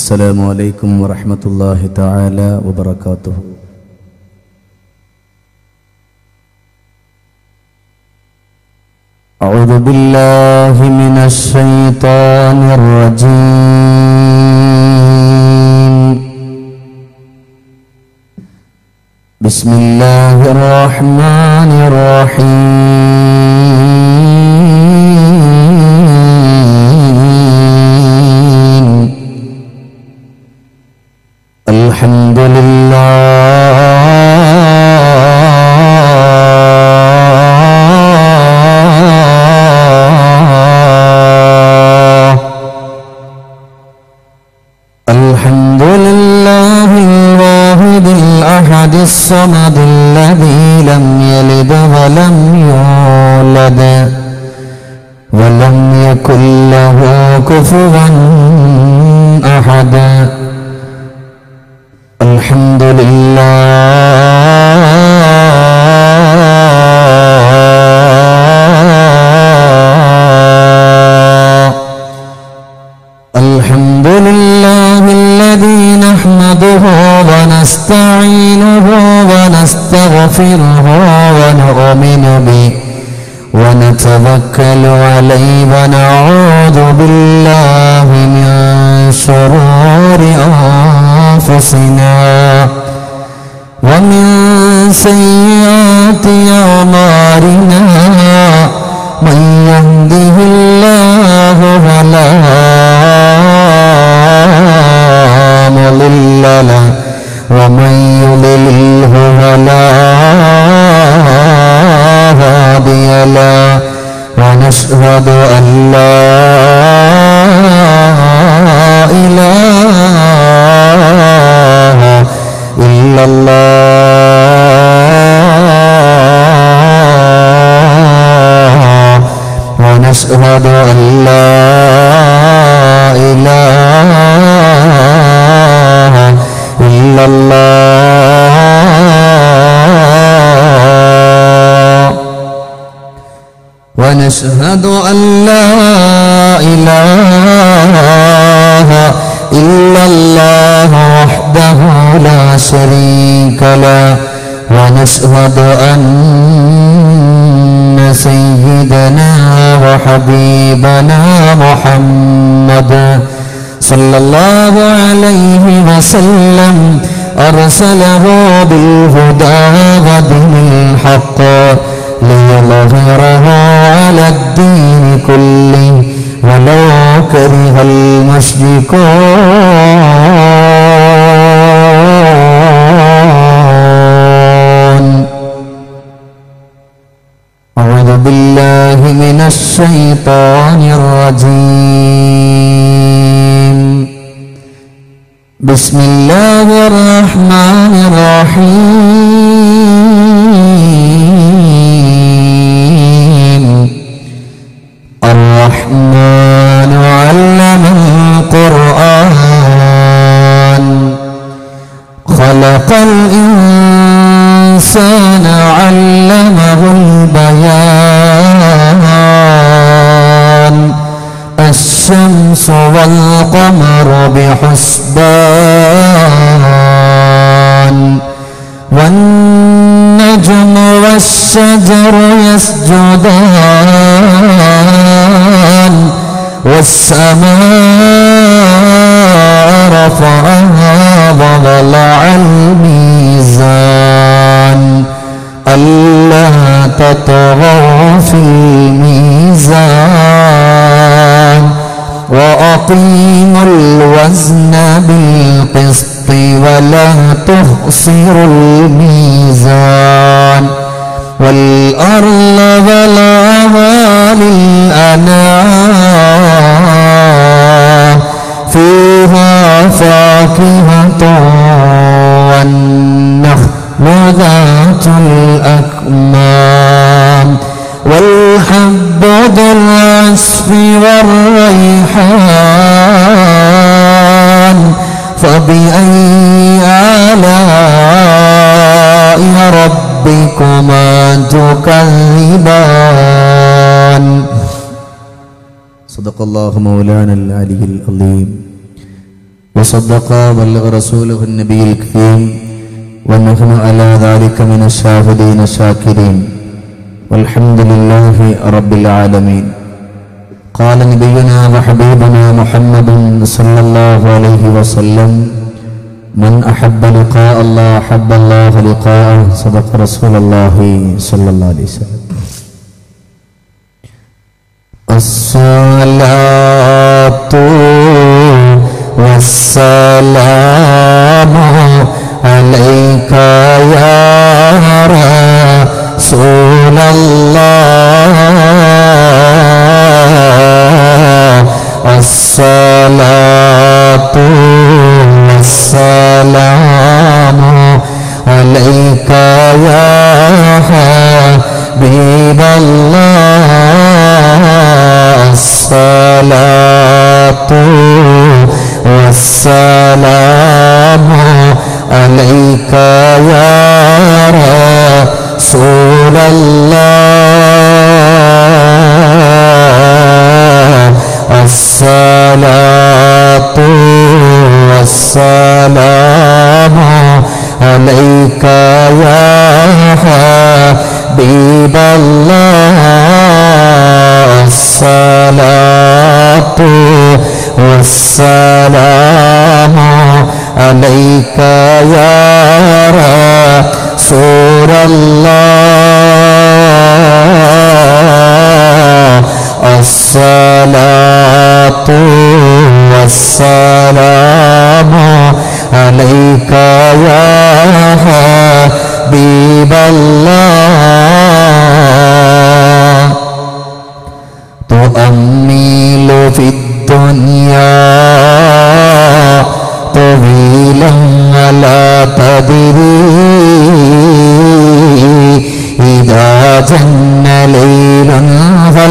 السلام عليكم ورحمة الله تعالى وبركاته. أعوذ بالله من الشيطان الرجيم. بسم الله الرحمن الرحيم. الحمد لله الواحد الأحد الصمد الذي لم يلد ولم يولد ولم يكن له كفوا أحد. الحمد لله الحمد لله الذي نحمده ونستعينه ونستغفره ونؤمن به ونتوكل عليه ونعوذ بالله من شرور أنفسنا ومن سيئات أعمالنا. من يهده الله فلا مضل له ومن يضلله فلا هادي له. ونشهد أن لا إله إلا الله ونشهد أن لا إله إلا الله ونشهد أن لا إله إلا الله وحده لا شريك له. ونشهد أن سيدنا وحبيبنا محمد صلى الله عليه وسلم أرسله بالهدى ودين الحق ليظهره على الدين كله ولو كره المشركون. أعوذ بالله من الشيطان الرجيم. بسم الله الرحمن الرحيم. الرحمن علم القرآن خلق الإنسان علمه البيان. الشمس والقمر بحسبان والنجم والشجر يسجدان. والسماء رفعها ووضع الميزان ألا تطغوا في الميزان وأقيموا الوزن بالقسط ولا تخسروا الميزان. والأرض وضعها للأنام فيها فاكهة والنخل ذات الأكمام والحب ذو العصف والريحان. فبأي آلاء ربكما تكذبان. صدق الله مولانا العلي العظيم. وصدق وبلغ رسوله النبي الكريم ونحن على ذلك من الشاهدين الشاكرين والحمد لله رب العالمين. قال نبينا وحبيبنا محمد صلى الله عليه وسلم: من أحب لقاء الله أحب الله لقاءه. صدق رسول الله صلى الله عليه وسلم. الصلاة والسلام عليك يا رسول الله. الصلاة والسلام عليك يا حبيب الله. الصلاة والسلام عليك يا رسول الله. الصلاة والسلام عليك يا حبيب الله. الصلاة والسلام عليك يا رسول الله. الصلاة والسلام عليك يا حبيب الله. تؤمل في الدنيا طويلا ولا تدري إذا جن ليل هل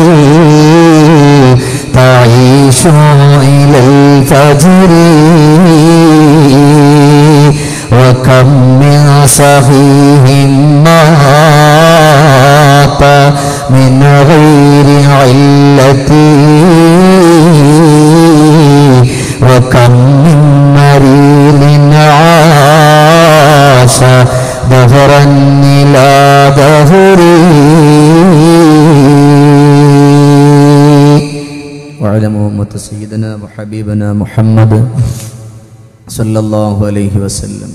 تعيش إلى الفجر. وكم من صحيح مات من غير علة. وكم من مريض عاش دهرا إلى دهر. وعلم أمة سيدنا وحبيبنا محمد صلى الله عليه وسلم.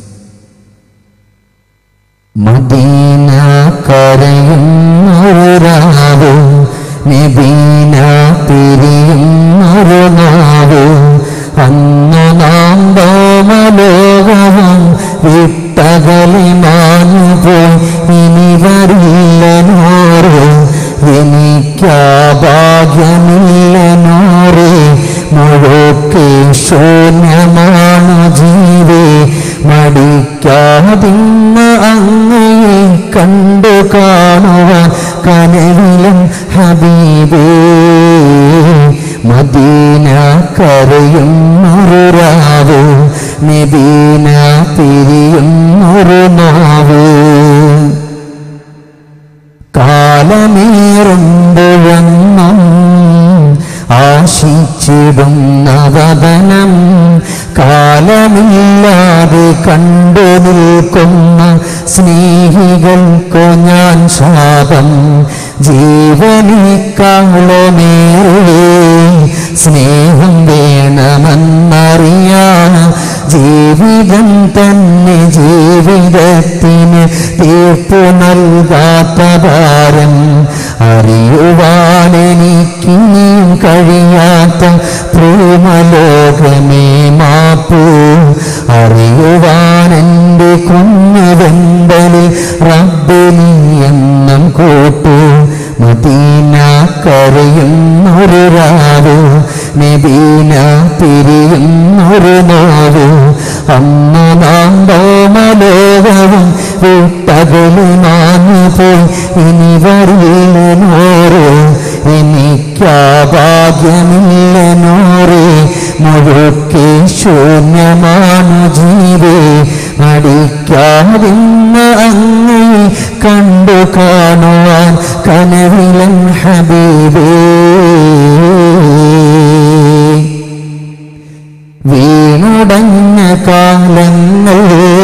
Medina കരയുന്നൊരു രാവ്, നബീന പിരിയുന്നൊരു നാവ്. അന്നു നാം ലോകവും വിട്ടകലി മാഞ്ഞു പോയി. ഇനി വരില്ല നൂറ്, എനിക്കാ ഭാഗ്യമില്ല നൂറ്. മുഴുക്കെ ശൂന്യമാണു ജീവേ, മടിക്കാതിന്ന് അങ്ങയെ കണ്ടു കാണുവാൻ കനവിലും ഹബീബേ. മദീന കരയുന്നൊരു രാവ്, നബീന പിരിയുന്നൊരു നാവ്. കാലമേറുമ്പോഴെന്നും ആശിച്ചിടുന്ന വദനം, കാലമില്ലാതെ കണ്ടു നിൽക്കുന്ന സ്നേഹികൾക്കു ഞാൻ ശാപം. ജീവനേക്കാളുമേറെ സ്നേഹം വേണമെന്നറിയാൻ, ജീവിതം തന്നെ ജീവിതത്തിന് തീർപ്പു നൽകാത്ത ഭാരം അറിയുവാനെനിക്കിനിയും കഴിയാത്ത പ്രേമലോകമേ മാപ്പു. അറിയുവാനെൻ്റെ കുഞ്ഞുവെമ്പലിൽ റബ്ബിനി എന്നും കൂട്ടു. മദീന കരയുന്നൊരു രാവ്, നബീന പിരിയുന്നൊരു നാവ്. അന്ന് നാം ലോകവും വിട്ടകലി മാഞ്ഞു പോയി. ഇനി വരില്ല നൂറ്, എനിക്കാ ഭാഗ്യമില്ല നൂറ്. മുഴുക്കെ ശൂന്യമാണു ജീവേ, മടിക്കാതിന്ന് അങ്ങയെ കണ്ടു കാണുവാൻ കനവിലൻ ഹബീബേ. വീണു മുടങ്ങ കാലങ്ങൾ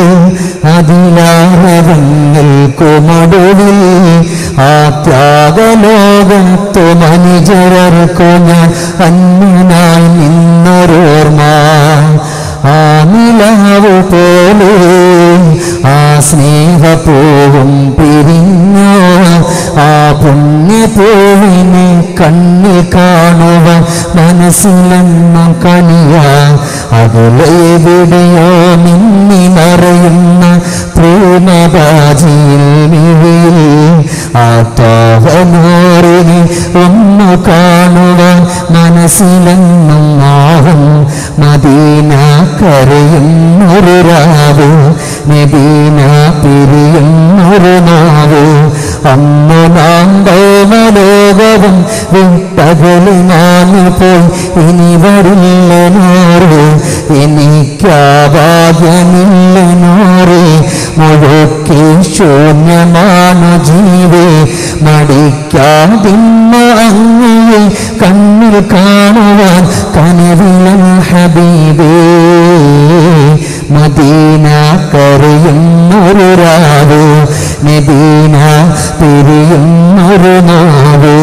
അതിലാരവങ്ങൾക്കുമൊടുവിൽ ആ ത്യാഗലോകത്തു മനുജരർക്കു ഞാൻ അന്യനായി നിന്നൊരോർമ്മ ആ നിലാവ് പോലെ ആ സ്നേഹപൂവും പിരിഞ്ഞ ആ പുണ്യപൂവിനെ കണ്ണിൽ കാണുവാൻ മനസ്സിലെന്നും കണിയ അതിലെവിടെയോ മിന്നി മറയുന്ന പ്രേമബാജിയിൽ മിഴിയിൽ ആ താഹനൂറിനെ ഒന്നു കാണുവാൻ മനസ്സിലെന്നും നാവും മദീന കരയുന്നൊരു രാവ് നബീന പിരിയുന്നൊരു നാവ് അന്ന് നാം ലോകവും വിട്ടകലിനാണ് പോയി ഇനി വരില്ല നോറ് എനിക്കാ ഭാഗ്യമില്ല നോറ് മുഴുക്കി ശൂന്യമാണ് ജീവേ മടിക്കാതിന്ന അങ്ങയെ കണ്ണിൽ കാണുവാൻ കനവിലൻ ഹബീബേ മദീന കരയുന്നൊരു രാവ് നബീന പിരിയുന്നൊരു നാവ്.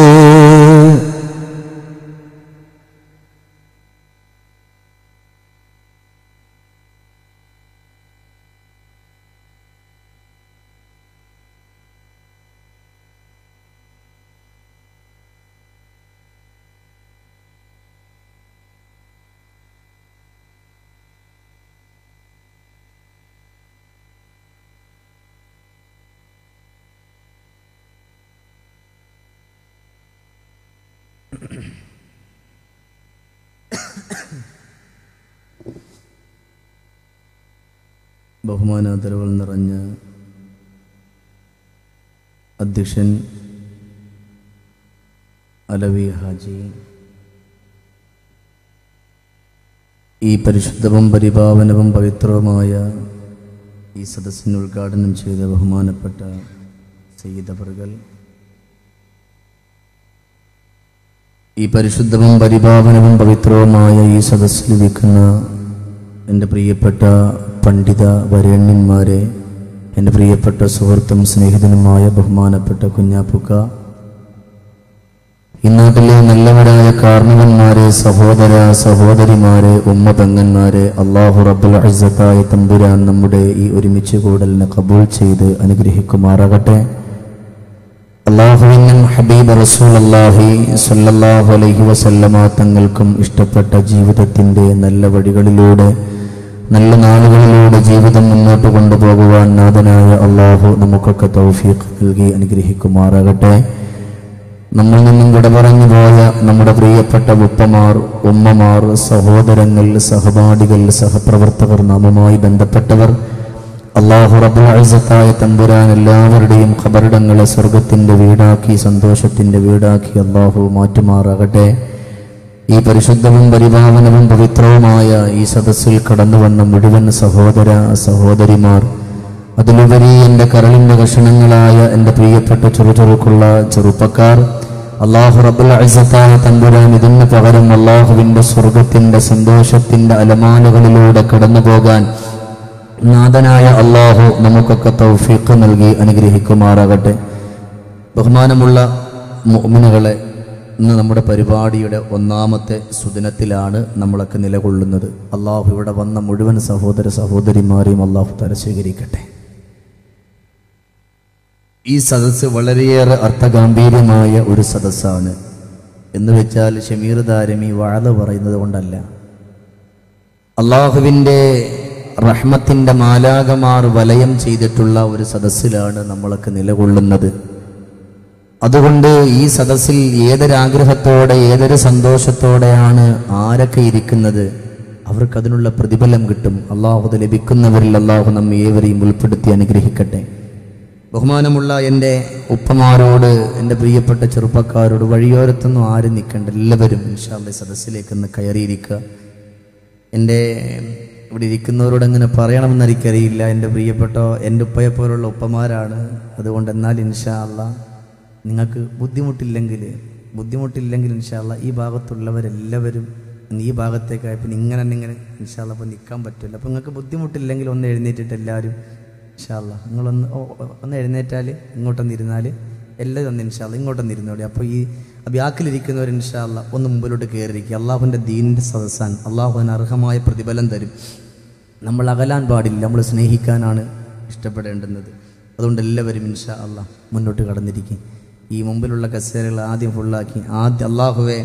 ബഹുമാനാദരവുകൾ നിറഞ്ഞ അധ്യക്ഷൻ അലവി ഹാജി, ഈ പരിശുദ്ധവും പരിപാവനവും പവിത്രവുമായ ഈ സദസ്സിന് ഉദ്ഘാടനം ചെയ്ത ബഹുമാനപ്പെട്ട സയ്യിദ് അവർകൾ, ഈ പരിശുദ്ധവും പരിപാവനവും പവിത്രവുമായ ഈ സദസ്സിലിരിക്കുന്ന എൻ്റെ പ്രിയപ്പെട്ട പണ്ഡിത വരേണ്യന്മാരെ, എൻ്റെ പ്രിയപ്പെട്ട സുഹൃത്തും സ്നേഹിതനുമായ ബഹുമാനപ്പെട്ട കുഞ്ഞാപ്പുക്ക, ഈ നാട്ടിലെ നല്ലവരായ കാരണവന്മാരെ, സഹോദര സഹോദരിമാരെ, ഉമ്മ പെങ്ങന്മാരെ, അല്ലാഹു റബ്ബുൽ ഇസ്സത്തായ തമ്പുരാൻ നമ്മുടെ ഈ ഒരുമിച്ച് കൂടലിനെ കബൂൽ ചെയ്ത് അനുഗ്രഹിക്കുമാറാകട്ടെ. അല്ലാഹുവിനും ഹബീബ് റസൂലുള്ളാഹി സ്വല്ലല്ലാഹു അലൈഹി വസല്ലമ തങ്ങൾക്കും ഇഷ്ടപ്പെട്ട ജീവിതത്തിൻ്റെ നല്ല വഴികളിലൂടെ, നല്ല നാളുകളിലൂടെ ജീവിതം മുന്നോട്ട് കൊണ്ടുപോകുവാൻ നാഥനായ അല്ലാഹു നമുക്കൊക്കെ തൗഫീഖ് നൽകി അനുഗ്രഹിക്കുമാറാകട്ടെ. നമ്മിൽ നിന്നും വിട പറഞ്ഞു പോയ നമ്മുടെ പ്രിയപ്പെട്ട ഉപ്പമാർ, ഉമ്മമാർ, സഹോദരങ്ങൾ, സഹപാഠികൾ, സഹപ്രവർത്തകർ, നാമുമായി ബന്ധപ്പെട്ടവർ, അല്ലാഹു റബ്ബുൽ ഇസ്സത്തായ തമ്പുരാൻ എല്ലാവരുടെയും ഖബറിടങ്ങളെ സ്വർഗത്തിൻ്റെ വീടാക്കി, സന്തോഷത്തിൻ്റെ വീടാക്കി അല്ലാഹു മാറ്റുമാറാകട്ടെ. ഈ പരിശുദ്ധവും പരിപാവനവും പവിത്രവുമായ ഈ സദസ്സിൽ കടന്നു വന്ന മുഴുവൻ സഹോദര സഹോദരിമാർ, അതിലുപരി എൻ്റെ കരളിൻ്റെ കഷണങ്ങളായ എൻ്റെ പ്രിയപ്പെട്ട ചെറുചെറുക്കുള്ള ചെറുപ്പക്കാർ, അല്ലാഹു റബ്ബുൽ ഇസ്സത്തായ തമ്പുരാൻ ഇതിന് പകരം അല്ലാഹുവിൻ്റെ സ്വർഗത്തിൻ്റെ സന്തോഷത്തിൻ്റെ അലമാലകളിലൂടെ കടന്നു പോകാൻ നാഥനായ അല്ലാഹു നമുക്കൊക്കെ തൗഫീഖ് നൽകി അനുഗ്രഹിക്കുമാറാകട്ടെ. ബഹുമാനമുള്ള മുഅ്മിനുകളെ, ഇന്ന് നമ്മുടെ പരിപാടിയുടെ ഒന്നാമത്തെ സുദിനത്തിലാണ് നമ്മളൊക്കെ നിലകൊള്ളുന്നത്. അല്ലാഹു ഇവിടെ വന്ന മുഴുവൻ സഹോദര സഹോദരിമാരെയും അല്ലാഹു തആല സ്വീകരിക്കട്ടെ. ഈ സദസ്സ് വളരെയേറെ അർത്ഥഗാംഭീര്യമായ ഒരു സദസ്സാണ്. എന്ന് വെച്ചാൽ ഷമീർ ദാരിമി വഅദ് പറയുന്നത് കൊണ്ടല്ല, അല്ലാഹുവിൻ്റെ റഹ്മത്തിൻ്റെ മാലാകമാർ വലയം ചെയ്തിട്ടുള്ള ഒരു സദസ്സിലാണ് നമ്മളൊക്കെ നിലകൊള്ളുന്നത്. അതുകൊണ്ട് ഈ സദസ്സിൽ ഏതൊരാഗ്രഹത്തോടെ, ഏതൊരു സന്തോഷത്തോടെയാണ് ആരൊക്കെ ഇരിക്കുന്നത്, അവർക്കതിനുള്ള പ്രതിഫലം കിട്ടും. അല്ലാഹു അത് ലഭിക്കുന്നവരിൽ അല്ലാഹു നമ്മെ ഏവരെയും ഉൾപ്പെടുത്തി അനുഗ്രഹിക്കട്ടെ. ബഹുമാനമുള്ള എൻ്റെ ഉപ്പമാരോട്, എൻ്റെ പ്രിയപ്പെട്ട ചെറുപ്പക്കാരോട്, വഴിയോരത്തൊന്നും ആരും നിൽക്കേണ്ട, എല്ലാവരും ഇൻഷാ അല്ലാഹ് സദസ്സിലേക്ക് ഒന്ന് കയറിയിരിക്കുക. എൻ്റെ ഇവിടെ ഇരിക്കുന്നവരോട് അങ്ങനെ പറയണമെന്ന് എനിക്കറിയില്ല. എൻ്റെ പ്രിയപ്പെട്ട എൻ്റെ ഉപ്പയെപ്പോലുള്ള ഉപ്പമാരാണ്. അതുകൊണ്ട് എന്നാൽ ഇൻഷാ അല്ലാഹ് നിങ്ങൾക്ക് ബുദ്ധിമുട്ടില്ലെങ്കിൽ ഇൻഷാ അല്ലാഹ് ഈ ഭാഗത്തുള്ളവരെല്ലാവരും ഈ ഭാഗത്തേക്കായപ്പോൾ ഇങ്ങനെ ഇൻഷാ അല്ലാഹ് അപ്പോൾ നിൽക്കാൻ പറ്റില്ല. അപ്പോൾ നിങ്ങൾക്ക് ബുദ്ധിമുട്ടില്ലെങ്കിൽ ഒന്ന് എഴുന്നേറ്റിട്ട് എല്ലാവരും ഇൻഷാ അല്ലാഹ് ഒന്ന് എഴുന്നേറ്റാൽ ഇങ്ങോട്ടൊന്നിരുന്നാൽ എല്ലാവരും ഒന്ന് ഇൻഷാ അല്ലാഹ് ഇങ്ങോട്ടൊന്നിരുന്നോളി. അപ്പോൾ ഈ ബാക്കിലിരിക്കുന്നവർ ഇൻഷാ അല്ലാഹ് ഒന്ന് മുമ്പിലോട്ട് കയറിയിരിക്കുക. അള്ളാഹുവിൻ്റെ ദീനിൻ്റെ സദസ്സാണ്. അള്ളാഹു അതിന് അർഹമായ പ്രതിഫലം തരും. നമ്മൾ അകലാൻ പാടില്ല, നമ്മൾ സ്നേഹിക്കാനാണ് ഇഷ്ടപ്പെടേണ്ടുന്നത്. അതുകൊണ്ട് എല്ലാവരും ഇൻഷാ അല്ലാഹ് മുന്നോട്ട് കടന്നിരിക്കും. ഈ മുമ്പിലുള്ള കസേരകൾ ആദ്യം ഫുള്ളാക്കി അള്ളാഹുവെ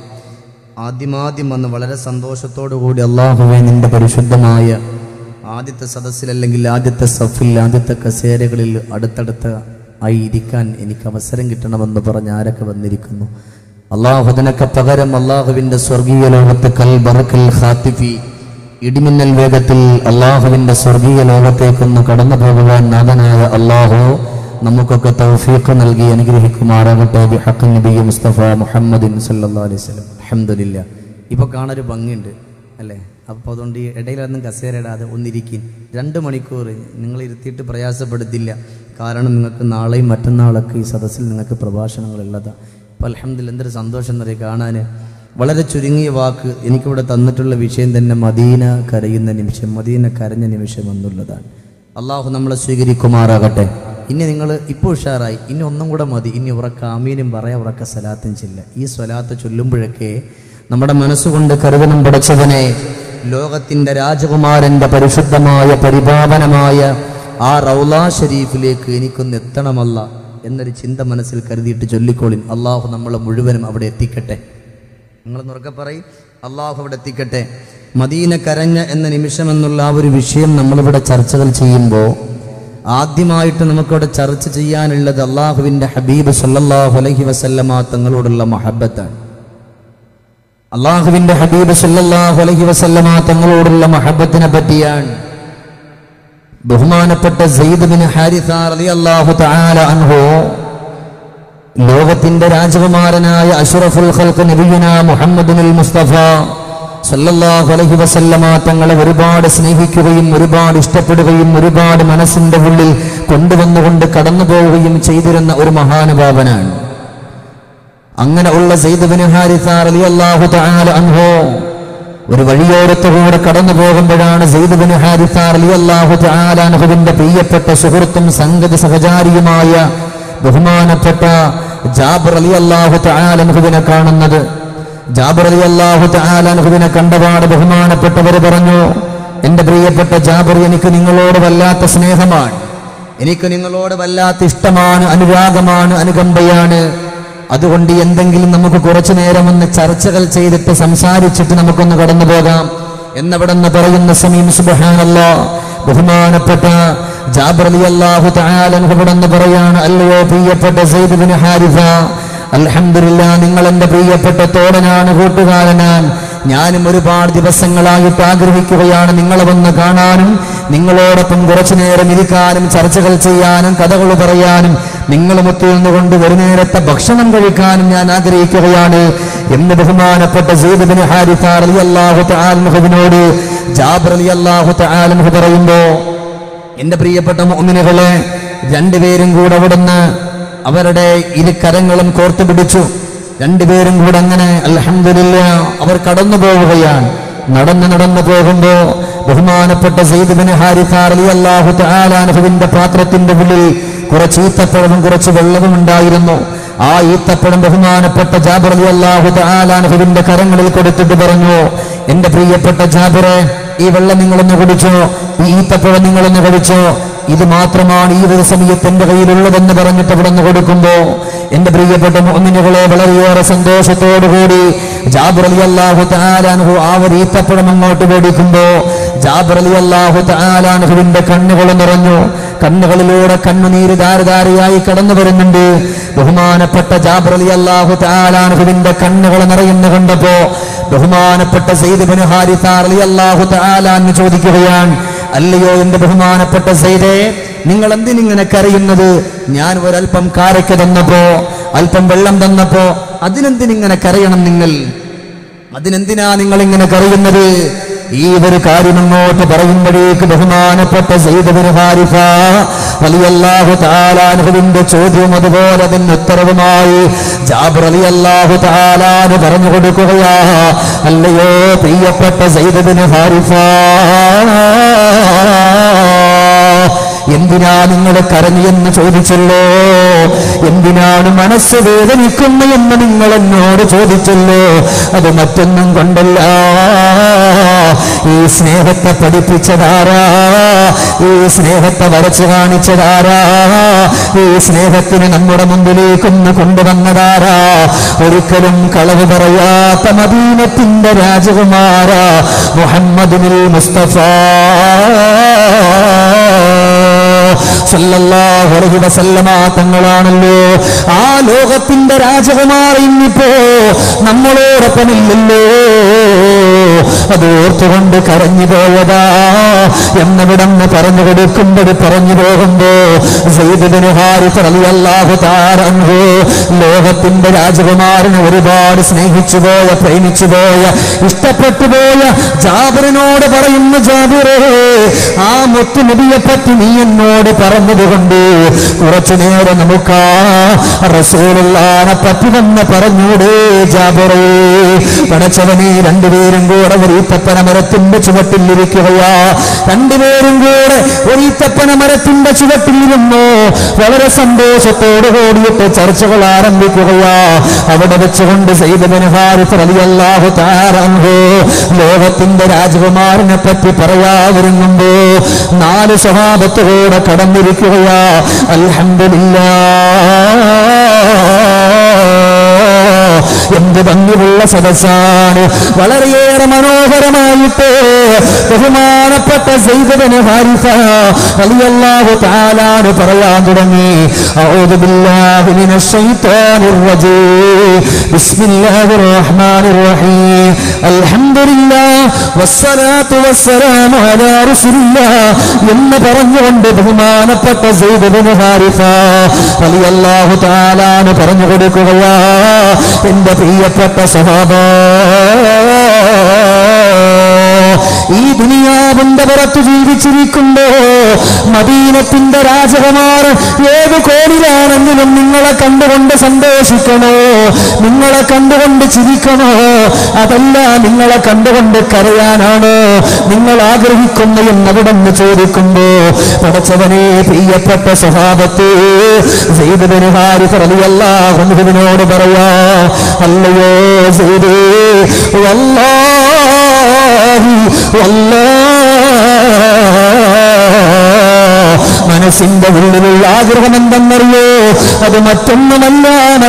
ആദ്യം വന്ന് വളരെ സന്തോഷത്തോടു കൂടി അള്ളാഹുവെ നിൻ്റെ പരിശുദ്ധമായ ആദ്യത്തെ സദസ്സിൽ അല്ലെങ്കിൽ ആദ്യത്തെ സഫിൽ ആദ്യത്തെ കസേരകളിൽ അടുത്തടുത്ത ആയി ഇരിക്കാൻ എനിക്ക് അവസരം കിട്ടണമെന്ന് പറഞ്ഞ് ആരൊക്കെ വന്നിരിക്കുന്നു. അള്ളാഹു അതിനൊക്കെ പകരം അള്ളാഹുവിൻ്റെ സ്വർഗീയ ലോകത്ത് കൽ ബറക്കൽ ഖാത്തിഫി ഇടിമിന്നൽ വേഗത്തിൽ അള്ളാഹുവിൻ്റെ സ്വർഗീയ ലോകത്തേക്കൊന്ന് കടന്നു പോകുവാൻ നാഥനായ അള്ളാഹു നമുക്കൊക്കെ തൗഫീഖ് നൽകി അനുഗ്രഹിക്കുമാറാകട്ടെ. ബിഹഖ് നബി മുസ്തഫ മുഹമ്മദിൻ സല്ലല്ലാഹു അലൈഹി വസല്ലം. അൽഹംദുലില്ലാ. ഇപ്പോൾ കാണാനൊരു ഭംഗിയുണ്ട് അല്ലേ? അപ്പോൾ അതുകൊണ്ട് ഈ ഇടയിലൊന്നും കസേര ഇടാതെ ഒന്നിരിക്കും. 2 മണിക്കൂർ നിങ്ങൾ ഇരുത്തിയിട്ട് പ്രയാസപ്പെടുത്തില്ല. കാരണം നിങ്ങൾക്ക് നാളെയും മറ്റന്നാളൊക്കെ ഈ സദസ്സിൽ നിങ്ങൾക്ക് പ്രഭാഷണങ്ങളുള്ളതാണ്. അപ്പോൾ അൽഹംദുലില്ലാ എന്തൊരു സന്തോഷം എന്നറിയാം കാണാൻ. വളരെ ചുരുങ്ങിയ വാക്ക് എനിക്കിവിടെ തന്നിട്ടുള്ള വിഷയം തന്നെ മദീന കരയുന്ന നിമിഷം, മദീന കരഞ്ഞ നിമിഷം എന്നുള്ളതാണ്. അള്ളാഹു നമ്മളെ സ്വീകരിക്കുമാറാകട്ടെ. ഇനി നിങ്ങൾ ഇപ്പോൾ ഉഷാറായി, ഇനി ഒന്നും കൂടെ മതി. ഇനി ഉറക്ക ആമീനും പറയാം, ഉറക്ക സലാത്തും ചെല്ല. ഈ സ്വലാത്ത് ചൊല്ലുമ്പോഴൊക്കെ നമ്മുടെ മനസ്സുകൊണ്ട് കരുതണം പടച്ചവനെ, ലോകത്തിൻ്റെ രാജകുമാരൻ്റെ പരിശുദ്ധമായ പരിപാവനമായ ആ റൗളാ ഷരീഫിലേക്ക് എനിക്കൊന്ന് എത്തണമല്ല എന്നൊരു ചിന്ത മനസ്സിൽ കരുതിയിട്ട് ചൊല്ലിക്കോളിൻ. അള്ളാഹു നമ്മളെ മുഴുവനും അവിടെ എത്തിക്കട്ടെ. നിങ്ങളൊന്ന് ഉറക്കെ പറയും, അള്ളാഹു അവിടെ എത്തിക്കട്ടെ. മദീന കരഞ്ഞ എന്ന നിമിഷം എന്നുള്ള ആ ഒരു വിഷയം നമ്മളിവിടെ ചർച്ചകൾ ചെയ്യുമ്പോൾ ആദ്യമായിട്ട് നമുക്കവിടെ ചർച്ച ചെയ്യാനുള്ളത് അള്ളാഹുവിൻ്റെ ഹബീബ് സല്ലല്ലാഹു അലൈഹി വസല്ലമ തങ്ങളോടുള്ള മഹബത്താണ്. അള്ളാഹുവിൻ്റെ ഹബീബ് സല്ലല്ലാഹു അലൈഹി വസല്ലമ തങ്ങളോടുള്ള മഹബത്തിനെ പറ്റിയാണ്. ബഹുമാനപ്പെട്ട സയ്യിദ് ബിൻ ഹാരിസ റളിയല്ലാഹു തആല അൻഹു ലോകത്തിന്റെ രാജകുമാരനായ അഷ്റഫുൽ ഖൽഖ് നബിയുനാ മുഹമ്മദുൽ മുസ്തഫ സല്ലല്ലാഹു അലൈഹി വസല്ലമ തങ്ങളെ ഒരുപാട് സ്നേഹിക്കുകയും ഒരുപാട് ഇഷ്ടപ്പെടുകയും ഒരുപാട് മനസ്സിന്റെ ഉള്ളിൽ കൊണ്ടുവന്നുകൊണ്ട് കടന്നു പോവുകയും ചെയ്തിരുന്ന ഒരു മഹാനുഭാവനാണ്. അങ്ങനെ ഉള്ള സയ്യിദ് ബിൻ ഹാരിസ റളിയല്ലാഹു തആല അൻഹു ഒരു വഴിയോരത്തുകൂടെ കടന്നു പോകുമ്പോഴാണ് സയ്യിദ് ബിൻ ഹാരിസ റളിയല്ലാഹു തആല അൻഹുവിന്റെ പ്രിയപ്പെട്ട സുഹൃത്തും സംഗതി സഹചാരിയുമായ ബഹുമാനപ്പെട്ട ജാബിർ റളിയല്ലാഹു തആല അൻഹുവിനെ കാണുന്നത്. ജാബിർ റളിയല്ലാഹു തആല അൻഹുവിനെ കണ്ടപാട് ബഹുമാനപ്പെട്ടവർ പറഞ്ഞു, എൻ്റെ പ്രിയപ്പെട്ട ജാബിർ, എനിക്ക് നിങ്ങളോട് വല്ലാത്ത സ്നേഹമാണ്, എനിക്ക് നിങ്ങളോട് വല്ലാത്ത ഇഷ്ടമാണ്, അനുരാഗമാണ്, അനുകമ്പയാണ്. അതുകൊണ്ട് എന്തെങ്കിലും നമുക്ക് കുറച്ചു നേരം ഒന്ന് ചർച്ചകൾ ചെയ്തിട്ട് സംസാരിച്ചിട്ട് നമുക്കൊന്ന് കടന്നു പോകാം എന്നവിടെന്ന് പറയുന്ന സമയം സുബ്ഹാനല്ലാഹ് ബഹുമാനപ്പെട്ട ജാബിർ റളിയല്ലാഹു തആല അൻഹു പറയാണ്, അല്ലയോ പ്രിയപ്പെട്ട സയ്യിദ് ബിൻ ഹാരിസ, അൽഹംദുലില്ലാ, നിങ്ങൾ എൻ്റെ പ്രിയപ്പെട്ട തോഴനാണ്, കൂട്ടുകാരനാണ്. ഞാനും ഒരുപാട് ദിവസങ്ങളായിട്ട് ആഗ്രഹിക്കുകയാണ് നിങ്ങളെ വന്ന് കാണാനും നിങ്ങളോടൊപ്പം കുറച്ചു നേരം ഇരിക്കാനും ചർച്ചകൾ ചെയ്യാനും കഥകൾ പറയാനും നിങ്ങളുമൊത്തു നിന്നുകൊണ്ട് ഒരു നേരത്തെ ഭക്ഷണം കഴിക്കാനും ഞാൻ ആഗ്രഹിക്കുകയാണ് എന്ന് ബഹുമാനപ്പെട്ട സയ്യിദ് ബിൻ ഹാരിസ റളിയല്ലാഹു തആല അൻഹുവിനോട് ജാബിർ റളിയല്ലാഹു തആല അൻഹു പറയുമ്പോൾ, എൻ്റെ പ്രിയപ്പെട്ട മുഅ്മിനുകളെ, 2 പേരും കൂടെ അവിടുന്ന് അവരുടെ ഇരുകരങ്ങളും കോർത്തു പിടിച്ചു. 2 പേരും കൂടെ അങ്ങനെ അൽഹംദുലില്ലാ അവർ കടന്നു പോവുകയാണ്. നടന്നു പോകുമ്പോ ബഹുമാനപ്പെട്ട സയ്യിദ് ബിൻ ഹാരിസ റളിയല്ലാഹു തആല അൻഹുവിന്റെ പാത്രത്തിന്റെ ഉള്ളിൽ കുറച്ച് ഈത്തപ്പഴവും കുറച്ച് വെള്ളവും ഉണ്ടായിരുന്നു. ആ ഈത്തപ്പഴം ബഹുമാനപ്പെട്ട ജാബിർ റളിയല്ലാഹു തആല അൻഹുവിന്റെ കരങ്ങളിൽ കൊടുത്തിട്ട് പറഞ്ഞു, എൻ്റെ പ്രിയപ്പെട്ട ജാബിറെ, ഈ വെള്ളം നിങ്ങളൊന്ന് കുടിച്ചോ, ഈ ഈത്തപ്പഴം നിങ്ങളൊന്ന് കഴിച്ചോ, ഇത് മാത്രമാണ് ഈ ഒരു സമയത്ത് എൻ്റെ കയ്യിലുള്ളതെന്ന് പറഞ്ഞിട്ട് അവിടെ നിന്ന് കൊടുക്കുമ്പോ എൻ്റെ പ്രിയപ്പെട്ട മുഅ്മിനുകളെ, വളരെയേറെ സന്തോഷത്തോടുകൂടി ജാബിർ റളിയല്ലാഹു തആല അൻഹു ആ ഒരു ഈത്തപ്പഴം അങ്ങോട്ട് മേടിക്കുമ്പോ ജാബിർ റളിയല്ലാഹു തആല അൻഹുവിന്റെ കണ്ണുകൾ നിറഞ്ഞു. കണ്ണുകളിലൂടെ കണ്ണുനീര് ധാരധാരയായി കടന്നു വരുന്നുണ്ട്. ബഹുമാനപ്പെട്ട ജാബിർ റളിയല്ലാഹു തആല അൻഹുവിന്റെ കണ്ണുകൾ നിറയുന്ന കണ്ടപ്പോ ബഹുമാനപ്പെട്ട സയ്യിദ് ബിൻ ഹാരിസ റളിയല്ലാഹു തആല അൻഹു ചോദിക്കുകയാണ്, അല്ലയോ എൻ്റെ ബഹുമാനപ്പെട്ട സയ്യിദേ, നിങ്ങൾ എന്തിനിങ്ങനെ കരയുന്നത്? ഞാൻ ഒരൽപ്പം കാരയ്ക്ക് തന്നപ്പോ, അല്പം വെള്ളം തന്നപ്പോ അതിനെന്തിനിങ്ങനെ കരയണം? നിങ്ങൾ അതിനെന്തിനാ നിങ്ങൾ ഇങ്ങനെ കരയുന്നത്? ഈ ഒരു കാര്യം അങ്ങോട്ട് പറയുമ്പോഴേക്ക് ബഹുമാനപ്പെട്ട സയ്യിദ് ബിൻ ഹാരിസ റളിയല്ലാഹു തആല അൻഹുവിന്റെ ചോദ്യവും അതുപോലെ അതിന് ഉത്തരവുമായി ജാബിർ റളിയല്ലാഹു തആല പറഞ്ഞു കൊടുക്കുകയാ, അല്ലയോ പ്രിയപ്പെട്ട സയ്യിദ് ബിൻ ഹാരിസ, എന്തിനാ നിങ്ങൾ കരഞ്ഞു എന്ന് ചോദിച്ചല്ലോ, എന്തിനാണ് മനസ്സ് വേദനിക്കുന്നു എന്ന് നിങ്ങൾ എന്നോട് ചോദിച്ചല്ലോ. അത് മറ്റൊന്നും കൊണ്ടല്ല, ഈ സ്നേഹത്തെ പഠിപ്പിച്ചതാരാ, ഈ സ്നേഹത്തെ വരച്ചു കാണിച്ചതാരാ, ഈ സ്നേഹത്തിന് നമ്മുടെ മുമ്പിലേക്കൊന്ന് കൊണ്ടുവന്നതാരാ, ഒരിക്കലും കളവ് പറയാത്ത മദീനത്തിന്റെ രാജകുമാര മുഹമ്മദുൽ മുസ്തഫ സല്ലല്ലാഹു അലൈഹി വസല്ലമ തങ്ങളാണല്ലോ. ആ ലോകത്തിന്റെ രാജകുമാരൻ ഇന്നിപ്പോ നമ്മളോടൊപ്പമില്ലല്ലോ, അത് ഓർത്തുകൊണ്ട് കരഞ്ഞു പോയതാ എന്നവിടന്ന് പറഞ്ഞു കൊടുക്കുമ്പോൾ പറഞ്ഞു പോകുമ്പോ സയ്യിദ് ബിൻ ഹാരിസ റളിയല്ലാഹു തആല അൻഹു ലോകത്തിന്റെ രാജകുമാരനെ ഒരുപാട് സ്നേഹിച്ചു പോയ, പ്രേമിച്ചു പോയ, ഇഷ്ടപ്പെട്ടു പോയ ജാബിറിനോട് പറയുന്നു, ജാബിറേ, ആ മുത്തു നബിയെ പറ്റി നീ എന്നോട് പറഞ്ഞതുകൊണ്ട് കുറച്ചു നേരം നമുക്ക് റസൂലുള്ളാഹിനെ പറ്റി തന്നെ പറഞ്ഞൂടെ ജാബിറേ. പടച്ചവനെ, രണ്ടുപേരും കൂടെ ഒരു ഈത്തപ്പന മരത്തിന്റെ ചുവട്ടിലിരിക്കുകയാ, രണ്ടുപേരും കൂടെ ഒരു ഈത്തപ്പന മരത്തിന്റെ ചുവട്ടിലിരുന്നു വളരെ സന്തോഷത്തോടു കൂടിയിട്ട് ചർച്ചകൾ ആരംഭിക്കുകയാ. അവിടെ വെച്ചുകൊണ്ട് സയ്യിദ് ബിൻ ഹാരിസ റളിയല്ലാഹു തആല അൻഹു ലോകത്തിന്റെ രാജകുമാരനെ പറ്റി പറയാതിരുന്നുമ്പോ 4 സ്വഹാബത്തോടെ കടന്നിരിക്കുകയാ. അൽഹംദുലില്ലാഹ്, എന്ത് ഭംഗിയുള്ള സദസ്സാണ്, വളരെയേറെ മനോഹരമായിട്ട് ബഹുമാനപ്പെട്ട സയ്യിദ് ബിൻ ഹാരിസ റളിയല്ലാഹു തആല പറയാൻ തുടങ്ങി, അഊദു ബില്ലാഹി മിനശ് ശൈത്വാനിർ റജീം, ബിസ്മില്ലാഹിർ റഹ്മാനിർ റഹീം, അൽഹംദുലില്ലാഹ് വസ്സലാത്തു വസ്സലാമു അലാ റസൂലില്ലാഹ് എന്ന് പറഞ്ഞുകൊണ്ട് ബഹുമാനപ്പെട്ട സയ്യിദ് ബിൻ ഹാരിസ റളിയല്ലാഹു തആല പറഞ്ഞു കൊടുക്കുകയാ, എന്റെ പ്രിയപ്പെട്ട സഹാബ, ഈ ദുനിയാവിന്റെ പുറത്ത് ജീവിച്ചിരിക്കുമ്പോ മദീനത്തിന്റെ രാജകുമാരൻ ഏത് കോണിലാണെങ്കിലും നിങ്ങളെ കണ്ടുകൊണ്ട് സന്തോഷിക്കണോ, നിങ്ങളെ കണ്ടുകൊണ്ട് ചിരിക്കണോ, അതല്ല നിങ്ങളെ കണ്ടുകൊണ്ട് കരയാനാണോ നിങ്ങൾ ആഗ്രഹിക്കുന്നു എന്നവിടെന്ന് ചോദിക്കുമ്പോ പടച്ചവനെ, പ്രിയപ്പെട്ട സ്വഹാബത്തെ സയ്യിദ് ബിൻ ഹാരിസ റളിയല്ലാഹു അൻഹുവിനോട് പറയാ, അല്ലയോ സയ്യിദേ, മനസ്സിന്റെ ഉള്ളിലുള്ള ആഗ്രഹം എന്തെന്നറിയോ, അത് മറ്റൊന്നുമല്ല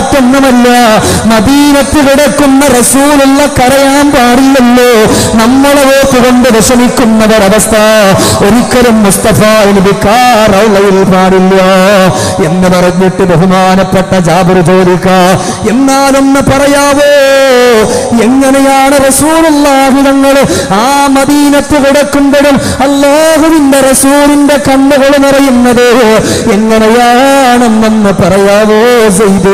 മദീനത്ത് കിടക്കുന്ന റസൂലുള്ള കരയാൻ പാടില്ലല്ലോ, നമ്മളെ ഓർത്തുകൊണ്ട് വിഷമിക്കുന്നവരവസ്ഥ ഒരിക്കലും മുസ്തഫ നബിയിൽ പാടില്ല എന്ന് പറഞ്ഞിട്ട് ബഹുമാനപ്പെട്ട ജാബിർ ചോദിക്ക, എന്നാലൊന്ന് പറയാവോ, എങ്ങനെയാണ് റസൂലുള്ളാഹി തങ്ങൾ ആ മദീനത്ത് കിടക്കുമ്പോഴും അല്ലാഹുവിന്റെ റസൂലിന്റെ കണ്ണുകൾ നിറയുന്നത് എങ്ങനെയാണെന്ന് പറയാവോ സയ്യിദേ.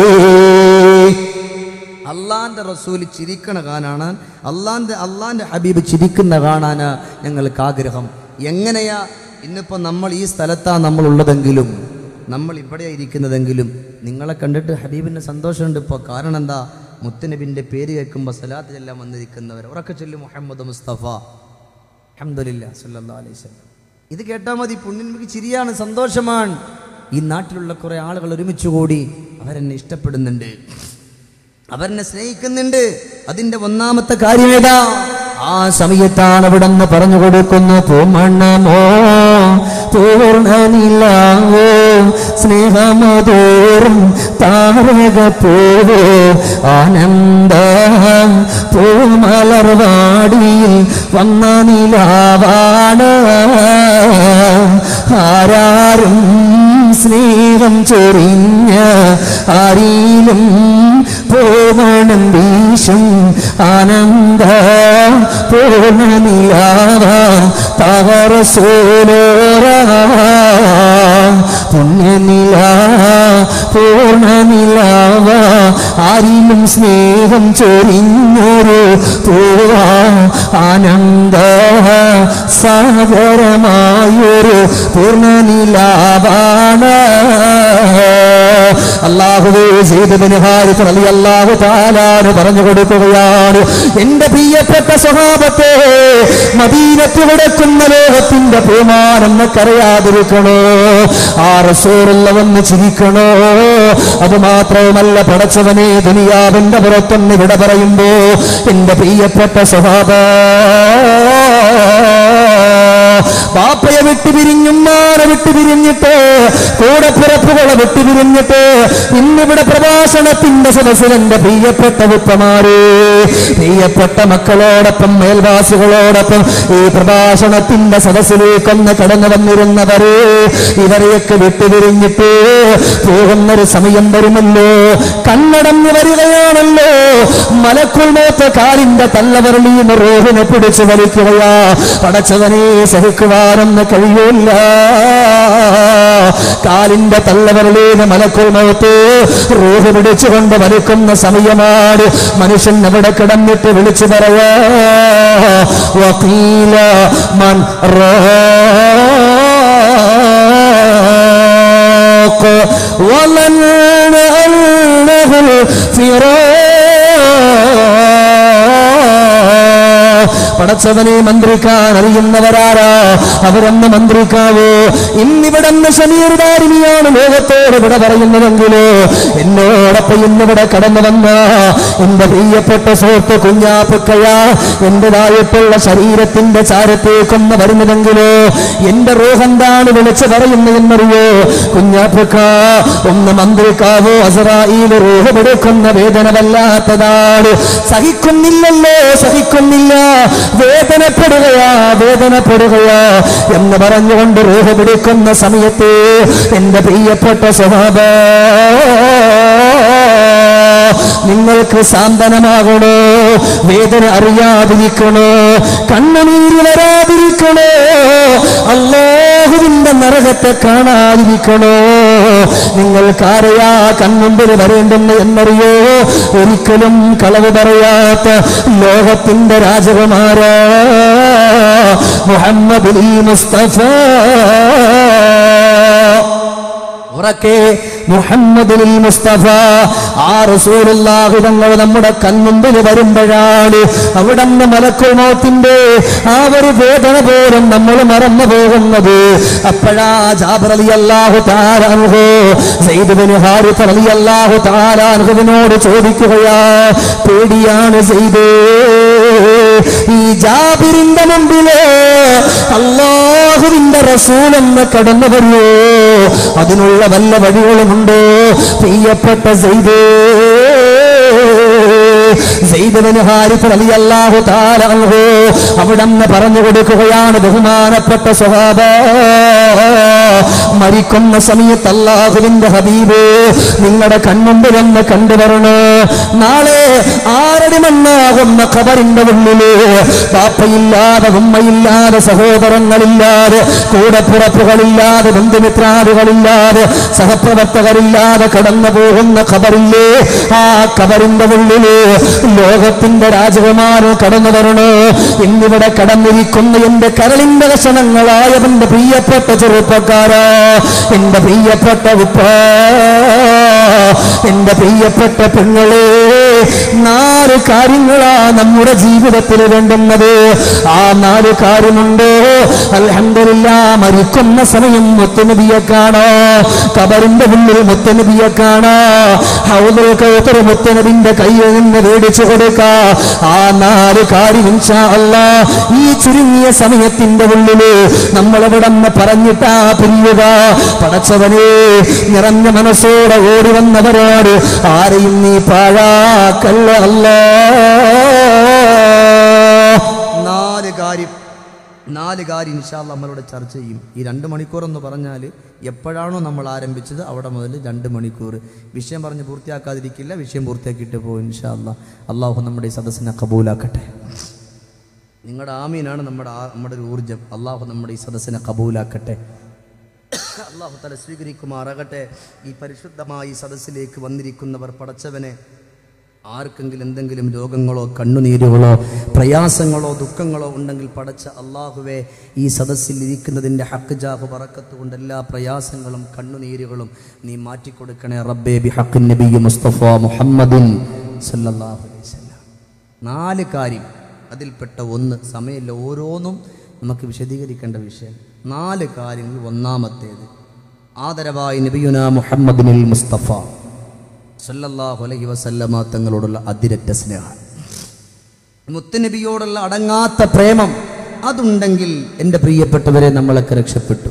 അള്ളാന്റെ റസൂൽ ചിരിക്കണ കാണാൻ, അള്ളാന്റെ ഹബീബ് ചിരിക്കുന്ന കാണാനാ ഞങ്ങൾക്ക് ആഗ്രഹം. എങ്ങനെയാ ഇന്നിപ്പോ നമ്മൾ ഈ സ്ഥലത്താണ് നമ്മളുള്ളതെങ്കിലും, നമ്മൾ ഇവിടെ ഇരിക്കുന്നതെങ്കിലും നിങ്ങളെ കണ്ടിട്ട് ഹബീബിന് സന്തോഷമുണ്ട് ഇപ്പോൾ. കാരണം എന്താ, മുത്തുനബിന്റെ പേര് കേൾക്കുമ്പോൾ സലാത്ത് ചെല്ലാൻ വന്നിരിക്കുന്നവർ ഉറക്കെ ചൊല്ലും മുഹമ്മദ് മുസ്തഫ അൽഹംദുലില്ലാഹ് സല്ലല്ലാഹു അലൈഹി വസല്ലം. ഇത് കേട്ടാൽ മതി, പുണ്യനബിക്ക് ചിരിയാണ്, സന്തോഷമാണ്. ഈ നാട്ടിലുള്ള കുറെ ആളുകൾ ഒരുമിച്ച് കൂടി അവരെന്നെ ഇഷ്ടപ്പെടുന്നുണ്ട്, അവരെന്നെ സ്നേഹിക്കുന്നുണ്ട്. അതിന്റെ ഒന്നാമത്തെ കാര്യം ഏതാ? ആ സമയത്താണ് അവിടെന്ന് പറഞ്ഞു കൊടുക്കുന്നു, പൂമണ്ണമോ പൂർണ്ണനിലാവോ സ്നേഹമതോറും താരകപ്പൂവോ ആനന്ദം പൂമലർവാടിയിൽ വന്ന നിലാവാണ് ആരാരും സ്നേഹം ചൊരിഞ്ഞ ആരിലും പൂമണം വീശും ആനന്ദ പൂർണ്ണനിലാവ തവറസൂലോര പുണ്യനില പൂർണ്ണനിലാവ ആരിലും സ്നേഹം ചൊരിഞ്ഞൊരു പൂവ ആനന്ദ സാഗരമായൊരു പൂർണ്ണനിലാവാണ് അല്ലാഹുവേ സയ്യിദ് ഇബ്നു ഹാരിസ് റളിയല്ലാഹു തആല പറഞ്ഞു കൊടുക്കുകയാണ്, എന്റെ പ്രിയപ്പെട്ട സ്വഹാബത്തെ, മദീനത്ത് കിടക്കുന്ന ലോകത്തിന്റെ പൂമാനം കരയാതിരിക്കണോ, ആ റസൂലുള്ള വന്ന് ചിരിക്കണോ. അത് മാത്രവുമല്ല, പടച്ചവനെ ദുനിയാവിന്റെ പുറത്തൊന്ന് വിട പറയുമ്പോ എന്റെ പ്രിയപ്പെട്ട സ്വഹാബ, ബാപ്പയെ വിട്ടുപിരിഞ്ഞും മാറെ വിട്ടുപിരിഞ്ഞിട്ട് കൂടപ്പിറപ്പുകളെ വിട്ടുപിരിഞ്ഞിട്ട് ഇന്നിവിടെ പ്രഭാഷണത്തിന്റെ സദസ്സിൽ എന്റെ പ്രിയപ്പെട്ട ഉപ്പമാരെ, പ്രിയപ്പെട്ട മക്കളോടൊപ്പം മേൽവാസികളോടൊപ്പം ഈ പ്രഭാഷണത്തിന്റെ സദസ്സിലേക്കൊന്ന് കടന്നു വന്നിരുന്നവരെ, ഇവരെയൊക്കെ വിട്ടുപിരിഞ്ഞിട്ട് പോകുന്നൊരു സമയം വരുമല്ലോ, കണ്ണടഞ്ഞു വരികയാണല്ലോ. മലക്കുൽ മൗത്ത് കാലിന്റെ തള്ളവരളിന്ന് റൂഹിനെ പിടിച്ചു വലിക്കുകയാ. പടച്ചവനെ സഹിക്കുവാനൊന്നും കഴിയൂല. കാലിന്റെ തള്ളവരളിന്ന് മലക്കുൽ മൗത്ത് റൂഹ് പിടിച്ചുകൊണ്ട് വലിക്കുന്ന സമയമാണ്. മനുഷ്യൻ അവിടെ കിടന്നിട്ട് വിളിച്ചു പറയാ, വഖീല മൻ റാഖ വമൻ അന്നഹുൽ ഫിറാഖ. പടച്ചവനെ മന്ത്രിക്കാൻ അറിയുന്നവരാരാ? അവരൊന്ന് മന്ത്രിക്കാവോ? ഇന്നിവിടെന്ന് ഷമീർ ദാരിമിയാണ് ലോകത്തോട് ഇവിടെ പറയുന്നതെങ്കിലോ, എന്നോടൊപ്പം ഇന്നിവിടെ കടന്നു വന്ന എന്റെ പ്രിയപ്പെട്ട സുഹൃത്ത് കുഞ്ഞാപ്പുക്കയാ എന്റേതായിട്ടുള്ള ശരീരത്തിന്റെ ചാരത്തേക്കൊന്ന് വരുന്നതെങ്കിലോ, എന്റെ റൂഹെന്താണ് വിളിച്ചു പറയുന്നതെന്നറിയോ? കുഞ്ഞാപ്പുക്ക ഒന്ന് മന്ത്രിക്കാവോ? അസ്റായീൽ റൂഹ് പിടിക്കുന്ന വേദന വല്ലാത്തതാണ്. സഹിക്കുന്നില്ലല്ലോ, സഹിക്കുന്നില്ല, വേദനപ്പെടുകയാ, വേദനപ്പെടുകയാ എന്ന് പറഞ്ഞുകൊണ്ട് റൂഹ് പിടിക്കുന്ന സമയത്ത് എന്റെ പ്രിയപ്പെട്ട സ്വഹാബ, നിങ്ങൾക്ക് സാന്ത്വനമാകണോ? വേദന അറിയാതിരിക്കണോ? കണ്ണുനീര് വരാതിരിക്കണോ? അല്ലാഹുവിന്റെ നരകത്തെ കാണാതിരിക്കണോ? നിങ്ങൾക്കാരെയാ കൺമുമ്പിൽ വരേണ്ടെന്ന് എന്നറിയോ? ഒരിക്കലും കളവ് പറയാത്ത ലോകത്തിന്റെ രാജകുമാരാ മുഹമ്മദ് മുസ്തഫ. ഉറക്കെ മുഹമ്മദുൽ മുസ്തഫ. ആ റസൂലുള്ളാഹി തങ്ങൾ നമ്മുടെ കൺമുമ്പിൽ വരുമ്പോഴാണ് അവിടുന്ന് മലക്കുൽ മൗത്തിന്റെ ആ ഒരു വേദന പോലും നമ്മൾ മറന്നു പോകുന്നത്. അപ്പോഴാ ജാബിർ റളിയല്ലാഹു തആല അൻഹു സയ്യിദ് ഇബ്നു ഹാരിസ് റളിയല്ലാഹു തആല അൻഹുവിനോട് ചോദിക്കുകയാ, പേടിയാണ് സയ്യിദേ, ഈ ജാബിറിന്റെ മുമ്പില് അല്ലാഹുവിന്റെ റസൂൽ എന്ന് കടന്നു വരുമോ? അതിനുള്ള വല്ല വഴികളുമുണ്ടോ? പ്രിയപ്പെട്ട സയ്യിദേ, സയ്യിദ് ഇബ്നു ഹാരിസ് റളിയല്ലാഹു തആല അൻഹു അവിടുന്ന് പറഞ്ഞു കൊടുക്കുകയാണ്, ബഹുമാനപ്പെട്ട സ്വഹാബ, മരിക്കുന്ന സമയത്ത് അല്ലാഹുവിന്റെ ഹബീബ് നിങ്ങളുടെ കൺമുമ്പിലൊന്ന് കണ്ടുവരണോ? നാളെ ആരടി മണ്ണാകുന്ന ഖബറിന്റെ ഉള്ളില് ബാപ്പയില്ലാതെ ഉമ്മയില്ലാതെ സഹോദരങ്ങളില്ലാതെ കൂടപ്പുറപ്പുകളില്ലാതെ ബന്ധുമിത്രാദികളില്ലാതെ സഹപ്രവർത്തകരില്ലാതെ കടന്നു പോകുന്ന ഖബറില്ലേ, ആ ഖബറിന്റെ ഉള്ളില് ലോകത്തിന്റെ രാജകുമാരൻ കടന്നു വരണോ? ഇന്നിവിടെ കടന്നിരിക്കുന്ന എന്റെ കരളിന്റെ കഷണങ്ങളായ എന്റെ പ്രിയപ്പെട്ട ചെറുപ്പക്കാരാ, എന്റെ പ്രിയപ്പെട്ട ഉപ്പ, എന്റെ പ്രിയപ്പെട്ട പെങ്ങളെ, 4 കാര്യങ്ങളാ നമ്മുടെ ജീവിതത്തിൽ വേണ്ടുന്നത്. ആ 4 കാര്യമുണ്ടോ? അൽഹംദുലില്ലാഹ്, മരിക്കുന്ന സമയം മുത്തുനബിയെ കാണാ, ഖബറിന്റെ ഉള്ളിൽ മുത്തുനബിയെ കാണാ, ഹൗദുൽ കൗസർ മുത്തുനബിന്റെ കയ്യിൽ നിന്ന് മേടിച്ചു കൊടുക്കാ. ആ 4 കാര്യം ഇൻഷാ അല്ലാഹ് ഈ ചുരുങ്ങിയ സമയത്തിന്റെ ഉള്ളില് നമ്മളെവിടെ പറഞ്ഞിട്ടാ പിരിയുക. പടച്ചവനെ, നിറഞ്ഞ മനസ്സോടെ ഓടി വന്നവരോട് ആരെയും നീ പാഴാക്കല്ല അല്ലാഹ്. 4 കാര്യം ഇൻഷാ അല്ലാഹ് നമ്മളോട് ചർച്ച ചെയ്യും. ഈ 2 മണിക്കൂർ എന്ന് പറഞ്ഞാൽ എപ്പോഴാണോ നമ്മൾ ആരംഭിച്ചത് അവിടെ മുതൽ 2 മണിക്കൂർ വിഷയം പറഞ്ഞ് പൂർത്തിയാക്കാതിരിക്കില്ല, വിഷയം പൂർത്തിയാക്കിയിട്ട് പോകും ഇൻഷാ അല്ലാഹ്. അള്ളാഹു നമ്മുടെ ഈ സദസ്സിനെ കബൂലാക്കട്ടെ. നിങ്ങളുടെ ആമീനാണ് നമ്മുടെ ഒരു ഊർജം. അള്ളാഹു നമ്മുടെ ഈ സദസ്സിനെ കബൂലാക്കട്ടെ. അല്ലാഹു തആല സ്വീകരിക്കുമാറാകട്ടെ. ഈ പരിശുദ്ധമായി സദസ്സിലേക്ക് വന്നിരിക്കുന്നവർ പടച്ചവനെ ആർക്കെങ്കിലും എന്തെങ്കിലും രോഗങ്ങളോ കണ്ണുനീരുകളോ പ്രയാസങ്ങളോ ദുഃഖങ്ങളോ ഉണ്ടെങ്കിൽ പടച്ച അള്ളാഹുവെ ഈ സദസ്സിൽ ഇരിക്കുന്നതിൻ്റെ ഹക്ക് ജാഹ് ബറക്കത്ത് കൊണ്ട് എല്ലാ പ്രയാസങ്ങളും കണ്ണുനീരുകളും നീ മാറ്റിക്കൊടുക്കണേ റബ്ബേ ബിഹഖിൻ നബി മുസ്തഫ മുഹമ്മദിൻ സല്ലല്ലാഹു അലൈഹി വസല്ലം. 4 കാര്യം, അതിൽപ്പെട്ട ഒന്ന്, സമയമില്ല ഓരോന്നും നമുക്ക് വിശദീകരിക്കേണ്ട വിഷയം. 4 കാര്യങ്ങൾ. ഒന്നാമത്തേത്, ആദരവായി നബിയുനാ മുഹമ്മദിനുൽ മുസ്തഫ സല്ലല്ലാഹു അലൈഹി വസല്ലമ തങ്ങളോടുള്ള അതിരറ്റ സ്നേഹം, മുത്തുനബിയോടുള്ള അടങ്ങാത്ത പ്രേമം, അതുണ്ടെങ്കിൽ എൻ്റെ പ്രിയപ്പെട്ടവരെ നമ്മളൊക്കെ രക്ഷപ്പെട്ടു.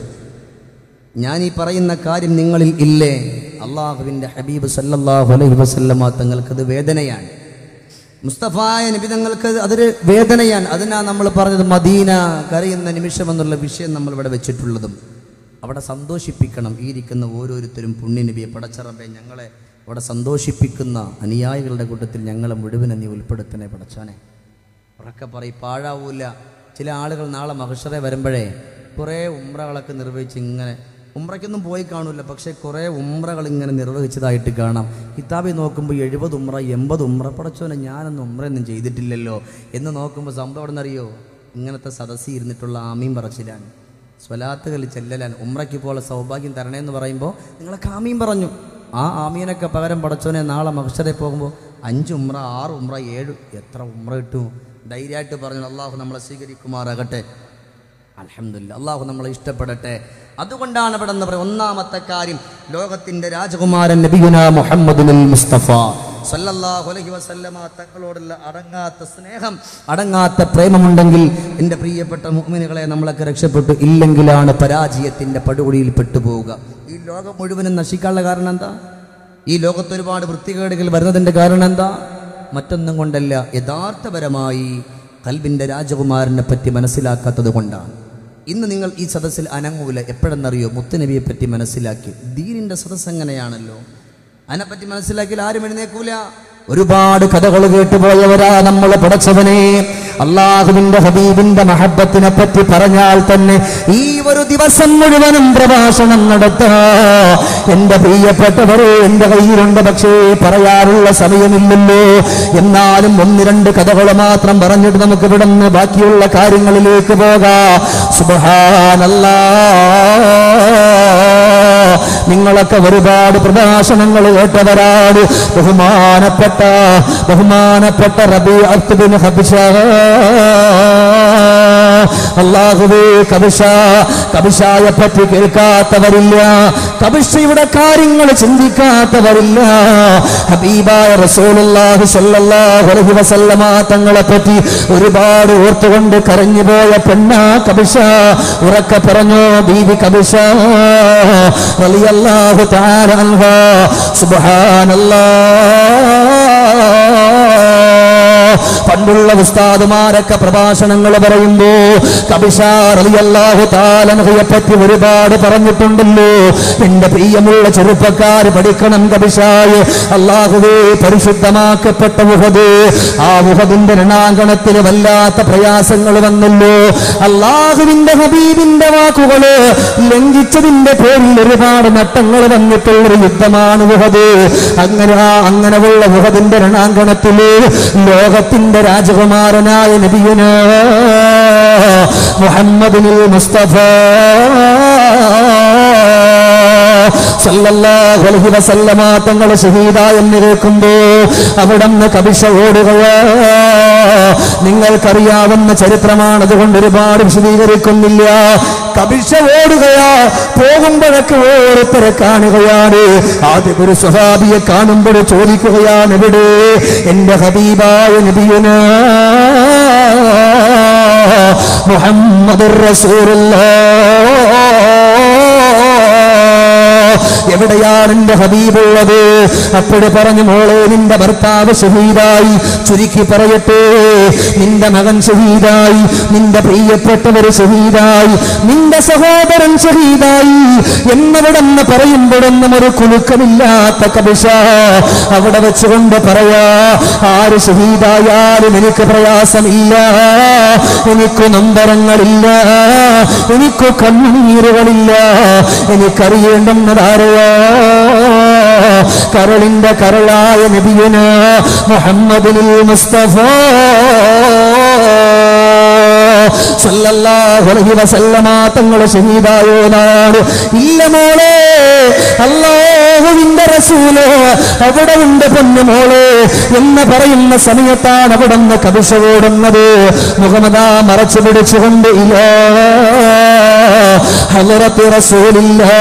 ഞാൻ ഈ പറയുന്ന കാര്യം നിങ്ങളിൽ ഇല്ലേ? അള്ളാഹുവിൻ്റെ ഹബീബ് സല്ലല്ലാഹു അലൈഹി വസല്ലമ തങ്ങൾക്കത് വേദനയാണ്. മുസ്തഫായ നബി തങ്ങൾക്ക് അതൊരു വേദനയാണ്. അതിനാ നമ്മൾ പറഞ്ഞത് മദീന കരയുന്ന നിമിഷം എന്നുള്ള വിഷയം നമ്മൾ ഇവിടെ വെച്ചിട്ടുള്ളതും. അവിടെ സന്തോഷിപ്പിക്കണം ഈ ഇരിക്കുന്ന ഓരോരുത്തരും പുണ്യനബിയെ. പടച്ചറബെ, ഞങ്ങളെ അവിടെ സന്തോഷിപ്പിക്കുന്ന അനുയായികളുടെ കൂട്ടത്തിൽ ഞങ്ങളെ മുഴുവൻ നീ ഉൾപ്പെടുത്തണേ പടച്ചാനെ. ഉറക്കെ പറയും, പാഴാവൂല. ചില ആളുകൾ നാളെ മഹ്ശറേ വരുമ്പോഴേ കുറേ ഉംറകളൊക്കെ നിർവഹിച്ച് ഇങ്ങനെ, ഉംറയ്ക്കൊന്നും പോയി കാണൂല, പക്ഷേ കുറേ ഉംറകൾ ഇങ്ങനെ നിർവഹിച്ചതായിട്ട് കാണാം. കിതാബിൽ നോക്കുമ്പോൾ 70 ഉംറ 80 ഉംറ. പടച്ചോനെ, ഞാനൊന്നും ഉംറയൊന്നും ചെയ്തിട്ടില്ലല്ലോ എന്ന് നോക്കുമ്പോൾ സംഭവം എവിടെ നിന്നറിയോ? ഇങ്ങനത്തെ സദസ്സിൽ ഇരുന്നിട്ടുള്ള ആമീൻ പറച്ചിലാണ്, സ്വലാത്തുകൾ ചെല്ലലാണ്. ഉംറയ്ക്ക് പോലെ സൗഭാഗ്യം തരണേന്ന് പറയുമ്പോൾ നിങ്ങളൊക്കെ ആമീൻ പറഞ്ഞു. ആ ആമീനൊക്കെ പകരം പടച്ചോനെ നാളെ മഹ്ശറേ പോകുമ്പോൾ 5 ഉംറ 6 ഉംറ 7 എത്ര ഉംറ കിട്ടും? ധൈര്യമായിട്ട് പറഞ്ഞു. അള്ളാഹു നമ്മളെ സ്വീകരിക്കുമാറാകട്ടെ. അൽഹംദുലില്ലാഹ്, അള്ളാഹു നമ്മളെ ഇഷ്ടപ്പെടട്ടെ. അതുകൊണ്ടാണ് ഇവിടെ എന്ന് പറയുന്നത്, ഒന്നാമത്തെ കാര്യം, ലോകത്തിന്റെ രാജകുമാരൻ നബിയുനാ മുഹമ്മദുൽ മുസ്തഫ സല്ലല്ലാഹു അലൈഹി വസല്ലമ തങ്ങളോടുള്ള അടങ്ങാത്ത സ്നേഹം, അടങ്ങാത്ത പ്രേമമുണ്ടെങ്കിൽ എൻ്റെ പ്രിയപ്പെട്ട മുഅ്മിനുകളെ നമ്മളൊക്കെ രക്ഷപ്പെട്ടു. ഇല്ലെങ്കിലാണ് പരാജയത്തിന്റെ പടുകുഴിയിൽ പെട്ടുപോവുക. ഈ ലോകം മുഴുവനും നശിക്കാനുള്ള കാരണം എന്താ? ഈ ലോകത്ത് ഒരുപാട് വൃത്തികേടുകൾ വരുന്നതിൻ്റെ കാരണം എന്താ? മറ്റൊന്നും കൊണ്ടല്ല, യഥാർത്ഥപരമായി ഖൽബിന്റെ രാജകുമാരനെ പറ്റി മനസ്സിലാക്കാത്തത് കൊണ്ടാണ്. ഇന്ന് നിങ്ങൾ ഈ സദസ്സിൽ അനങ്ങൂല. എപ്പോഴെന്നറിയോ? മുത്തുനബിയെ പറ്റി മനസ്സിലാക്കി. ദീനിന്റെ സദസ്സ് എങ്ങനെയാണല്ലോ, അതിനെപ്പറ്റി മനസ്സിലാക്കിയാൽ ആരും എഴുന്നേക്കൂല. ഒരുപാട് കഥകൾ കേട്ടുപോയവരാ നമ്മൾ. പടച്ചവനെ, അള്ളാഹുവിന്റെ ഹബീബിന്റെ മഹബത്തിനെ പറ്റി പറഞ്ഞാൽ തന്നെ ഈ ഒരു ദിവസം മുഴുവനും പ്രഭാഷണം നടത്താ എന്റെ പ്രിയപ്പെട്ടവരെ എന്റെ കയ്യിലുണ്ട്, പക്ഷേ പറയാനുള്ള സമയമില്ലല്ലോ. എന്നാലും 1-2 കഥകൾ മാത്രം പറഞ്ഞിട്ട് നമുക്ക് ഇവിടെ നിന്ന് ബാക്കിയുള്ള കാര്യങ്ങളിലേക്ക് പോകാം. സുബ്ഹാനല്ലാഹ്, നിങ്ങളൊക്കെ ഒരുപാട് പ്രഭാഷണങ്ങൾ കേട്ടവരാണ്. ബഹുമാനപ്പെട്ട റബീഅത്ത് ബിൻ ഹബ്ശ, അല്ലാഹുവേ, കബിശയെ പറ്റി കേൾക്കാത്തവരില്ല, കബിശയുടെ കാര്യങ്ങൾ ചിന്തിക്കാത്തവരില്ല. ഹബീബായ റസൂലുള്ളാഹി സ്വല്ലല്ലാഹു അലൈഹി വസല്ലമ തങ്ങളെ പറ്റി ഒരുപാട് ഓർത്തുകൊണ്ട് കരഞ്ഞുപോയ പെണ്ണാ കബിശ. ഉറക്കെ പറഞ്ഞു, ബീവി കബിശ റളിയല്ലാഹു തആല അൻഹാ. സുബ്ഹാനല്ലാഹ്, പണ്ടുള്ള ഉസ്താദുമാരൊക്കെ പ്രഭാഷണങ്ങൾ പറയുമ്പോ കബിശ റളിയല്ലാഹു തആല അൻഹയെ പറ്റി ഒരുപാട് പറഞ്ഞിട്ടുണ്ടല്ലോ. എന്റെ പ്രിയമുള്ള ചെറുപ്പക്കാർ പഠിക്കണം കബിശയെ. അല്ലാഹുവേ, പരിശുദ്ധമാക്കപ്പെട്ട ഉഹദ്, ആ ഉഹദിന്റെ രണാങ്കണത്തിൽ വല്ലാത്ത പ്രയാസങ്ങൾ വന്നല്ലോ. അല്ലാഹുവിന്റെ ഹബീബിന്റെ വാക്കുകള് ലംഘിച്ചതിന്റെ പേരിൽ ഒരുപാട് നട്ടങ്ങൾ വന്നിട്ടുള്ളൊരു യുദ്ധമാണ് ഉഹദ്. അങ്ങനെയുള്ള ഉഹദിന്റെ രണാങ്കണത്തില് ലോകത്തിന്റെ രാജകുമാരനായ നബിയുനാ മുഹമ്മദുൽ മുസ്തഫ സല്ലല്ലാഹു അലൈഹി വസല്ലമ തങ്ങൾ ഷഹീദായെന്ന് കേൾക്കുമ്പോ അവിടുന്ന് കബിശ ഓടുകയാ. നിങ്ങൾക്കറിയാവുന്ന ചരിത്രമാണ്, അതുകൊണ്ട് ഒരുപാട് വിശദീകരിക്കുന്നില്ല. കബിശ ഓടുകയാ. പോകുമ്പോഴൊക്കെ ഓരോരുത്തരെ കാണുകയാണ്. ആദ്യം ഒരു സ്വഹാബിയെ കാണുമ്പോൾ ചോദിക്കുകയാണ്, എവിടെ എന്റെ ഹബീബായ നബിയുനാ മുഹമ്മദുർ റസൂലുള്ളാഹ് എവിടെയാണ് എന്റെ ഹബീബുള്ളത്? അപ്പോഴേ പറഞ്ഞു, മോളെ നിന്റെ ഭർത്താവ് ഷഹീദായി. ചുരുക്കി പറയട്ടെ, നിന്റെ മകൻ ഷഹീദായി, നിന്റെ പ്രിയപ്പെട്ടവർ ഷഹീദായി, നിന്റെ സഹോദരൻ ഷഹീദായി എന്നവിടെന്ന് പറയുമ്പോഴൊന്നും ഒരു കുലുക്കമില്ലാത്ത കബിഷ അവിടെ വെച്ചുകൊണ്ട് പറയാ, ആര് ഷഹീദായാലും എനിക്ക് പ്രയാസമില്ല, എനിക്ക് നൊമ്പരങ്ങളില്ല, എനിക്ക് കണ്ണുനീരുകളില്ല. എനിക്കറിയേണ്ടുന്നതാരയോ? കരളിന്റെ കരളായ നബിയുന മുഹമ്മദുൽ മുസ്തഫ സല്ലല്ലാഹു അലൈഹി വസല്ലമ തങ്ങൾ ഷഹീദായോനാണ്. ഇല്ല മോളെ, അല്ലാഹുവിന്റെ റസൂല് അവിടെ ഉണ്ട് പൊന്നു മോളെ എന്ന് പറയുന്ന സമയത്താണ് അവിടെ നിന്ന് കബിഷ ഓടുന്നത്. മുഹമ്മദ മറച്ചു പിടിച്ചുകൊണ്ട് ഇലാ ഹളറത്തി റസൂലില്ലാ,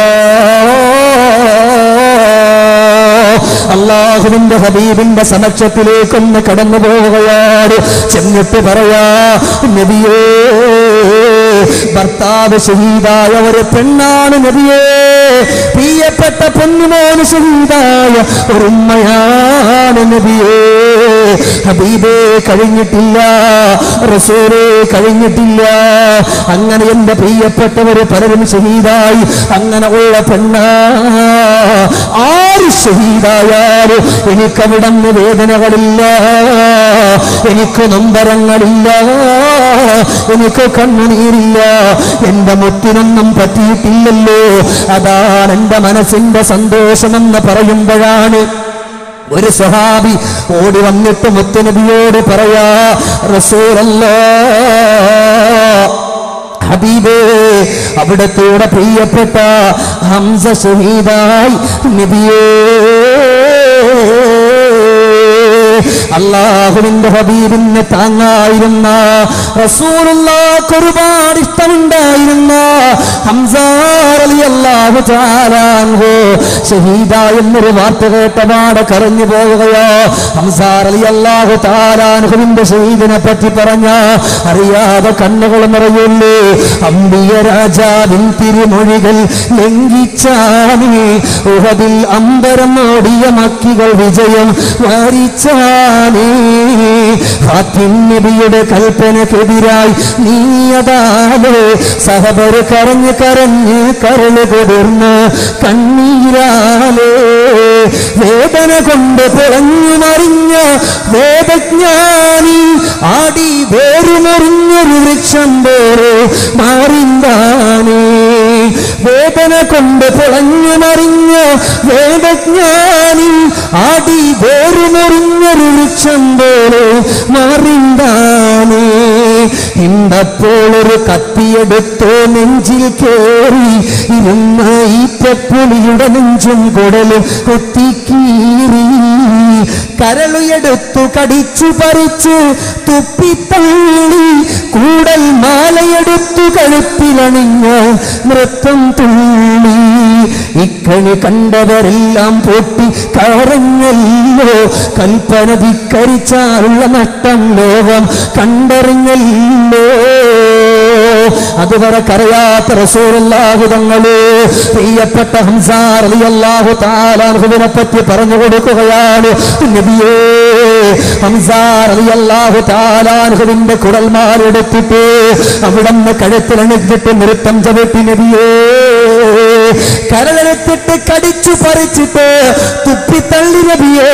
അല്ലാഹുവിന്റെ ഹബീബിന്റെ സമക്ഷത്തിലേക്കൊന്ന് കടന്നു പോവുകയാണ്. ചെന്നിട്ട് പറയാ, നബിയേ, ഭർത്താവ് ഷഹീദായ ഒരു പെണ്ണാണ് നബിയേ, പ്രിയപ്പെട്ട പൊന്നുമോന് ഷഹീദായ ഒരു ഉമ്മയാണ് നബിയേ. ഹബീബേ കഴിഞ്ഞിട്ടില്ല, റസൂലേ കഴിഞ്ഞിട്ടില്ല. അങ്ങനെ എന്റെ പ്രിയപ്പെട്ടവര് പലരും ഷഹീദായി. അങ്ങനെ ഉള്ള പെണ്ണാ, ആര് ഷഹീദായാലും എനിക്കവിടന്ന് വേദനകളില്ല, എനിക്ക് നൊമ്പരങ്ങളില്ല, എനിക്ക് കണ്ണുനീരില്ല. എന്റെ മുത്തിനൊന്നും പറ്റിയിട്ടില്ലല്ലോ, അതാണ് എന്റെ മനസ്സിന്റെ സന്തോഷമെന്ന് പറയുമ്പോഴാണ് ഒരു സ്വഹാബി ഓടി വന്നിട്ട് മുത്തുനബിയോട് പറയാ, റസൂലല്ലാഹ്, ഹബീബേ, അവിടത്തോടെ പ്രിയപ്പെട്ട ഹംസ ഷഹീദായി നബിയേ. അല്ലാഹുവിന്റെ ഹബീബിനെ താങ്ങായിരുന്ന, റസൂലുള്ളാഹിക്ക് ഒരുപാട് ഇഷ്ടമുണ്ടായിരുന്ന ഹംസ റളിയല്ലാഹു തആല അൻഹു ഷഹീദായി എന്നൊരു വാർത്ത കേട്ടപാടെ കരഞ്ഞു പോവുകയോ. ഹംസ റളിയല്ലാഹു തആല അൻഹുവിന്റെ ഷഹീദിനെ പറ്റി പറഞ്ഞ അറിയാതെ കണ്ണുകൾ നിറയുള്ളൂ. അമ്പിയ രാജാവിൻ തിരുമൊഴികൾ ലംഘിച്ചാണ് ഉഹദിൽ അമ്പരം ഓടിയ മക്കികൾ വിജയം വരിച്ചാണ്. ഫാത്തിം നബിയുടെ കൽപ്പനക്കെതിരായി നീയതാലേ സഹബര് കരഞ്ഞ് കരഞ്ഞ് കരള് കുതിർന്ന് കണ്ണീരാലേ വേദന കൊണ്ട് പിളഞ്ഞു മറിഞ്ഞ വേദജ്ഞാനി ആടി വേറുമറിഞ്ഞൊരു വൃക്ഷം പോലെ മാറിന്താനേ. വേദന കൊണ്ട് പിളഞ്ഞു മറിഞ്ഞ വേദജ്ഞാനി ആടി വേറുമറിഞ്ഞൊരു വൃക്ഷം പോലെ മാറിന്താനേ. ഇന്നപ്പോൾ ഒരു കത്തിയെടുത്തോ നെഞ്ചിൽ കേറി ഇരുന്ന ഈറ്റപ്പുലിയുടെ നെഞ്ചും കുടലും കുത്തിക്കീറി. കരളുയെടുത്തു കടിച്ചു പറിച്ചു തുപ്പിത്തള്ളി കൂടൽ മാലയെടുത്തു കഴുത്തിലണിഞ്ഞ് നൃത്തം തുള്ളി. ഇക്കണി കണ്ടവരെല്ലാം പൊട്ടി കരഞ്ഞല്ലോ, കൽപ്പന ധിക്കരിച്ചാലുള്ള നഷ്ടം ലോകം കണ്ടറിഞ്ഞല്ലോ. അതുവരെ കരയാത്ത റസൂലുള്ളാഹി തങ്ങളെ പ്രിയപ്പെട്ട ഹംസ റളിയല്ലാഹു തആല അൻഹുവിനെ പറ്റി പറഞ്ഞു കൊടുക്കുകയാണ്. നബിയേ, ഹംസ റളിയല്ലാഹു തആല അൻഹുവിന്റെ കുടൽമാരെടുത്തിട്ട് അവിടുന്ന് കഴുത്തിലണിഞ്ഞിട്ട് നൃത്തം ചവിട്ടി നബിയേ. കരളെടുത്തിട്ട് കടിച്ചു പറിച്ചിട്ട് തുപ്പിത്തള്ളി നബിയേ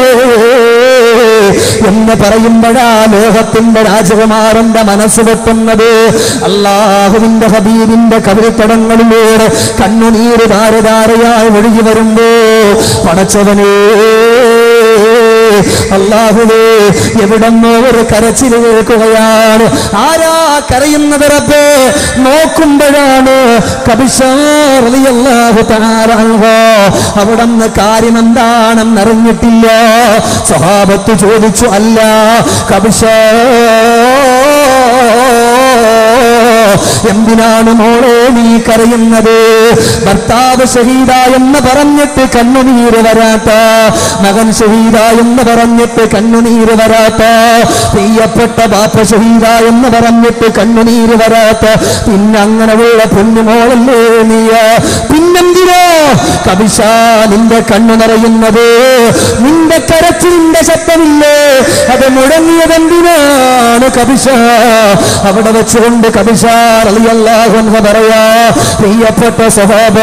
എന്ന് പറയുമ്പോഴാ ലോകത്തിന്റെ രാജകുമാരന്റെ മനസ്സ് വെട്ടുന്നത്. അല്ലാഹുവിന്റെ ഹബീബിന്റെ കവിളിത്തടങ്ങളിലൂടെ കണ്ണുനീര് ധാരധാരയായി ഒഴുകി വരുമ്പോ പടച്ചവനേ, അല്ലാഹുവേ, എവിടെന്നോ ഒരു കരച്ചിൽ കേൾക്കുകയാണ്. ആരാ കരയുന്നത് റബ്ബേ? നോക്കുമ്പോഴാണ് കബിഷ റളിയല്ലാഹു തആല അൻഹു. അവിടുന്ന് കാര്യം എന്താണെന്നറിഞ്ഞിട്ടില്ല. സ്വഹാബത്ത് ചോദിച്ചു, അല്ല കബിഷ, എന്തിനാണ് മോളെ നീ കരയുന്നത്? ഭർത്താവ് ഷഹീദായെന്ന് പറഞ്ഞിട്ട് കണ്ണുനീര് വരാത്ത, മകൻ ഷഹീദായെന്ന് പറഞ്ഞിട്ട് കണ്ണുനീര് വരാത്ത, പ്രിയപ്പെട്ട ബാപ്പ ഷഹീദായെന്ന് പറഞ്ഞിട്ട് കണ്ണുനീര് വരാത്ത, പിന്നെ അങ്ങനെയുള്ള പൊന്നുമോളല്ലേ നീ? പിന്നെന്തിനാ എന്തെന്നറിയോ? കബിഷ, നിന്റെ കണ്ണു നിറയുന്നത്, നിന്റെ കരച്ചിലിന്റെ ശബ്ദമില്ലേ, അത് മുഴങ്ങിയതെന്തിനാണ് കബിഷ? അവിടെ വെച്ചുകൊണ്ട് കബിഷ റളിയല്ലാഹു അൻഹു പറയാ, പ്രിയപ്പെട്ട സഹാബ,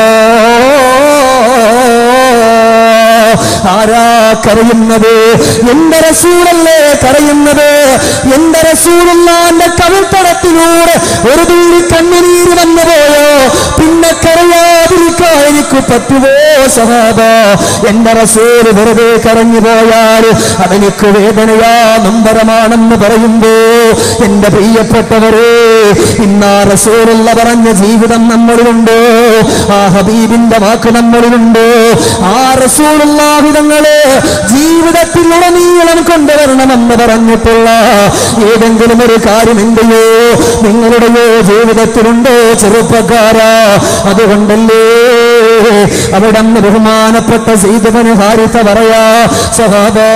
ആരാ കരയുന്നത്? എന്റെ റസൂലല്ലേ കരയുന്നത്. എന്റെ റസൂലുള്ളാഹിന്റെ കവിൾത്തടത്തിലൂടെ ഒരു തുള്ളി കണ്ണുനീര് വന്നു പോയോ പിന്നെ കരയാതിരിക്കാൻ എനിക്ക് പറ്റുമോ സഹാബ? എന്റെ റസൂല് വെറുതെ കരഞ്ഞു പോയാൽ അതെനിക്ക് വേദനയാ, നൊമ്പരമാണെന്ന് പറയുമ്പോ എന്റെ പ്രിയപ്പെട്ടവരെ, ഇന്നാ റസൂലുള്ള പറഞ്ഞ ജീവിതം നമ്മളിലുണ്ട്, ആ ഹബീബിന്റെ വാക്ക് നമ്മളിലുണ്ട്. ആ റസൂലുള്ളാഹി തങ്ങളെ ജീവിതത്തിലുടനീളം കൊണ്ടുവരണമെന്ന് പറഞ്ഞിട്ടുള്ള ഏതെങ്കിലും ഒരു കാര്യം എന്റെയോ നിങ്ങളുടെയോ ജീവിതത്തിലുണ്ടോ ചെറുപ്പക്കാരാ? അതുകൊണ്ടല്ലേ അവിടെ ബഹുമാനപ്പെട്ട സയ്യിദ് ഇബ്നു ഹാരിസ പറയാ, സഹാബാ,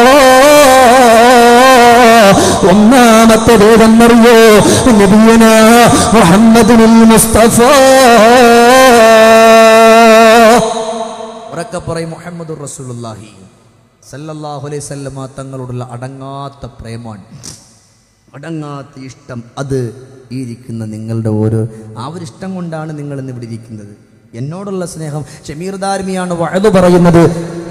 ഒന്നാമത്തെ വേദമെന്നറിയോ? നബിയുനാ മുഹമ്മദുൽ മുസ്തഫ. ഉറക്കെ പറയും, മുഹമ്മദുർ റസൂലുള്ളാഹി സല്ലല്ലാഹു അലൈഹി വസല്ലമ തങ്ങളോടുള്ള അടങ്ങാത്ത പ്രേമാണ്, അടങ്ങാത്ത ഇഷ്ടം. അത് ഈ ഇരിക്കുന്ന നിങ്ങളുടെ ആ ഒരു ഇഷ്ടം കൊണ്ടാണ് നിങ്ങൾ ഇന്ന് ഇവിടെ ഇരിക്കുന്നത്. എന്നോടുള്ള സ്നേഹം ഷമീർ ദാരിമിയാണ് വഅദ് പറയുന്നത്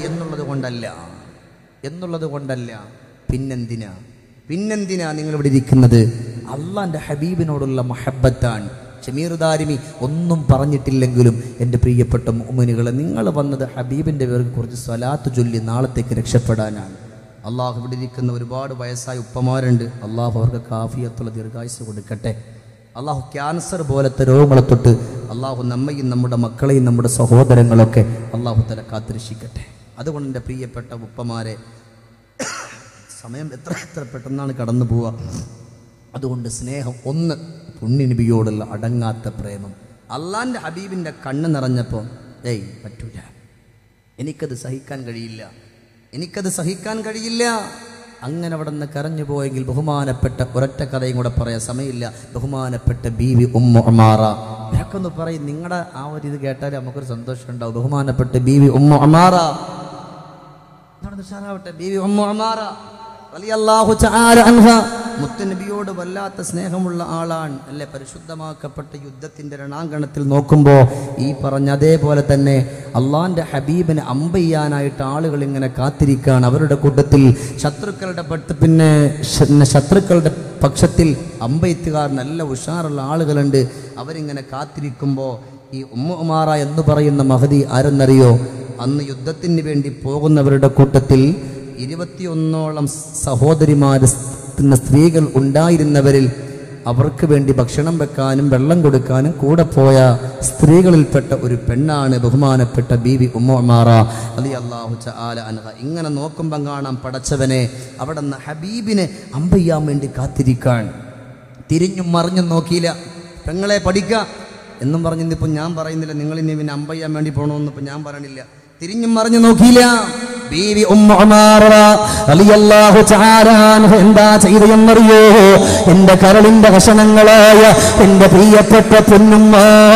എന്നുള്ളത് കൊണ്ടല്ല. പിന്നെന്തിനാ നിങ്ങൾ ഇവിടെ ഇരിക്കുന്നത്? അള്ളാന്റെ ഹബീബിനോടുള്ള മഹബ്ബത്താണ്. ഷമീർ ദാരിമി ഒന്നും പറഞ്ഞിട്ടില്ലെങ്കിലും എൻ്റെ പ്രിയപ്പെട്ട മുഅ്മിനുകളെ, നിങ്ങൾ വന്നത് ഹബീബിൻ്റെ പേർക്ക് കുറച്ച് സ്വലാത്ത് ചൊല്ലി നാളത്തേക്ക് രക്ഷപ്പെടാനാണ്. അള്ളാഹു ഇവിടെ ഇരിക്കുന്ന ഒരുപാട് വയസ്സായ ഉപ്പമാരുണ്ട്. അള്ളാഹു അവർക്ക് കാഫിയത്തുള്ള ദീർഘായുസ്സ് കൊടുക്കട്ടെ. അള്ളാഹു ക്യാൻസർ പോലത്തെ രോഗങ്ങളെ തൊട്ട് അള്ളാഹു നമ്മയും നമ്മുടെ മക്കളെയും നമ്മുടെ സഹോദരങ്ങളൊക്കെ അള്ളാഹു തല കാത്തിരക്ഷിക്കട്ടെ. അതുകൊണ്ട് എൻ്റെ പ്രിയപ്പെട്ട ഉപ്പമാരെ, സമയം എത്ര പെട്ടെന്നാണ് കടന്നു പോവുക. അതുകൊണ്ട് സ്നേഹം ഒന്ന്, പുണ്യനബിയോടുള്ള അടങ്ങാത്ത പ്രേമം. അള്ളാൻ്റെ ഹബീബിൻ്റെ കണ്ണ് നിറഞ്ഞപ്പോൾ പറ്റൂല, എനിക്കത് സഹിക്കാൻ കഴിയില്ല. അങ്ങനെ അവിടെ നിന്ന് കരഞ്ഞു പോയെങ്കിൽ ബഹുമാനപ്പെട്ട ഒരൊറ്റ കഥയും കൂടെ പറയാൻ സമയമില്ല. ബഹുമാനപ്പെട്ട ബീവി ഉമ്മു ഉമാറ, ഇതൊക്കെ ഒന്ന് പറയും. നിങ്ങളുടെ ആ ഒരു ഇത് കേട്ടാൽ നമുക്കൊരു സന്തോഷം ഉണ്ടാവും. ബഹുമാനപ്പെട്ട ബീവി ഉമ്മു ഉമാറ, ബീവി ഉമ്മു ഉമാറ റളിയല്ലാഹു തആല അൻഹ മുത്തുനബിയോട് വല്ലാത്ത സ്നേഹമുള്ള ആളാണ് അല്ലേ. പരിശുദ്ധമാക്കപ്പെട്ട യുദ്ധത്തിന്റെ രണാങ്കണത്തിൽ നോക്കുമ്പോൾ ഈ പറഞ്ഞ അതേപോലെ തന്നെ അള്ളാന്റെ ഹബീബിനെ അമ്പെയ്യാനായിട്ട് ആളുകൾ ഇങ്ങനെ കാത്തിരിക്കുകയാണ്. അവരുടെ കൂട്ടത്തിൽ ശത്രുക്കളുടെ പക്ഷത്തിൽ അമ്പെയ്ത്തുകാർ നല്ല ഉഷാറുള്ള ആളുകളുണ്ട്. അവരിങ്ങനെ കാത്തിരിക്കുമ്പോൾ ഈ ഉമ്മു ഉമാറ എന്ന് പറയുന്ന മഹദി ആരെന്നറിയോ? അന്ന് യുദ്ധത്തിന് വേണ്ടി പോകുന്നവരുടെ കൂട്ടത്തിൽ 21ഓളം സഹോദരിമാർ സ്ത്രീകൾ ഉണ്ടായിരുന്നവരിൽ അവർക്ക് വേണ്ടി ഭക്ഷണം വെക്കാനും വെള്ളം കൊടുക്കാനും കൂടെ പോയ സ്ത്രീകളിൽപ്പെട്ട ഒരു പെണ്ണാണ് ബഹുമാനപ്പെട്ട ബീവി ഉമ്മു ഉമാറ റളിയല്ലാഹു തആല അൻഹ. ഇങ്ങനെ നോക്കുമ്പം കാണാം പടച്ചവനെ അവിടെ നിന്ന് ഹബീബിനെ അമ്പെയ്യാൻ വേണ്ടി കാത്തിരിക്കാൻ. തിരിഞ്ഞും മറിഞ്ഞും നോക്കിയില്ല. പെങ്ങളെ പഠിക്കുക എന്നും പറഞ്ഞിപ്പോൾ ഞാൻ പറയുന്നില്ല, നിങ്ങളിനി പിന്നെ അമ്പെയ്യാൻ വേണ്ടി പോകണമെന്നിപ്പോൾ ഞാൻ പറയണില്ല. തിരിഞ്ഞും മറിഞ്ഞു നോക്കിയില്ല. ബീവി ഉമ്മു ഉമാറ റളിയല്ലാഹു തആല അൻഹ എന്താ ചെയ്തതെന്നറിയോ? എൻ്റെ കരളിൻ്റെ കഷണങ്ങളായ എൻ്റെ പ്രിയപ്പെട്ട പൊന്നുമ്മ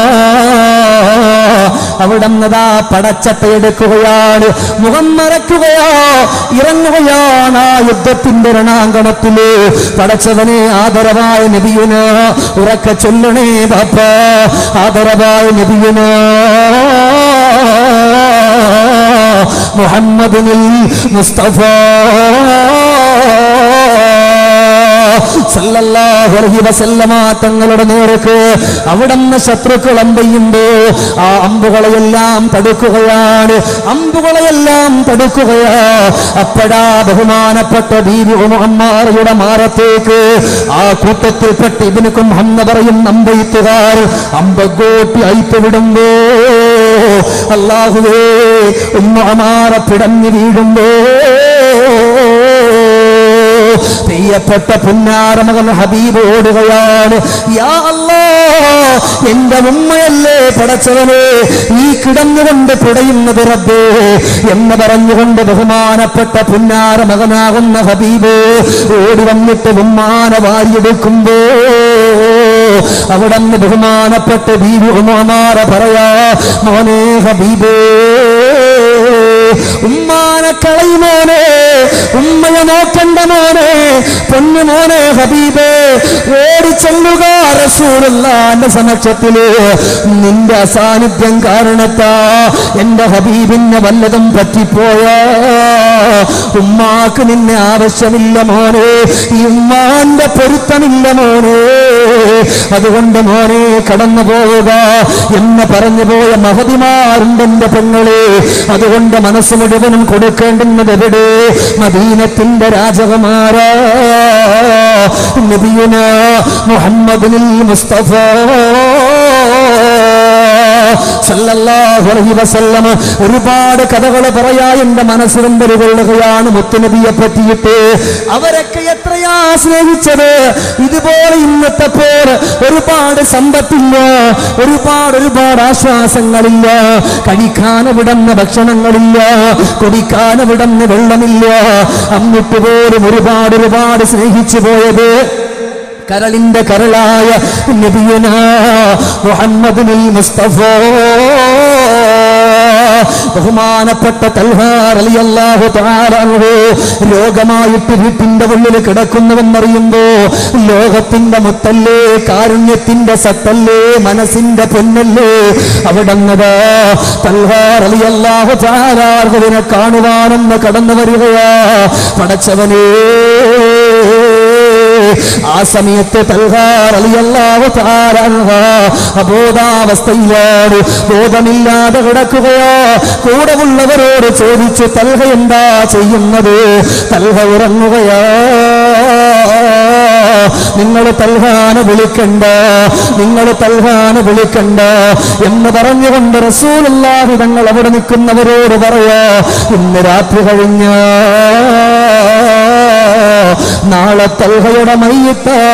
അവിടെ നിന്നതാ പടച്ചട്ടയെടുക്കുകയാണ്, മുഖം മറയ്ക്കുകയോ ഇറങ്ങുകയാണ് ആ യുദ്ധത്തിന്റെ രണാങ്കണത്തില്. പടച്ചവനെ, ആദരവായ നബിയുന, ഉറക്കെ ചൊല്ലണേ ബാപ്പ, ആദരവായ നബിയുന മുഹമ്മദുൽ മുസ്തഫ സല്ലല്ലാഹു അലൈഹി വസല്ലമ തങ്ങളുടെ നേർക്ക് അവിടുന്ന് ശത്രുക്കൾ അമ്പെയ്യുമ്പോ ആ അമ്പുകളെയെല്ലാം തടുക്കുകയാണ്. അപ്പോഴാ ബഹുമാനപ്പെട്ട ബീവി ഉമ്മു ഉമാറയുടെ മാറത്തേക്ക് ആ കൂട്ടത്തിൽപ്പെട്ട് ഇബ്നുക്കും ഹംന പറയും അമ്പെയ്ത്തുകാർ അമ്പഗോട്ടി അയച്ചു വിടുമ്പോ അല്ലാഹുവേ, ഉമ്മു ഉമാറ പിടഞ്ഞു വീഴുമ്പോ പ്രിയപ്പെട്ട പുന്നാരമകൻ ഹബീബ് ഓടുകയാണ്. യാ അല്ലാഹ്, എന്റെ ഉമ്മയല്ലേ പടച്ചവനെ ഈ കിടന്നുകൊണ്ട് പിടയുന്നത് റബ്ബേ എന്ന് പറഞ്ഞുകൊണ്ട് ബഹുമാനപ്പെട്ട പുന്നാരമകനാകുന്ന ഹബീബ് ഓടി വന്നിട്ട് ഉമ്മാനെ വാരിയെടുക്കുമ്പോ അവിടുന്ന് ബഹുമാനപ്പെട്ട ബീവി ഉമ്മാറ പറയാ, മോനെ ഹബീബേ, ഉമ്മാനെ കളയുമോനെ, ഉമ്മയെ നോക്കണ്ട മോനെ, പൊന്നു മോനെ ഹബീബേ, ഓടിച്ചെല്ലുക റസൂലുള്ളാഹിന്റെ സമക്ഷത്തില്. നിന്റെ അസാന്നിധ്യം കാരണത്താ എന്റെ ഹബീബിനെ വല്ലതും പറ്റിപ്പോയാ ഉമ്മാക്ക് നിന്നെ ആവശ്യമില്ല മോനെ, ഈ ഉമ്മാന്റെ പൊരുത്തമില്ല മോനെ, അതുകൊണ്ട് മോനെ കടന്നു പോവുക എന്ന് പറഞ്ഞു പോയ മഹതിമാരുണ്ട് എന്റെ പെങ്ങളെ. അതുകൊണ്ട് മനസ്സ് മുഴുവനും കൊടുക്കേണ്ടുന്നത് എവിടെ? മദീനത്തിന്റെ രാജകുമാരാ നബിയുന മുഹമ്മദുൽ മുസ്തഫ സല്ലല്ലാഹു അലൈഹി വസല്ലം. ഒരുപാട് കഥകൾ പറയാ എന്റെ മനസ്സിലുകൊള്ളുകയാണ് മുത്തുനബിയെ പറ്റിയിട്ട്. അവരൊക്കെ എത്രയാ സ്നേഹിച്ചത്. ഇതുപോലെ ഇന്നത്തെ പോലെ ഒരുപാട് സമ്പത്തില്ല, ഒരുപാട് ആശ്വാസങ്ങളില്ല, കഴിക്കാനവിടുന്ന ഭക്ഷണങ്ങളില്ല, കുടിക്കാനവിടുന്ന വെള്ളമില്ല. എന്നിട്ട് പോലും ഒരുപാട് സ്നേഹിച്ചു പോയത് കരളിന്റെ കരളായ നബിയുനാ മുഹമ്മദുൽ മുസ്തഫ. ബഹുമാനപ്പെട്ട തൽഹ റളിയല്ലാഹു തആല അൻഹു രോഗമായിട്ട് വീട്ടിന്റെ ഉള്ളിൽ കിടക്കുന്നുവെന്നറിയുമ്പോ ലോകത്തിന്റെ മുത്തല്ലേ, കാരുണ്യത്തിന്റെ സത്തല്ലേ, മനസ്സിന്റെ പൊന്നല്ലേ, അവിടുന്ന് തൽഹ റളിയല്ലാഹു തആല അൻഹുവിനെ കാണുവാനെന്ന് കടന്നു വരികയാ. പടച്ചവനേ, ആ സമയത്ത് തൽഹ റളിയല്ലാഹു തആല അൻഹു അബോധാവസ്ഥയിലാണ്, ബോധമില്ലാതെ കിടക്കുകയോ. കൂടെ ഉള്ളവരോട് ചോദിച്ചു, തൽഹ എന്താ ചെയ്യുന്നത്? തൽഹ ഉറങ്ങുകയോ. നിങ്ങൾ തൽഹാനെ വിളിക്കണ്ട, നിങ്ങൾ തൽഹാനെ വിളിക്കണ്ട എന്ന് പറഞ്ഞുകൊണ്ട് റസൂലുള്ളാഹി തങ്ങൾ അവിടെ നിൽക്കുന്നവരോട് പറയാ, ഇന്ന് രാത്രി കഴിഞ്ഞ നാളെ തൽഹയുടെ മയ്യിത്താണ്.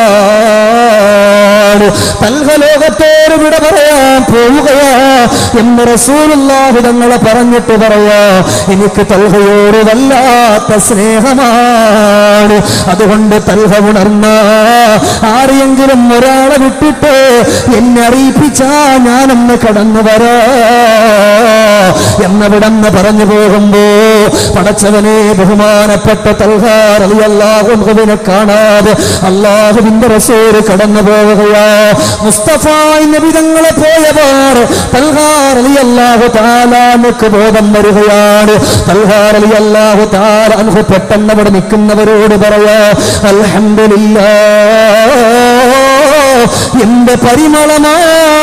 തൽഹ ലോകത്തോട് വിട പറയാൻ പോവുകയാ എന്ന് റസൂലുള്ളാഹി തങ്ങളെ പറഞ്ഞിട്ട് പറയാ, എനിക്ക് തൽഹയോട് വല്ലാത്ത സ്നേഹമാണ്. അതുകൊണ്ട് തൽഹ ഉണർന്ന ആരെയെങ്കിലും ഒരാളെ വിട്ടിട്ട് എന്നെ അറിയിപ്പിച്ചാ ഞാനൊന്ന് കടന്നു വരാ എന്നവിടെന്ന് പറഞ്ഞു പോകുമ്പോ പടച്ചവനെ, ബഹുമാനപ്പെട്ട തൽഹ റളിയല്ലാഹു അൻഹുവിനെ കാണാതെ അല്ലാഹുവിന്റെ റസൂൽ കടന്നു പോവുകയാ. മുസ്തഫ നബി തങ്ങളെ പോയവർ തൽഹ റളിയല്ലാഹു തആല അൻഹു ബോധം വരികയാണ്. തൽഹ റളിയല്ലാഹു തആല അൻഹു പെട്ടെന്ന് അവിടെ നിൽക്കുന്നവരോട് പറയാ, അൽഹംദുലില്ലാഹ്, എന്ത് പരിമളമാ,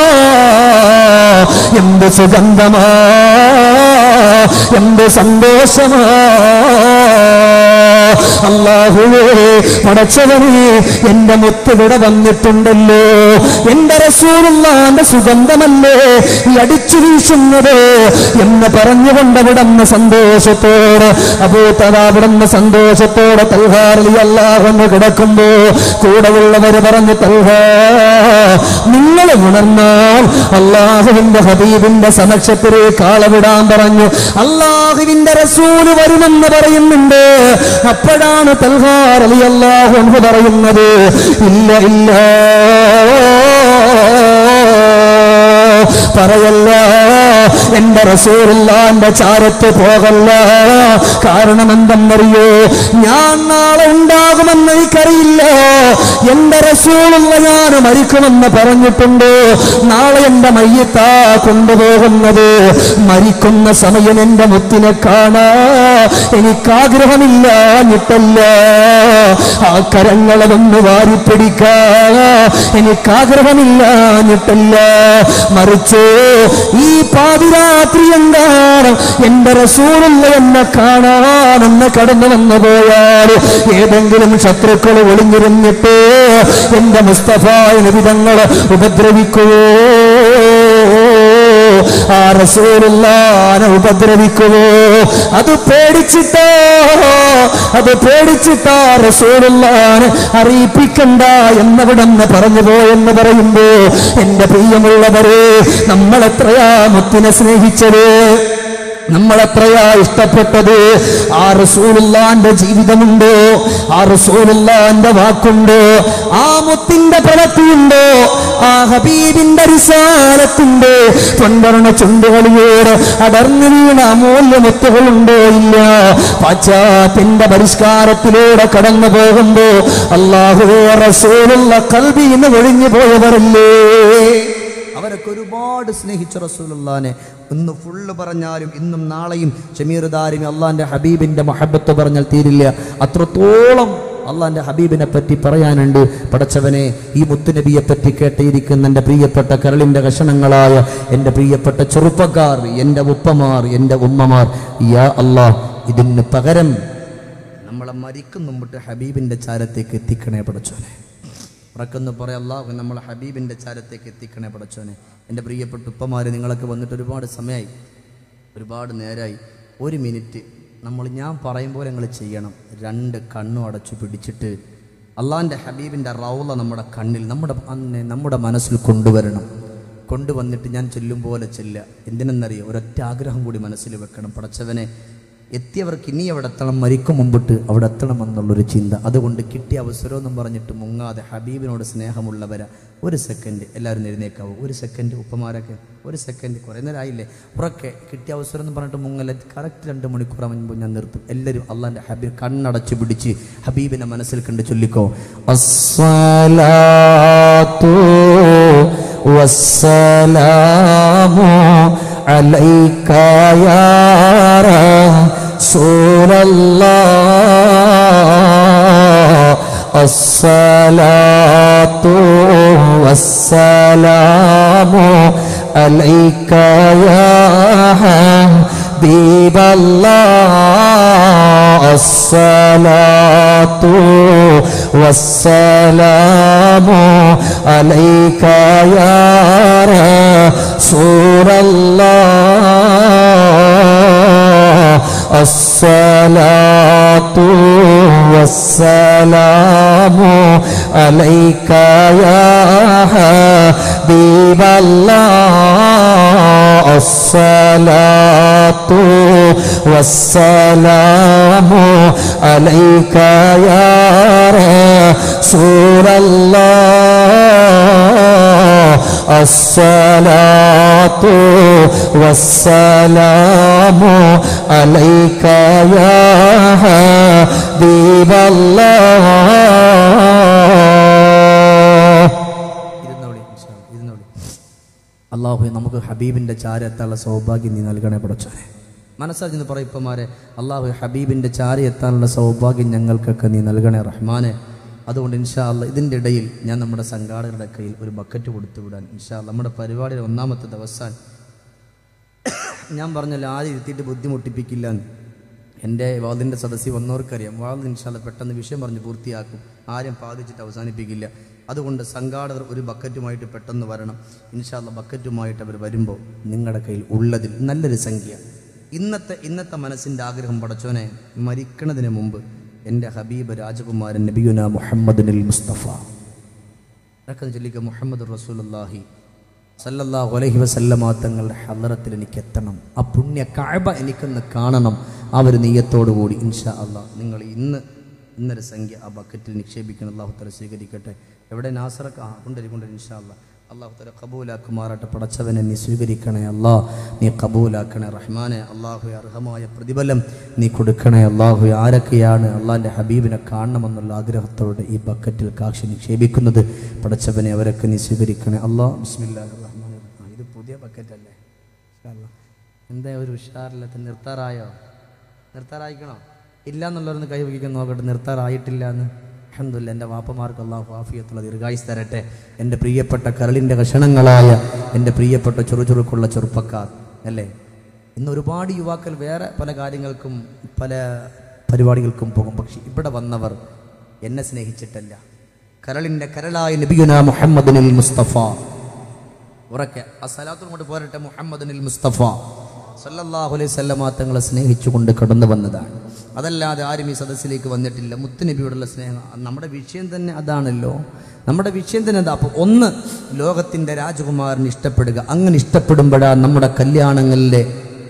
എന്ത് സുഗന്ധമാ, എന്ത് സന്തോഷമാ. അല്ലാഹുവേ, പടച്ചവനേ, എന്റെ മുത്തുവിടെ വന്നിട്ടുണ്ടല്ലോ, എന്റെ റസൂലുള്ളാഹിന്റെ സുഗന്ധമല്ലേ ഈ അടിച്ചു വീശുന്നത് എന്ന് പറഞ്ഞുകൊണ്ട് അവിടുന്ന് സന്തോഷത്തോടെ അബൂതലാബിടുന്ന് സന്തോഷത്തോടെ തൽഹ റളിയല്ലാഹു അൻഹു കിടക്കുമ്പോ കൂടെയുള്ളവര് പറഞ്ഞു, തൽഹ, നിങ്ങൾ ഉണർന്നാൽ അല്ലാഹുവിന്റെ ഹബീബിന്റെ സമക്ഷത്തിലേക്ക് ആളവിടാൻ പറഞ്ഞു. അല്ലാഹുവിന്റെ റസൂല് വരുമെന്ന് പറയുന്നുണ്ട്. അപ്പോഴാണ് തൽഹ റളിയല്ലാഹു അൻഹു പറയുന്നത്, ഇല്ല ഇല്ല, പറയല്ല, എന്റെ റസൂലുള്ളാഹിന്റെ ചാരത്ത് പോകല്ല. കാരണം എന്തെന്നറിയോ? ഞാൻ നാളെ ഉണ്ടാകുമെന്ന് എനിക്കറിയില്ല. എന്റെ റസൂലുള്ള ഞാൻ മരിക്കുമെന്ന് പറഞ്ഞിട്ടുണ്ട്. നാളെ എന്റെ മയ്യിത്താ കൊണ്ടുപോകുന്നത്. മരിക്കുന്ന സമയം എന്റെ മുത്തിനെ കാണാ എനിക്കാഗ്രഹമില്ല എന്നിട്ടല്ല, ആ കരങ്ങളതൊന്ന് വാരിപ്പിടിക്കാ എനിക്കാഗ്രഹമില്ല എന്നിട്ടല്ല, മറിച്ച് ഈ പാതിരാത്രി എന്താണ് എന്റെ റസൂലുള്ള എന്നെ കാണാനെന്ന് കടന്നു വന്നു പോയാൽ ഏതെങ്കിലും ശത്രുക്കൾ ഒളിഞ്ഞിരുന്നിട്ട് എന്റെ മുസ്തഫ നബി തങ്ങളെ ഉപദ്രവിക്കുവോ? ആ റസൂലുള്ളാഹിനെ ഉപദ്രവിക്കുവോ? അത് പേടിച്ചിട്ടാ റസൂലുള്ളാഹിനെ അറിയിപ്പിക്കണ്ട എന്നവിടെന്ന് പറഞ്ഞു പോയെന്ന് പറയുമ്പോ എന്റെ പ്രിയമുള്ളവരെ, നമ്മൾ എത്രയാ മുത്തിനെ സ്നേഹിച്ചത്. നമ്മളെത്രയാ ഇഷ്ടപ്പെട്ടത്. ആ റസൂലുള്ളാന്റെ ജീവിതമുണ്ടോ, ആ റസൂലുള്ളാന്റെ വാക്കുണ്ടോ, ആ മുത്തിന്റെ പ്രവൃത്തിയുണ്ടോ, ആ ഹബീബിന്റെ റിസാലത്തുണ്ടോ, പൊൻവർണ്ണ ചുണ്ടുകളിയോട് അടർന്നു വീണ അമൂല്യമുത്തുകളുണ്ടോ ഇല്ല. പാശ്ചാത്യന്റെ പരിഷ്കാരത്തിലൂടെ കടന്നു പോകുമ്പോ അല്ലാഹുവേ റസൂലുള്ള ഖൽബിന്ന് ഒഴിഞ്ഞു പോയവരല്ലേ. അവരൊക്കെ ഒരുപാട് സ്നേഹിച്ച റസൂലുള്ളാനെ ഇന്ന് ഫുള്ള് പറഞ്ഞാലും ഇന്നും നാളെയും ഷമീർദാരിമി അള്ളാന്റെ ഹബീബിന്റെ മഹബത്ത് പറഞ്ഞാൽ തീരില്ല. അത്രത്തോളം അള്ളാന്റെ ഹബീബിനെ പറ്റി പറയാനുണ്ട്. പടച്ചവനെ, ഈ മുത്തുനബിയെ പറ്റി കേട്ടിരിക്കുന്ന എൻ്റെ പ്രിയപ്പെട്ട കരളിൻ്റെ കഷണങ്ങളായ എൻ്റെ പ്രിയപ്പെട്ട ചെറുപ്പക്കാർ, എൻ്റെ ഉപ്പമാർ, എൻ്റെ ഉമ്മമാർ, യാ അല്ലാഹ്, ഇതിന് പകരം നമ്മളെ മരിക്കും മുമ്പിട്ട് ഹബീബിൻ്റെ ചാരത്തേക്ക് എത്തിക്കണേ പടച്ചോനെ. ഉറക്കെന്ന് പറയാം, അല്ലാഹു നമ്മളെ ഹബീബിൻ്റെ ചാരത്തേക്ക് എത്തിക്കണേ പടച്ചോനെ. എൻ്റെ പ്രിയപ്പെട്ട ഉപ്പമാർ, നിങ്ങളൊക്കെ വന്നിട്ട് ഒരുപാട് സമയമായി, ഒരുപാട് നേരമായി. ഒരു മിനിറ്റ് ഞാൻ പറയും പോലെ നിങ്ങൾ ചെയ്യണം. 2 കണ്ണും അടച്ചു പിടിച്ചിട്ട് അള്ളാഹിൻ്റെ ഹബീബിൻ്റെ റൗള നമ്മുടെ കണ്ണിൽ, നമ്മുടെ മനസ്സിൽ കൊണ്ടുവന്നിട്ട് ഞാൻ ചൊല്ലും പോലെ ചെല്ലുക. എന്തിനെന്നറിയോ? ഒരൊറ്റ ആഗ്രഹം കൂടി മനസ്സിൽ വെക്കണം. പടച്ചവനെ, എത്തിയവർക്ക് ഇനി അവിടെ എത്തണം, മരിക്കും മുമ്പിട്ട് അവിടെ എത്തണമെന്നുള്ളൊരു ചിന്ത. അതുകൊണ്ട് കിട്ടിയ അവസരമെന്നും പറഞ്ഞിട്ട് മുങ്ങാതെ ഹബീബിനോട് സ്നേഹമുള്ളവരാ. 1 സെക്കൻഡ് എല്ലാവരും എഴുന്നേക്കാവും. 1 സെക്കൻഡ് ഉപ്പമാരൊക്കെ 1 സെക്കൻഡ്, കുറേ നേരം ആയില്ലേ? ഉറക്കെ കിട്ടിയ അവസരം എന്ന് പറഞ്ഞിട്ട് മുങ്ങല്ല. കറക്റ്റ് 2 മണിക്കൂർ മുൻപ് ഞാൻ നിർത്തും. എല്ലാവരും അള്ളാൻ്റെ ഹബീബ് കണ്ണടച്ച് പിടിച്ച് ഹബീബിനെ മനസ്സിൽ കണ്ട് ചൊല്ലിക്കോ. അസ്സലാത്തു വസ്സലാമു അലൈക യാ റസൂലല്ലാഹ്. അസ്സലാത്തു വസ്സലാമു അലൈക യാ ഹബീബല്ലാഹ്. അസ്സലാത്തു വസ്സലാമു അലൈക യാ റസൂലല്ലാഹ്. അസ്സലാത്തു വസ്സലാമു അലൈക യാ ഹബീബല്ലാഹ്. അസ്സലാത്തു വസ്സലാമു അലൈക യാ റസൂലല്ലാഹ്. അസ്സലാത്തു വസ്സലാമു അലൈക യാ ഹബീബല്ലാഹ്. അല്ലാഹു നമുക്ക് ഹബീബിൻ്റെ ചാരെത്താനുള്ള സൗഭാഗ്യം നീ നൽകണേ പടച്ചോനെ. മനസ്സറിഞ്ഞ് പറയപ്പമാരെ, അല്ലാഹു ഹബീബിൻ്റെ ചാരെത്താനുള്ള സൗഭാഗ്യം ഞങ്ങൾക്കൊക്കെ നീ നൽകണേ റഹ്മാനെ. അതുകൊണ്ട് ഇൻഷാ അല്ലാഹ് ഇതിൻ്റെ ഇടയിൽ ഞാൻ നമ്മുടെ സംഘാടകരുടെ കയ്യിൽ ഒരു ബക്കറ്റ് കൊടുത്തു വിടാൻ ഇൻഷാ അല്ലാഹ്. നമ്മുടെ പരിപാടിയുടെ 1ാമത്തെ ദിവസം ഞാൻ പറഞ്ഞല്ലോ, ആരും ഇരുത്തിയിട്ട് ബുദ്ധിമുട്ടിപ്പിക്കില്ല എന്ന്. എൻ്റെ വാദിൻ്റെ സദസ്സിൽ വന്നവർക്കറിയാം. വാദ് ഇൻഷാ അല്ലാഹ് പെട്ടെന്ന് വിഷയം പറഞ്ഞ് പൂർത്തിയാക്കും, ആരും പാതിച്ചിട്ട് അവസാനിപ്പിക്കില്ല. അതുകൊണ്ട് സംഘാടകർ ഒരു ബക്കറ്റുമായിട്ട് പെട്ടെന്ന് വരണം ഇൻഷാ അല്ലാഹ്. ബക്കറ്റുമായിട്ട് അവർ വരുമ്പോൾ നിങ്ങളുടെ കയ്യിൽ ഉള്ളതിൽ നല്ലൊരു സംഖ്യ, ഇന്നത്തെ മനസ്സിൻ്റെ ആഗ്രഹം പടച്ചോനെ, മരിക്കണതിന് മുമ്പ് എൻ്റെ ഹബീബ് രാജകുമാരൻ നബിയുന മുഹമ്മദുൽ മുസ്തഫ ചൊല്ലിക്ക, മുഹമ്മദ് റസൂലുള്ളാഹി സല്ലല്ലാഹു അലൈഹി വസല്ലമ തങ്ങളുടെ ഹളറത്തിൽ എനിക്ക് എത്തണം, ആ പുണ്യ കഅബ എനിക്കൊന്ന് കാണണം. ആ ഒരു നിയ്യത്തോടു കൂടി ഇൻഷാ അല്ലാഹ് നിങ്ങൾ ഇന്നൊരു സംഖ്യ ആ ബക്കറ്റിൽ നിക്ഷേപിക്കണം. അല്ലാഹു തആല സ്വീകരിക്കട്ടെ. എവിടെ നാസറൊക്കെ കൊണ്ടുവരും ഇൻഷാ അല്ലാഹ്. അല്ലാഹു തആല കബൂലാക്കുമാറാട്ടെ. പടച്ചവനെ നീ സ്വീകരിക്കണേ അല്ലാഹ്, നീ കബൂലാക്കണേ റഹ്മാനെ. അല്ലാഹു അർഹമായ പ്രതിഫലം നീ കൊടുക്കണേ അല്ലാഹു. ആരൊക്കെയാണ് അള്ളാഹിൻ്റെ ഹബീബിനെ കാണണമെന്നുള്ള ആഗ്രഹത്തോടെ ഈ ബക്കറ്റിൽ കാശ് നിക്ഷേപിക്കുന്നത്, പടച്ചവനെ അവരൊക്കെ നീ സ്വീകരിക്കണേ അല്ലാഹ്. ബിസ്മില്ലാഹിർ റഹ്മാനിർ റഹീം. ഇത് പുതിയ ബക്കറ്റല്ലേ? എന്താ ഒരു ഉഷാറില്ലാത്ത? നിർത്താറായിക്കണോ? ഇല്ല എന്നുള്ളവരൊന്ന് കൈ വയ്ക്കാൻ നോക്കട്ടെ. നിർത്താറായിട്ടില്ല എന്ന്. അൽഹംദുലില്ലാഹ്. എൻ്റെ വാപ്പമാർക്ക് അല്ലാഹു ആഫിയത്തുള്ള ദീർഘായുസ്സ് തരട്ടെ. എൻ്റെ പ്രിയപ്പെട്ട കരളിൻ്റെ കഷണങ്ങളായ എൻ്റെ പ്രിയപ്പെട്ട ചെറുചുറുക്കുള്ള ചെറുപ്പക്കാർ അല്ലേ, ഇന്ന് ഒരുപാട് യുവാക്കൾ വേറെ പല കാര്യങ്ങൾക്കും പല പരിപാടികൾക്കും പോകും. പക്ഷെ ഇവിടെ വന്നവർ എന്നെ സ്നേഹിച്ചിട്ടല്ല, കരളിൻ്റെ കരളായ നബിയുനാ മുഹമ്മദുൽ മുസ്തഫ. ഉറക്കെ ആ സലാത്തും കൊണ്ട് പോരട്ടെ. മുഹമ്മദുൽ മുസ്തഫ സല്ലല്ലാഹു അലൈഹി വസല്ലമ തങ്ങളെ സ്നേഹിച്ചുകൊണ്ട് കടന്നു വന്നതാണ്. അതല്ലാതെ ആരും ഈ സദസ്സിലേക്ക് വന്നിട്ടില്ല. മുത്തുനബിയോടുള്ള സ്നേഹം നമ്മുടെ വിഷയം തന്നെ അതാണല്ലോ. നമ്മുടെ വിഷയം തന്നെ അതാ. അപ്പോൾ ഒന്ന്, ലോകത്തിൻ്റെ രാജകുമാരനെ ഇഷ്ടപ്പെടുക. അങ്ങനെ ഇഷ്ടപ്പെടുമ്പോഴാണ് നമ്മുടെ കല്യാണങ്ങളിലെ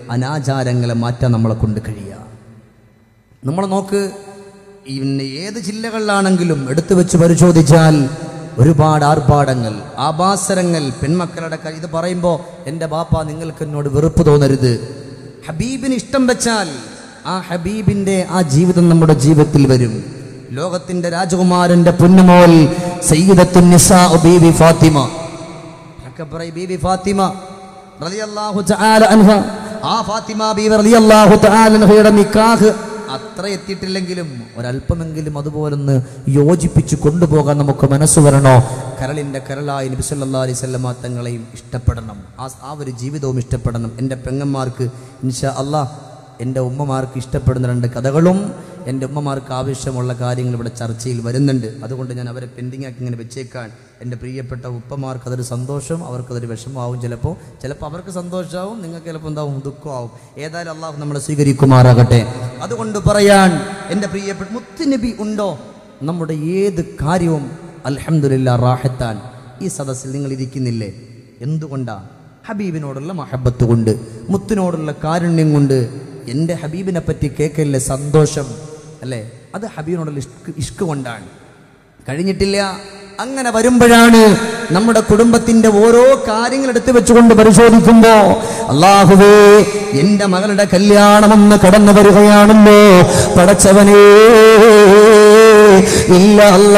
അനാചാരങ്ങളെ മാറ്റാൻ നമ്മളെ കൊണ്ട് കഴിയുക. നമ്മൾ നോക്ക്, ഇന്ന് ഏത് ജില്ലകളിലാണെങ്കിലും എടുത്തു വെച്ച് പരിശോധിച്ചാൽ ഒരുപാട് ആർഭാടങ്ങൾ, ആഭാസരങ്ങൾ, പെൺമക്കളുടെ ഇത് പറയുമ്പോൾ എൻ്റെ ബാപ്പ നിങ്ങൾക്ക് എന്നോട് വെറുപ്പ് തോന്നരുത്. ഹബീബിന് ഇഷ്ടം വെച്ചാൽ ആ ഹബീബിൻ്റെ ആ ജീവിതം നമ്മുടെ ജീവിതത്തിൽ വരും. ലോകത്തിൻ്റെ രാജകുമാരൻ്റെ പൊന്നുമോൾ സയ്യിദത്തുൻ നിസാ ബീവി ഫാത്തിമ, ബീവി ഫാത്തിമ റളിയല്ലാഹു തആല അൻഹ, ആ ഫാത്തിമ ബീവി റളിയല്ലാഹു തആല അൻഹയുടെ നിക്കാഹ് അത്ര എത്തിയിട്ടില്ലെങ്കിലും ഒരല്പമെങ്കിലും അതുപോലൊന്ന് യോജിപ്പിച്ച് കൊണ്ടുപോകാൻ നമുക്ക് മനസ്സ് വരണോ? കരളിൻ്റെ കരളായി നബി സല്ലല്ലാഹു അലൈഹി വസല്ലമ തങ്ങളെയും ഇഷ്ടപ്പെടണം, ആ ഒരു ജീവിതവും ഇഷ്ടപ്പെടണം. എൻ്റെ പെങ്ങന്മാർക്ക് ഇൻഷാ അല്ലാഹ്, എൻ്റെ ഉമ്മമാർക്ക് ഇഷ്ടപ്പെടുന്ന 2 കഥകളും എൻ്റെ ഉമ്മമാർക്ക് ആവശ്യമുള്ള കാര്യങ്ങൾ ഇവിടെ ചർച്ചയിൽ വരുന്നുണ്ട്. അതുകൊണ്ട് ഞാൻ അവരെ പെൻഡിങ് ആക്കി ഇങ്ങനെ വെച്ചേക്കാൻ. എൻ്റെ പ്രിയപ്പെട്ട ഉപ്പമാർക്ക് അതൊരു സന്തോഷം, അവർക്കതൊരു വിഷമമാവും. ചിലപ്പോൾ അവർക്ക് സന്തോഷമാവും, നിങ്ങൾക്ക് ചിലപ്പോൾ എന്താവും, ദുഃഖമാവും. ഏതായാലും അള്ളാഹു നമ്മളെ സ്വീകരിക്കുമാറാകട്ടെ. അതുകൊണ്ട് പറയാൻ, എൻ്റെ പ്രിയപ്പെട്ട മുത്തുനബി ഉണ്ടോ നമ്മുടെ ഏത് കാര്യവും അൽഹംദുലില്ലാ റാഹത്താൻ. ഈ സദസ്സിൽ നിങ്ങൾ ഇരിക്കുന്നില്ലേ, എന്തുകൊണ്ടാണ്? ഹബീബിനോടുള്ള മഹബത്ത് കൊണ്ട്, മുത്തിനോടുള്ള കാരുണ്യം കൊണ്ട്. എൻ്റെ ഹബീബിനെ പറ്റി കേൾക്കല്ലേ സന്തോഷം അല്ലേ? അത് ഹബീബിനോടുള്ള ഇഷ്ക് കൊണ്ടാണ്. കഴിഞ്ഞിട്ടില്ല. അങ്ങനെ വരുമ്പോഴാണ് നമ്മുടെ കുടുംബത്തിന്റെ ഓരോ കാര്യങ്ങൾ എടുത്തു വെച്ചുകൊണ്ട് പരിശോധിക്കുമ്പോ, അല്ലാഹുവേ എൻ്റെ മകളുടെ കല്യാണമെന്ന് കടന്നു വരികയാണല്ലോ പടച്ചവനേ, ഇല്ല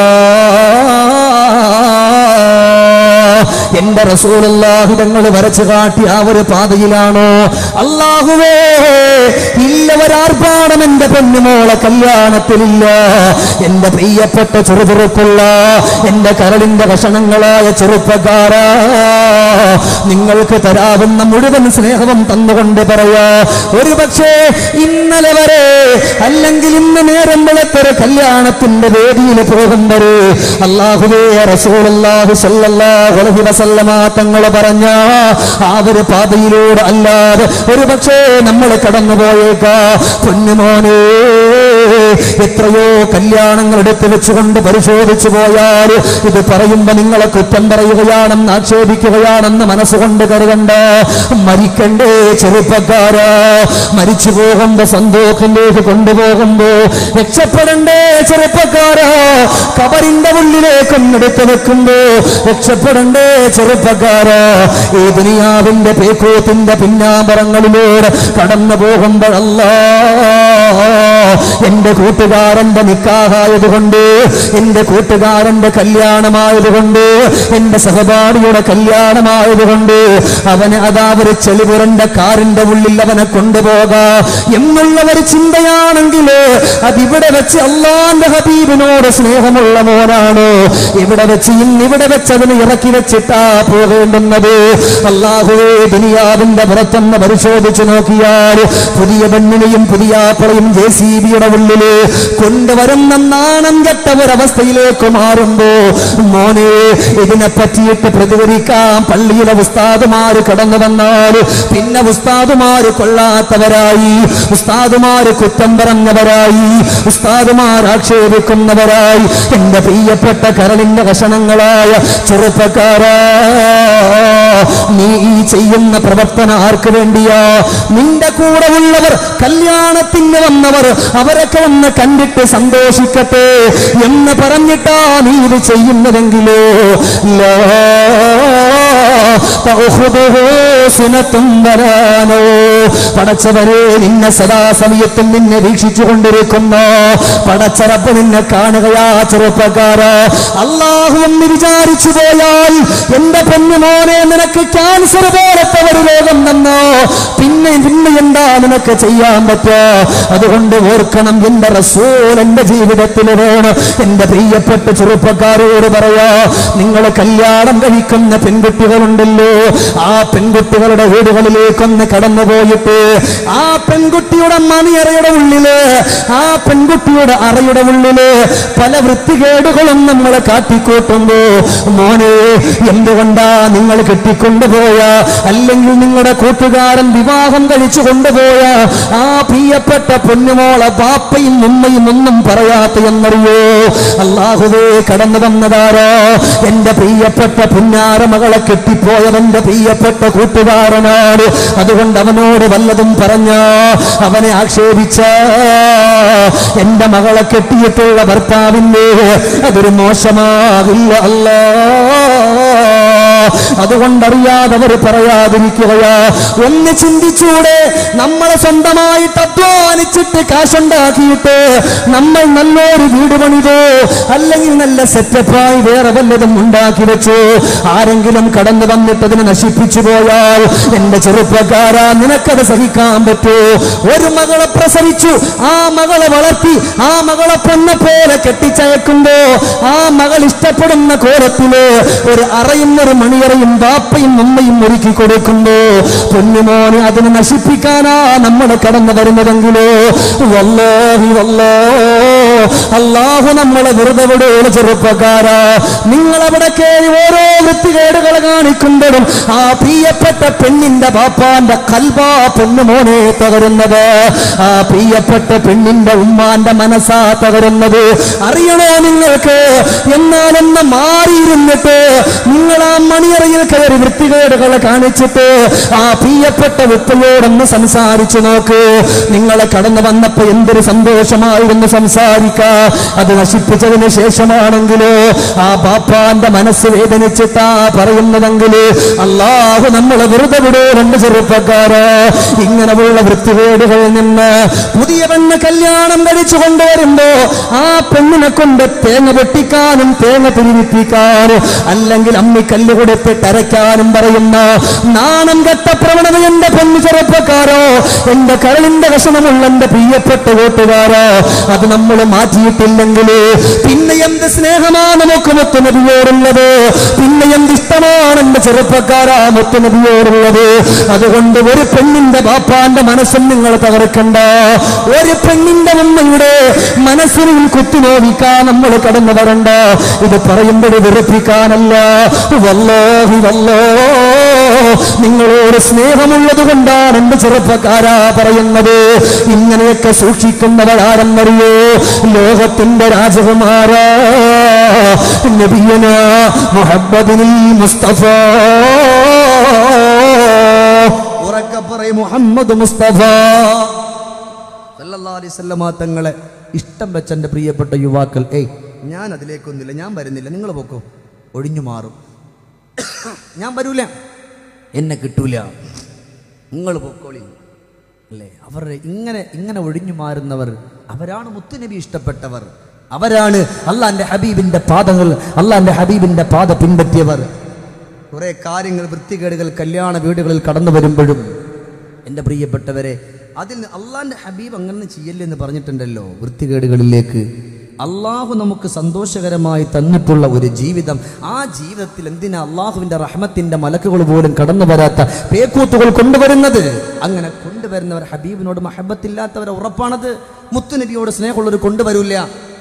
എന്റെ റസൂലുള്ളാഹി തങ്ങൾ വരച്ചു കാട്ടി ആ ഒരു പാതയിലാണോ? അല്ലാഹുവേ, ഇല്ല ഒരാർഭാടം എന്റെ പെണ്ണുമോളെ കല്യാണത്തിലില്ല. എന്റെ പ്രിയപ്പെട്ട ചെറുതുറുക്കുള്ള എന്റെ കരളിന്റെ കഷണങ്ങളായ ചെറുപ്പക്കാരാ, നിങ്ങൾക്ക് തരാവുന്ന മുഴുവൻ സ്നേഹവും തന്നുകൊണ്ട് പറയാ, ഒരു പക്ഷേ ഇന്നലെ വരെ അല്ലെങ്കിൽ ഇന്ന് നേരം വെളുത്തൊരു കല്യാണത്തിന്റെ വേദിയിൽ പോകുന്നവര് അല്ലാഹുവേ റസൂലുള്ളാഹി സ്വല്ലല്ലാഹു അലൈഹി വസല്ലമ തങ്ങൾ പറഞ്ഞ ആ ഒരു പാതയിലൂടെ അല്ലാതെ ഒരു പക്ഷേ നമ്മൾ കടന്നുപോയേക്കാ. പൊന്നുമോനെ, എത്രയോ കല്യാണങ്ങൾ എടുത്തു വെച്ചുകൊണ്ട് പരിശോധിച്ചു പോയാൽ ഇത് പറയുമ്പോ നിങ്ങളെ കുറ്റം പറയുകയാണെന്ന് ആക്ഷേപിക്കുകയാണെന്ന് മനസ്സുകൊണ്ട് കരുതണ്ട. മരിക്കണ്ടേ ചെറുപ്പക്കാരാ, മരിച്ചു പോകുമ്പോ സന്തോഷത്തിലേക്ക് കൊണ്ടുപോകുമ്പോ രക്ഷപ്പെടണ്ടേ ചെറുപ്പക്കാരാ, കബറിന്റെ ഉള്ളിലേക്കൊന്നെടുത്ത് വെക്കുമ്പോ രക്ഷപ്പെടണ്ടേ ചെറുപ്പക്കാരാ. ഈ ദുനിയാവിന്റെ പേക്കൂത്തിന്റെ പിന്നാമ്പറങ്ങളിലൂടെ കടന്നു പോകുമ്പോഴല്ലാ, എന്റെ കൂട്ടുകാരന്റെ നിക്കാഹായതുകൊണ്ട്, എന്റെ കൂട്ടുകാരന്റെ കല്യാണമായതുകൊണ്ട്, എന്റെ സഹപാഠിയുടെ കല്യാണമായതുകൊണ്ട് അവന് അതാ ഒരു ചെളിപുരന്റെ കാറിന്റെ ഉള്ളിൽ അവനെ കൊണ്ടുപോകാ എന്നുള്ള ഒരു ചിന്തയാണെങ്കിൽ അതിവിടെ വെച്ച് അല്ലാഹുവിന്റെ ഹബീബിനോട് സ്നേഹമുള്ള മോനാണ്. ഇവിടെ വെച്ച് ഇന്നിവിടെ വെച്ച് അതിന് ഇറക്കി വെച്ചിട്ടാ പോകേണ്ടുന്നത്. അല്ലാഹുവേ, ദുനിയാവിന്റെ പുറത്തൊന്ന് പരിശോധിച്ചു നോക്കിയാൽ പുതിയ പെണ്ണിനെയും പുതിയ ആപ്പിളയും JCBയുടെ ഉള്ളില് കൊണ്ടുവരുന്ന നാണം കെട്ട ഒരവസ്ഥയിലേക്ക് മാറുമ്പോ, മോനെ ഇതിനെ പറ്റിയിട്ട് പ്രതികരിക്കാൻ പള്ളിയിലെ ഉസ്താദുമാര് കടന്നു വന്നാൽ പിന്നെ ഉസ്താദുമാര് കൊള്ളാത്തവരായി, ഉസ്താദുമാര് കുറ്റം പറഞ്ഞവരായി, ഉസ്താദുമാർ ആക്ഷേപിക്കുന്നവരായി. എന്റെ പ്രിയപ്പെട്ട കരളിന്റെ കഷണങ്ങളായ ചെറുപ്പക്കാരാ, നീ ഈ ചെയ്യുന്ന പ്രവർത്തനം ആർക്ക് വേണ്ടിയാ? നിന്റെ കൂടെ ഉള്ളവർ, കല്യാണത്തിന് വന്നവർ, അവരൊക്കെ ഒന്ന് കണ്ടിട്ട് സന്തോഷിക്കട്ടെ എന്ന് പറഞ്ഞിട്ടാ നീ ഇത് ചെയ്യുന്നതെങ്കിലോ പടച്ചവരെ, നിന്നെ സദാസമയത്തും നിന്നെ വീക്ഷിച്ചു കൊണ്ടിരിക്കുന്ന പടച്ചറപ്പ് നിന്നെ കാണുകയാ ചെറുപ്പക്കാരാ. അല്ലാഹു എന്ന് വിചാരിച്ചു പോയാൽ എന്റെ പൊന്നുമോനെ, നിനക്ക് ക്യാൻസർ പോലത്തെ ഒരു രോഗം തന്നോ, പിന്നെ എന്താ നിനക്ക് ചെയ്യാൻ പറ്റുക? അതുകൊണ്ട് ഓർക്കണം, എന്റെ റസൂൽ എന്റെ ജീവിതത്തിൽ വേണം. എന്റെ പ്രിയപ്പെട്ട ചെറുപ്പക്കാരോട് പറയാ, നിങ്ങൾ കല്യാണം കഴിക്കുന്ന പെൺകുട്ടികളുണ്ടല്ലോ, ആ പെൺകുട്ടികളുടെ വീടുകളിലേക്കൊന്ന് കടന്നുപോയിട്ട് ആ പെൺകുട്ടിയുടെ മണിയറയുടെ ഉള്ളില്, ആ പെൺകുട്ടിയുടെ അറയുടെ ഉള്ളില് പല വൃത്തികേടുകളും നമ്മളെ കാട്ടിക്കൂട്ടുമ്പോ, മോനെ എന്തുകൊണ്ടാ നിങ്ങൾ കെട്ടിക്കൊണ്ടുപോയ, അല്ലെങ്കിൽ നിങ്ങളുടെ കൂട്ടുകാരൻ വിവാഹം കഴിച്ചു കൊണ്ടുപോയ ആ പ്രിയപ്പെട്ട പൊന്നുമോളെ ബാപ്പയും ഉമ്മയും ഒന്നും പറയാത്ത എന്നറിയോ? അല്ലാഹുവേ, കടന്നു വന്നതാരോ? എന്റെ പ്രിയപ്പെട്ട പുന്നാര മകളെ കെട്ടിപ്പോയവന്റെ പ്രിയപ്പെട്ട കൂട്ടുകാരനാണ്. അതുകൊണ്ട് അവനോട് വല്ലതും പറഞ്ഞ, അവനെ ആക്ഷേപിച്ച, എന്റെ മകളെ കെട്ടിയിട്ടുള്ള ഭർത്താവിന്റെ അതൊരു മോശമാകില്ല അല്ലാ. അതുകൊണ്ടറിയാതെ അവർ പറയാതിരിക്കുകയാ. ഒന്ന് ചിന്തിച്ചൂടെ? നമ്മളെ സ്വന്തമായിട്ട് അധ്വാനിച്ചിട്ട് കാശുണ്ടാക്കിയിട്ട് നമ്മൾ നല്ലൊരു വീട് പണിതോ അല്ലെങ്കിൽ നല്ല സെറ്റപ്പായി വേറെ വല്ലതും ഉണ്ടാക്കി വെച്ചോ, ആരെങ്കിലും കടന്നു വന്നിട്ട് അതിനെ നശിപ്പിച്ചു പോയാൽ എന്റെ ചെറുപ്പക്കാരാ, നിനക്കത് സഹിക്കാൻ പറ്റോ? ഒരു മകളെ പ്രസവിച്ചു, ആ മകളെ വളർത്തി, ആ മകളെ പൊന്നെ പോലെ കെട്ടിച്ചയക്കുമ്പോ ആ മകൾ ഇഷ്ടപ്പെടുന്ന കോലത്തില് ഒരു അറയും ഒരു മണിയറയും ബാപ്പയും അമ്മയും ഒരുക്കി കൊടുക്കുമ്പോ പൊന്നുമോനെ അതിനെ നശിപ്പിക്കാനാ നമ്മൾ കടന്നു വരുന്നതെങ്കിലോ വല്ലാഹി അല്ലാഹു നമ്മളെ വെറുതെ വിടുന്ന ചെറുപ്പക്കാരാ. നിങ്ങളവിടെ കയറി ഓരോ വൃത്തികേടുകൾ കാണിക്കുമ്പോഴും ആ പ്രിയപ്പെട്ട പെണ്ണിന്റെ ബാപ്പാന്റെ കൽബാ പൊന്നുമോനെ തകരുന്നത്, ആ പ്രിയപ്പെട്ട പെണ്ണിന്റെ ഉമ്മാന്റെ മനസ്സാ തകരുന്നത്. അറിയണോ നിങ്ങൾക്ക്? എന്നാലൊന്ന് മാറിയിരുന്നിട്ട് നിങ്ങൾ ആ മണിയറയിൽ കയറി വൃത്തികേടുകളെ കാണിച്ചിട്ട് ആ പ്രിയപ്പെട്ട വ്യക്തിയോടൊന്ന് സംസാരിച്ചു നോക്ക്. നിങ്ങളെ കടന്നു വന്നപ്പോ എന്തൊരു സന്തോഷമായിരുന്നു സംസാരിക്ക. അത് നശിപ്പിച്ചതിന് ശേഷമാണെങ്കിലോ ആ ബാപ്പാന്റെ മനസ്സ് വേദനിച്ചിട്ടാ പറയുന്നതെങ്കിൽ അല്ലാഹു നമ്മളെ വെറുതെ വിടോ. രണ്ട് ചെറുപ്പക്കാരോ, ഇങ്ങനെയുള്ള വൃത്തികേടുകളിൽ നിന്ന് പുതിയ പെണ്ണ് കല്യാണം കഴിച്ചു കൊണ്ടുവരുമ്പോ ആ പെണ്ണിനെ കൊണ്ട് തേങ്ങ വെട്ടിക്കാനും തേങ്ങ തിരിവിപ്പിക്കാനും അല്ലെങ്കിൽ അമ്മിക്കല്ല് കൊടുത്തിട്ട് അരയ്ക്കാനും പറയുന്ന നാണം കെട്ട പ്രവണത എന്റെ പെണ്ണു ചെറുപ്പക്കാരോ, എന്റെ കരളിന്റെ കഷണമുള്ള എന്റെ പ്രിയപ്പെട്ട കൂട്ടുകാരോ, അത് നമ്മൾ മാറ്റിയിട്ടില്ലെങ്കിൽ പിന്നെ എന്ത് സ്നേഹമാണ് നമുക്ക് മുത്തുനബിയോടുള്ളത്? പിന്നെ എന്ത് ഇഷ്ടമാണ് എന്റെ ചെറുപ്പക്കാരാ മുത്തുനബിയോടുള്ളത്? അതുകൊണ്ട് ഒരു പെണ്ണിന്റെ ബാപ്പാന്റെ മനസ്സും നിങ്ങൾ തകർക്കണ്ട. ഒരു പെണ്ണിന്റെ ഉമ്മയുടെ മനസ്സിനും കുത്തിനോവിക്കാൻ നമ്മൾ കടന്നു വരണ്ട. ഇത് പറയുമ്പോൾ വെറുപ്പിക്കാനല്ല, വല്ലാഹി നിങ്ങളോട് സ്നേഹമുള്ളത് കൊണ്ടാണ് എന്റെ ചെറുപ്പക്കാരാ പറയുന്നത്. ഇങ്ങനെയൊക്കെ സൂക്ഷിക്കുന്നവരാരെന്നറിയോ? ലോകത്തിന്റെ രാജകുമാരാ നബിയുനാ മുഹമ്മദുൽ മുസ്തഫ. ഉറക്കെ പറയും മുഹമ്മദ് മുസ്തഫ സല്ലല്ലാഹു അലൈഹി വസല്ലമ തങ്ങളെ ഇഷ്ടം വെച്ച എൻ്റെ പ്രിയപ്പെട്ട യുവാക്കൾ, ഞാൻ അതിലേക്കൊന്നുമില്ല, ഞാൻ വരുന്നില്ല, നിങ്ങൾ പോക്കോ, ഒഴിഞ്ഞു മാറും, ഞാൻ വരൂല, എന്നെ കിട്ടൂല, നിങ്ങൾ പോക്കോളി അല്ലേ? അവരുടെ ഇങ്ങനെ ഒഴിഞ്ഞു മാറുന്നവർ അവരാണ് മുത്തുനബി ഇഷ്ടപ്പെട്ടവർ, അവരാണ് അള്ളാന്റെ ഹബീബിന്റെ പാദങ്ങൾ, അള്ളാന്റെ ഹബീബിന്റെ പാത പിൻപറ്റിയവർ. കുറെ കാര്യങ്ങൾ, വൃത്തികേടുകൾ കല്യാണ വീടുകളിൽ കടന്നു വരുമ്പോഴും എൻ്റെ പ്രിയപ്പെട്ടവരെ, അതിൽ അള്ളാന്റെ ഹബീബ് അങ്ങനെ ചെയ്യല്ലെന്ന് പറഞ്ഞിട്ടുണ്ടല്ലോ. വൃത്തികേടുകളിലേക്ക് അള്ളാഹു നമുക്ക് സന്തോഷകരമായി തന്നിട്ടുള്ള ഒരു ജീവിതം, ആ ജീവിതത്തിൽ എന്തിനാ അള്ളാഹുവിൻ്റെ റഹ്മത്തിൻ്റെ മലക്കുകൾ പോലും കടന്നു വരാത്ത പേക്കൂത്തുകൾ കൊണ്ടുവരുന്നത്? അങ്ങനെ കൊണ്ടുവരുന്നവർ ഹബീബിനോട് മഹബത്തില്ലാത്തവരെ ഉറപ്പാണത്. മുത്തുനബിയോട് സ്നേഹമുള്ളവർ കൊണ്ടുവരില്ല,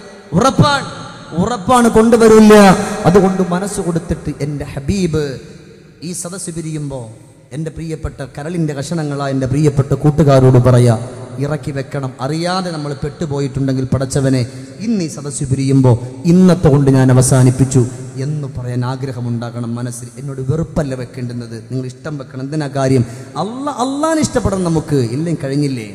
ഉറപ്പാണ് കൊണ്ടുവരില്ല. അതുകൊണ്ട് മനസ്സ് കൊടുത്തിട്ട് എൻ്റെ ഹബീബ് ഈ സദസ്സ് പിരിയുമ്പോൾ എൻ്റെ പ്രിയപ്പെട്ട കരളിൻ്റെ കഷണങ്ങളായ എൻ്റെ പ്രിയപ്പെട്ട കൂട്ടുകാരോട് പറയാ, ഇറക്കി വെക്കണം. അറിയാതെ നമ്മൾ പെട്ടുപോയിട്ടുണ്ടെങ്കിൽ പടച്ചവനെ, ഇന്ന് ഈ സദസ്സ് പിരിയുമ്പോൾ ഇന്നത്തെ കൊണ്ട് ഞാൻ അവസാനിപ്പിച്ചു എന്ന് പറയാൻ ആഗ്രഹമുണ്ടാകണം മനസ്സിൽ. എന്നോട് വെറുപ്പല്ല വെക്കേണ്ടുന്നത്, നിങ്ങൾ ഇഷ്ടം വെക്കണം. എന്തിനാ കാര്യം? അള്ളാഹിനെ ഇഷ്ടപ്പെടണം നമുക്ക്. ഇല്ലെങ്കിൽ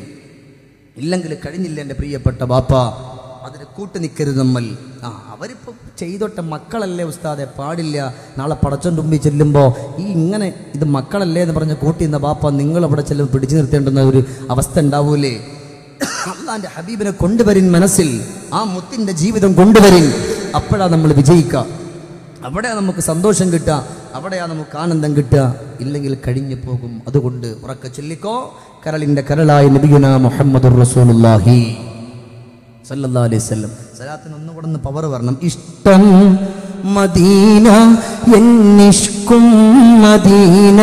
കഴിഞ്ഞില്ല എൻ്റെ പ്രിയപ്പെട്ട ബാപ്പ. അതിന് കൂട്ടു നിൽക്കരുത് നമ്മൾ. അവരിപ്പോൾ ചെയ്തോട്ടെ, മക്കളല്ലേ ഉസ്താദെ, പാടില്ല. നാളെ പടച്ചോൻ്റെ മുമ്പിൽ ചെല്ലുമ്പോൾ ഇങ്ങനെ ഇത് മക്കളല്ലേ എന്ന് പറഞ്ഞ് കൂട്ടിയുന്ന ബാപ്പ നിങ്ങളവിടെ ചെല്ലുമ്പോൾ പിടിച്ചു നിർത്തേണ്ടുന്ന ഒരു അവസ്ഥ ഉണ്ടാവൂലേ? അള്ളാന്റെ ഹബീബിനെ കൊണ്ടുവരിൻ മനസ്സിൽ, ആ മുത്തിൻ്റെ ജീവിതം കൊണ്ടുവരിൻ. അപ്പോഴാണ് നമ്മൾ വിജയിക്കുക, അവിടെയാ നമുക്ക് സന്തോഷം കിട്ടുക, അവിടെയാ നമുക്ക് ആനന്ദം കിട്ടുക. ഇല്ലെങ്കിൽ കഴിഞ്ഞു പോകും. അതുകൊണ്ട് ഉറക്കെ ചൊല്ലിക്കോ, കരളിൻ്റെ കരളായ നബിയുനാ മുഹമ്മദുർ റസൂലുള്ളാഹി സല്ലല്ലാഹു അലൈഹി വസല്ലം. സലാത്തിന് ഒന്നുകൂടെ ഒന്ന് പവർ വരണം. ഇഷ്ടം മദീന എന്നിഷ്കും മദീന,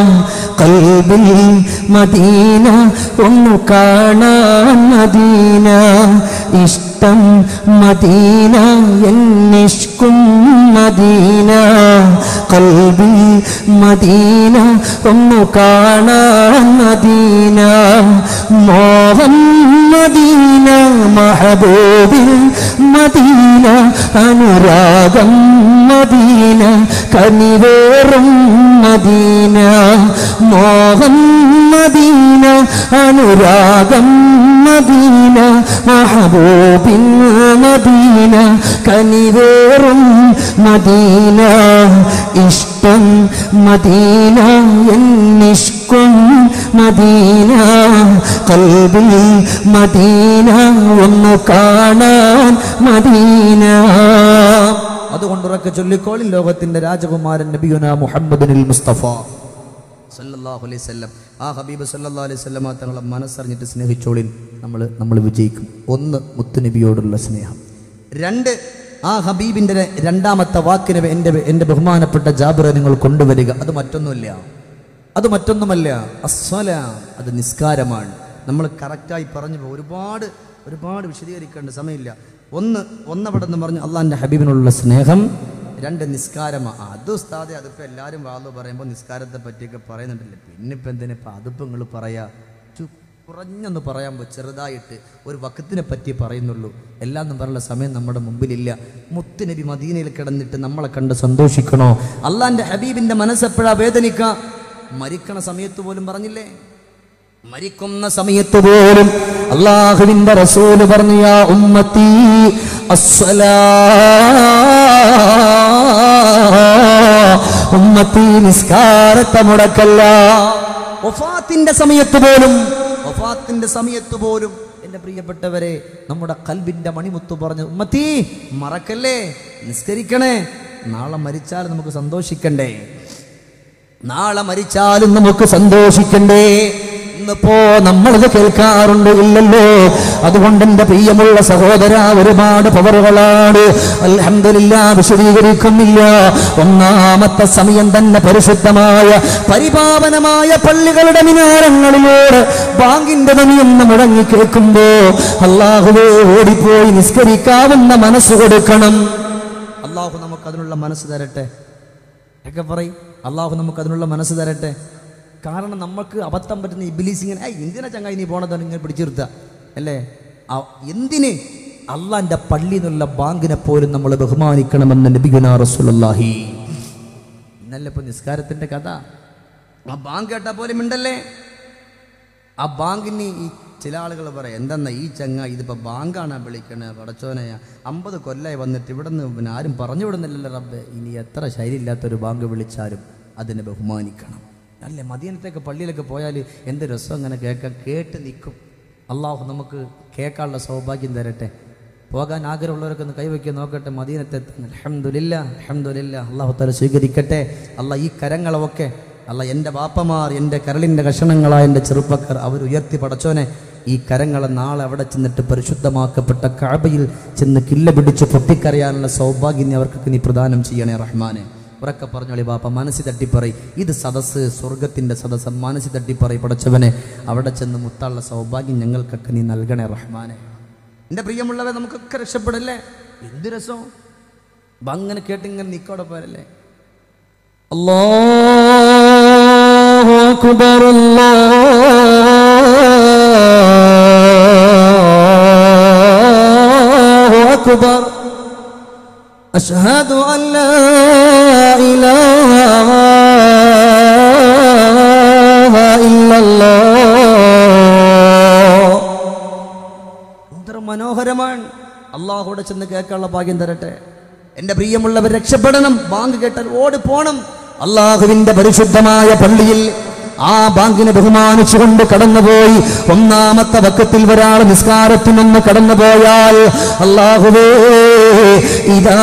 ഖൽബിൽ മദീന ഒന്നു കാണാൻ മദീന. ഇഷ്ടം ഇഷ്ടം മദീന എന്നിഷ്കും മദീന ഖൽബി മദീന ഒന്നു കാണാൻ മദീന മോഹം മദീന മഹബൂബിൽ മദീന അനുരാഗം മദീന കനിവേറും മദീന മോഹം മദീന അനുരാഗം മദീന മഹബൂബിൻ മദീന കനിവേറും മദീന ഇഷ്ടം മദീന എന്നിഷ്കും മദീന ഖൽബിൽ മദീന ഒന്നു കാണാൻ മദീന. അതുകൊണ്ടുറക്കെ ചൊല്ലിക്കോളിൻ ലോകത്തിന്റെ രാജകുമാരൻ നബിയുനാ മുഹമ്മദുൽ മുസ്തഫ സല്ലല്ലാഹു അലൈഹി വസല്ലം. ആ ഹബീബ് സല്ലല്ലാഹു അലൈഹി വസല്ലം തങ്ങളെ മനസ്സറിഞ്ഞിട്ട് സ്നേഹിച്ചോളിൻ. നമ്മൾ വിജയിക്കും. ഒന്ന്, മുത്തുനബിയോടുള്ള സ്നേഹം. രണ്ട്, ആ ഹബീബിന്റെ രണ്ടാമത്തെ വാക്കിനെ എൻ്റെ ബഹുമാനപ്പെട്ട ജാബിർ നിങ്ങൾ കൊണ്ടുവരിക. അത് മറ്റൊന്നുമല്ല അസ്സലാ, അത് നിസ്കാരമാണ്. നമ്മൾ കറക്റ്റായി പറഞ്ഞു ഒരുപാട് വിശദീകരിക്കേണ്ട സമയമില്ല. ഒന്നവിടെ നിന്ന് പറഞ്ഞു അള്ളാഹിൻ്റെ ഹബീബിനുള്ള സ്നേഹം. രണ്ട്, നിസ്കാരമാണ്. അത് ഉസ്താദെ അതിപ്പോൾ എല്ലാവരും വാളു പറയുമ്പോൾ നിസ്കാരത്തെ പറ്റിയൊക്കെ പറയുന്നുണ്ടല്ലേ, പിന്നിപ്പോൾ എന്തിനിപ്പോൾ അതിപ്പോൾ നിങ്ങൾ പറയാ? കുറഞ്ഞൊന്ന് പറയാൻ ചെറുതായിട്ട് ഒരു വക്കത്തിനെ പറ്റി പറയുന്നുള്ളൂ. എല്ലാം പറയാനുള്ള സമയം നമ്മുടെ മുമ്പിലില്ല. മുത്തുനബി മദീനയിൽ കിടന്നിട്ട് നമ്മളെ കണ്ട് സന്തോഷിക്കണോ? അള്ളാഹിൻ്റെ ഹബീബിൻ്റെ മനസ്സെപ്പോഴാ വേദനിക്കുക? മരിക്കണ സമയത്ത് പോലും പറഞ്ഞില്ലേ? മരിക്കുന്ന സമയത്ത് പോലും അല്ലാഹുവിന്റെ റസൂൽ പറഞ്ഞു, യാ ഉമ്മത്തി അസ്സലാ, ഉമ്മത്തി നിസ്കാരത്തെ മുടക്കല്ല. വഫാത്തിന്റെ സമയത്ത് പോലും എൻ്റെ പ്രിയപ്പെട്ടവരെ നമ്മുടെ ഖൽബിന്റെ മണിമുത്ത് പറഞ്ഞു, ഉമ്മത്തി മറക്കല്ലേ, നിസ്കരിക്കണേ. നാളെ മരിച്ചാൽ നമുക്ക് സന്തോഷിക്കണ്ടേ? ഇന്നിപ്പോ നമ്മളിത് കേൾക്കാറുണ്ട്, ഇല്ലല്ലോ? അതുകൊണ്ട് എൻ്റെ പ്രിയമുള്ള സഹോദര, ഒരുപാട് പവറുകളാണ്. അൽഹംദുലില്ലാഹ്, വിശദീകരിക്കുന്നില്ല. ഒന്നാമത്തെ സമയം തന്നെ പരിശുദ്ധമായ പരിപാവനമായ പള്ളികളുടെ മിനാരങ്ങളിലൂടെ ബാങ്കിന്റെ ധ്വനിയൊന്ന് മുഴങ്ങി കേൾക്കുമ്പോ അല്ലാഹുവേ ഓടിപ്പോയി നിസ്കരിക്കാവുന്ന മനസ്സ് കൊടുക്കണം. അല്ലാഹു നമുക്ക് അതിനുള്ള മനസ്സ് തരട്ടെ. ഒക്കെ പറയും, അല്ലാഹു നമുക്ക് അതിനുള്ള മനസ്സ് തരട്ടെ. കാരണം നമുക്ക് അബദ്ധം പറ്റുന്ന ഇബ്ലീസ് ഇങ്ങനെ എന്തിനാ ചങ്ങായി നീ പോണതാണ് ഇങ്ങനെ പിടിച്ചിരുത്തുക അല്ലേ? എന്തിന്? അള്ളാന്റെ പള്ളി എന്നുള്ള ബാങ്കിനെ പോലും നമ്മൾ ബഹുമാനിക്കണമെന്ന് നബിയുനാ റസൂലുള്ളാഹി. ഇന്നല്ലേ ഇപ്പൊ നിസ്കാരത്തിന്റെ കഥ. ആ ബാങ്ക് കേട്ടാ പോലും ഉണ്ടല്ലേ? ആ ബാങ്കിന് ഈ ചില ആളുകൾ പറയാം, എന്തെന്നാ ഈ ചങ്ങായി ഇതിപ്പോൾ ബാങ്കാണ് വിളിക്കണേ, പടച്ചോനെ 50 കൊല്ലമായി വന്നിട്ട് ഇവിടെ നിന്ന് പിന്നെ ആരും പറഞ്ഞു വിടുന്നില്ലല്ലോ റബ്ബേ. ഇനി എത്ര ശൈലിയില്ലാത്തൊരു ബാങ്ക് വിളിച്ചാലും അതിനെ ബഹുമാനിക്കണം അല്ലേ? മദീനത്തേക്ക് പള്ളിയിലൊക്കെ പോയാൽ എന്ത് രസം അങ്ങനെ കേട്ട് നിൽക്കും. അള്ളാഹു നമുക്ക് കേൾക്കാനുള്ള സൗഭാഗ്യം തരട്ടെ. പോകാൻ ആഗ്രഹമുള്ളവരൊക്കെ ഒന്ന് കൈവയ്ക്കാൻ നോക്കട്ടെ. മദീനത്തെ അൽഹംദുലില്ലാഹ്, അൽഹംദുലില്ലാഹ്, അള്ളാഹു തആല സ്വീകരിക്കട്ടെ. അള്ളാഹ് ഈ കരങ്ങളൊക്കെ അള്ളാഹ് എൻ്റെ വാപ്പമാർ, എൻ്റെ കരളിൻ്റെ കഷണങ്ങളായ എൻ്റെ ചെറുപ്പക്കാർ അവരുയർത്തി പടച്ചോനെ ഈ കരങ്ങളെ നാളെ അവിടെ ചെന്നിട്ട് പരിശുദ്ധമാക്കപ്പെട്ട കഅബയിൽ ചെന്ന് കില്ല പിടിച്ച് പൊട്ടിക്കരയാനുള്ള സൗഭാഗ്യം അവർക്കൊക്കെ നീ പ്രദാനം ചെയ്യണേ റഹ്മാനെ. ഉറക്കെ പറഞ്ഞോളി ബാപ്പ, മനസ്സിൽ തട്ടിപ്പറയി. ഇത് സദസ്സ് സ്വർഗത്തിൻ്റെ സദസ്സ്. മനസ്സിൽ തട്ടിപ്പറയി പടച്ചവനെ, അവിടെ ചെന്ന് മുത്താനുള്ള സൗഭാഗ്യം ഞങ്ങൾക്കൊക്കെ നീ നൽകണേ റഹ്മാനെ. എൻ്റെ പ്രിയമുള്ളവരെ, നമുക്കൊക്കെ രക്ഷപ്പെടല്ലേ? എന്ത് രസം അങ്ങനെ കേട്ടിങ്ങനെ നിക്കോടെ പോരല്ലേ? അല്ലാഹു അക്ബർ, അല്ലാഹു അക്ബർ, അശ്ഹദു അൻ ലാ ഇലാഹ ഇല്ലല്ലാഹ്. എത്ര മനോഹരമാണ്! അള്ളാഹുവിടെ ചെന്ന് കേൾക്കാനുള്ള ഭാഗ്യം തരട്ടെ. എൻ്റെ പ്രിയമുള്ളവർ, രക്ഷപ്പെടണം. ബാങ്ക് കേട്ടാൽ ഓടി പോണം. അള്ളാഹുവിന്റെ പരിശുദ്ധമായ പള്ളിയിൽ ആ ബാങ്കിനെ ബഹുമാനിച്ചുകൊണ്ട് കടന്നുപോയി ഒന്നാമത്തെ വക്കത്തിൽ ഒരാൾ നിസ്കാരത്തിനൊന്ന് കടന്നുപോയാൽ അല്ലാഹുവേ ഇദാ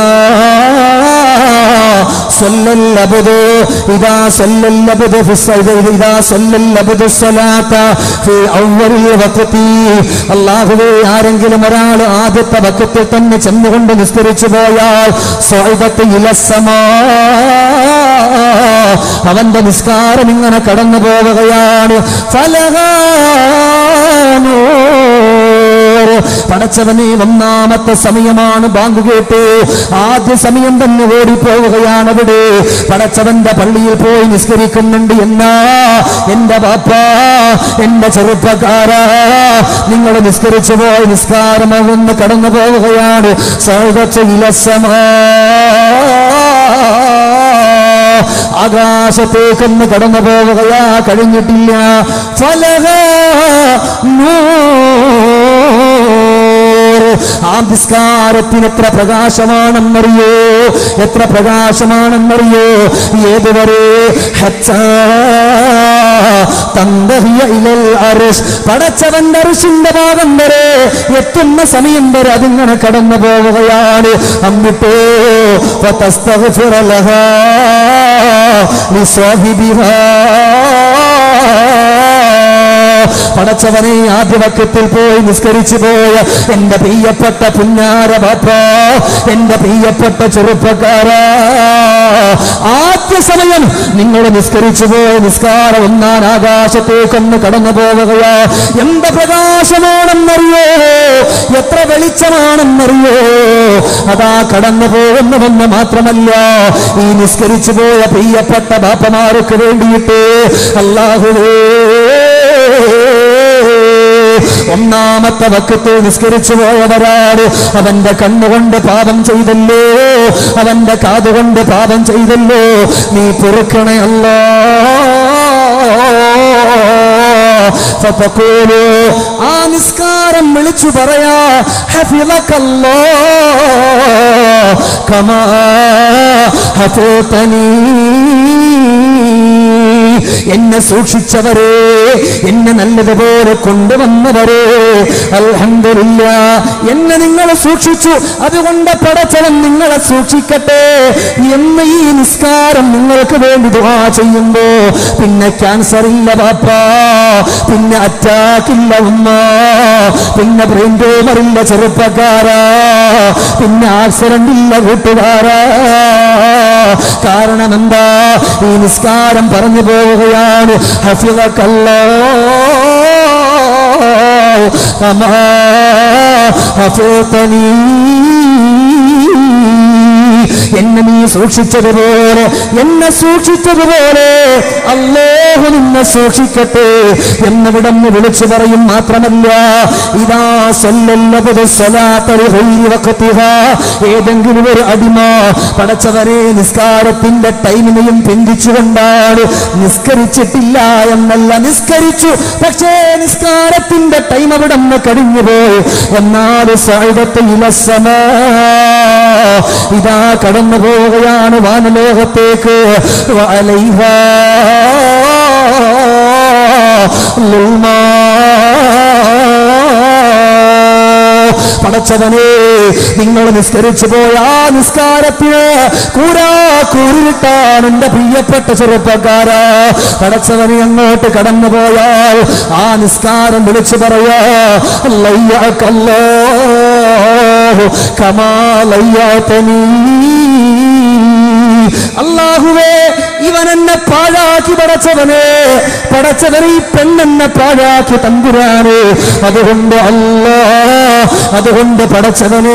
സല്ലൽ അബ്ദു ഇദാ സല്ലൽ അബ്ദു ഇദാ സല്ലൽ അബ്ദു സ്വലാത ഫി അവ്വലിൽ വഖതി. അല്ലാഹുവേ ആരെങ്കിലും ഒരാൾ ആദ്യത്തെ വക്കത്തിൽ തന്നെ ചെന്നുകൊണ്ട് നിസ്കരിച്ചു പോയാൽ സഅദത്ത് ഇലസ്സമാ, അവന്റെ നിസ്കാരം ഇങ്ങനെ കടന്നു പോവുകയാണ്. ഫലഹാനൂർ പടച്ചവനെ ഒന്നാമത്തെ സമയമാണ് ബാങ്ക് കേട്ടു. ആദ്യ സമയം തന്നെ ഓടിപ്പോവുകയാണ് അവിടെ. പടച്ചവന്റെ പള്ളിയിൽ പോയി നിസ്കരിക്കുന്നുണ്ട്. എന്നാ എന്റെ ബാപ്പ, എന്റെ ചെറുപ്പക്കാരാ, നിങ്ങൾ നിസ്കരിച്ചു പോയി നിസ്കാരമാകുന്ന കടന്നു പോവുകയാണ്. ആകാശത്തേക്കൊന്ന് കടന്നു പോവുകയാ, കഴിഞ്ഞിട്ടില്ല. ആ നിസ്കാരത്തിന് എത്ര പ്രകാശമാണെന്നറിയോ, എത്ര പ്രകാശമാണെന്നറിയോ. ഏതുവരെ? പടച്ചവന്റെ അർശിന്റെ ഭാഗം വരെ എത്തുന്ന സമയം വരെ അതിങ്ങനെ കടന്നു പോവുകയാണ്. എന്നിട്ടോ പടച്ചവനെ ആദ്യ വക്കത്തിൽ പോയി നിസ്കരിച്ചു പോയ എന്റെ പ്രിയപ്പെട്ട പുന്നാര ബാപ്പ, എന്റെ പ്രിയപ്പെട്ട ചെറുപ്പക്കാരാ, ആദ്യ സമയം നിങ്ങൾ നിസ്കരിച്ചു പോയ നിസ്കാരം ഒന്നാം ആകാശത്തേക്കൊന്ന് കടന്നു പോവുകയാ. എന്ത് പ്രകാശമാണെന്നറിയോ, എത്ര വെളിച്ചമാണെന്നറിയോ. അതാ കടന്നു പോകുന്നതെന്ന് മാത്രമല്ല, ഈ നിസ്കരിച്ചു പോയ പ്രിയപ്പെട്ട ബാപ്പമാർക്ക് വേണ്ടിയിട്ട് അല്ലാഹുവേ, ഒന്നാമത്തെ വക്കത്തിൽ നിസ്കരിച്ചു പോയവരാണ്. അവന്റെ കണ്ണുകൊണ്ട് പാപം ചെയ്തല്ലോ, അവന്റെ കാതുകൊണ്ട് പാപം ചെയ്തല്ലോ, നീ പൊറുക്കണേ അല്ലാ. ആ നിസ്കാരം വിളിച്ചു പറയാ, ഹഫിളക്കല്ലാ കമാ ഹഫതനീ. എന്നെ സൂക്ഷിച്ചവരെ, എന്നെ നല്ലതുപോലെ കൊണ്ടുവന്നവരെ, അൽഹംദുലില്ലാഹ്, എന്നെ നിങ്ങൾ സൂക്ഷിച്ചു, അതുകൊണ്ട് പടച്ചവൻ നിങ്ങളെ സൂക്ഷിക്കട്ടെ എന്ന് ഈ നിസ്കാരം നിങ്ങൾക്ക് വേണ്ടി ദുആ ചെയ്യുമ്പോ പിന്നെ ക്യാൻസർ ഇല്ല ബാപ്പ, പിന്നെ അറ്റാക്കില്ല ഉമ്മ, പിന്നെ ബ്രെയിൻ ട്യൂമർ ഇല്ല ചെറുപ്പക്കാരാ, പിന്നെ ആക്സിഡന്റ് ഇല്ല കൂട്ടുകാരാ. കാരണം എന്താ? ഈ നിസ്കാരം പറഞ്ഞു പോവുകയാണ്, ഹഫിളക്കല്ലാഹു കമാ ഹഫതനീ. എന്നെ നീ സൂക്ഷിച്ചതുപോലെ, എന്നെ സൂക്ഷിച്ചതുപോലെ അല്ലാഹു നിന്നെ സൂക്ഷിക്കട്ടെ എന്നിവിടന്ന് വിളിച്ചു പറയും. മാത്രമല്ല, ഇദാ സല്ലല്ലാഹു സ്വലാത്ത ലിഗൈരി വഖതിഹാ, ഏതെങ്കിലും ഒരു അടിമ പടച്ചവരെ നിസ്കാരത്തിന്റെ ടൈമിനെയും പിന്തിച്ചുകൊണ്ടാണ്, നിസ്കരിച്ചിട്ടില്ല എന്നല്ല, നിസ്കരിച്ചു, പക്ഷേ നിസ്കാരത്തിന്റെ ടൈം അവിടെ നിന്ന് കഴിഞ്ഞുപോയി. എന്നാൽ സഅദത്ത് ഇലസ്സമാ, ഇതാ കടന്നു പോവുകയാണ് വാനലോകത്തേക്ക്. വഅലൈഹാ ലുൽമാ. പടച്ചവനെ, നിങ്ങൾ നിസ്കരിച്ചു പോയ ആ നിസ്കാരത്തിന് കൂരിട്ടാണ് എന്റെ പ്രിയപ്പെട്ട ചെറുപ്പക്കാരാ. പടച്ചവനെ അങ്ങോട്ട് കടന്നു പോയാൽ ആ നിസ്കാരം വിളിച്ചു പറയാ, ലയ്യകല്ലാഹു കമാ ലയ്യതനീ. അല്ലാഹുവേ, ഇവൻ എന്നെ പാഴാക്കി പടച്ചവനെ, പടച്ചവനെ ഈ പെണ്ണെന്നെ പാഴാക്കി തമ്പുരാനെ, അതുകൊണ്ട് അല്ലാ, അതുകൊണ്ട് പടച്ചവനെ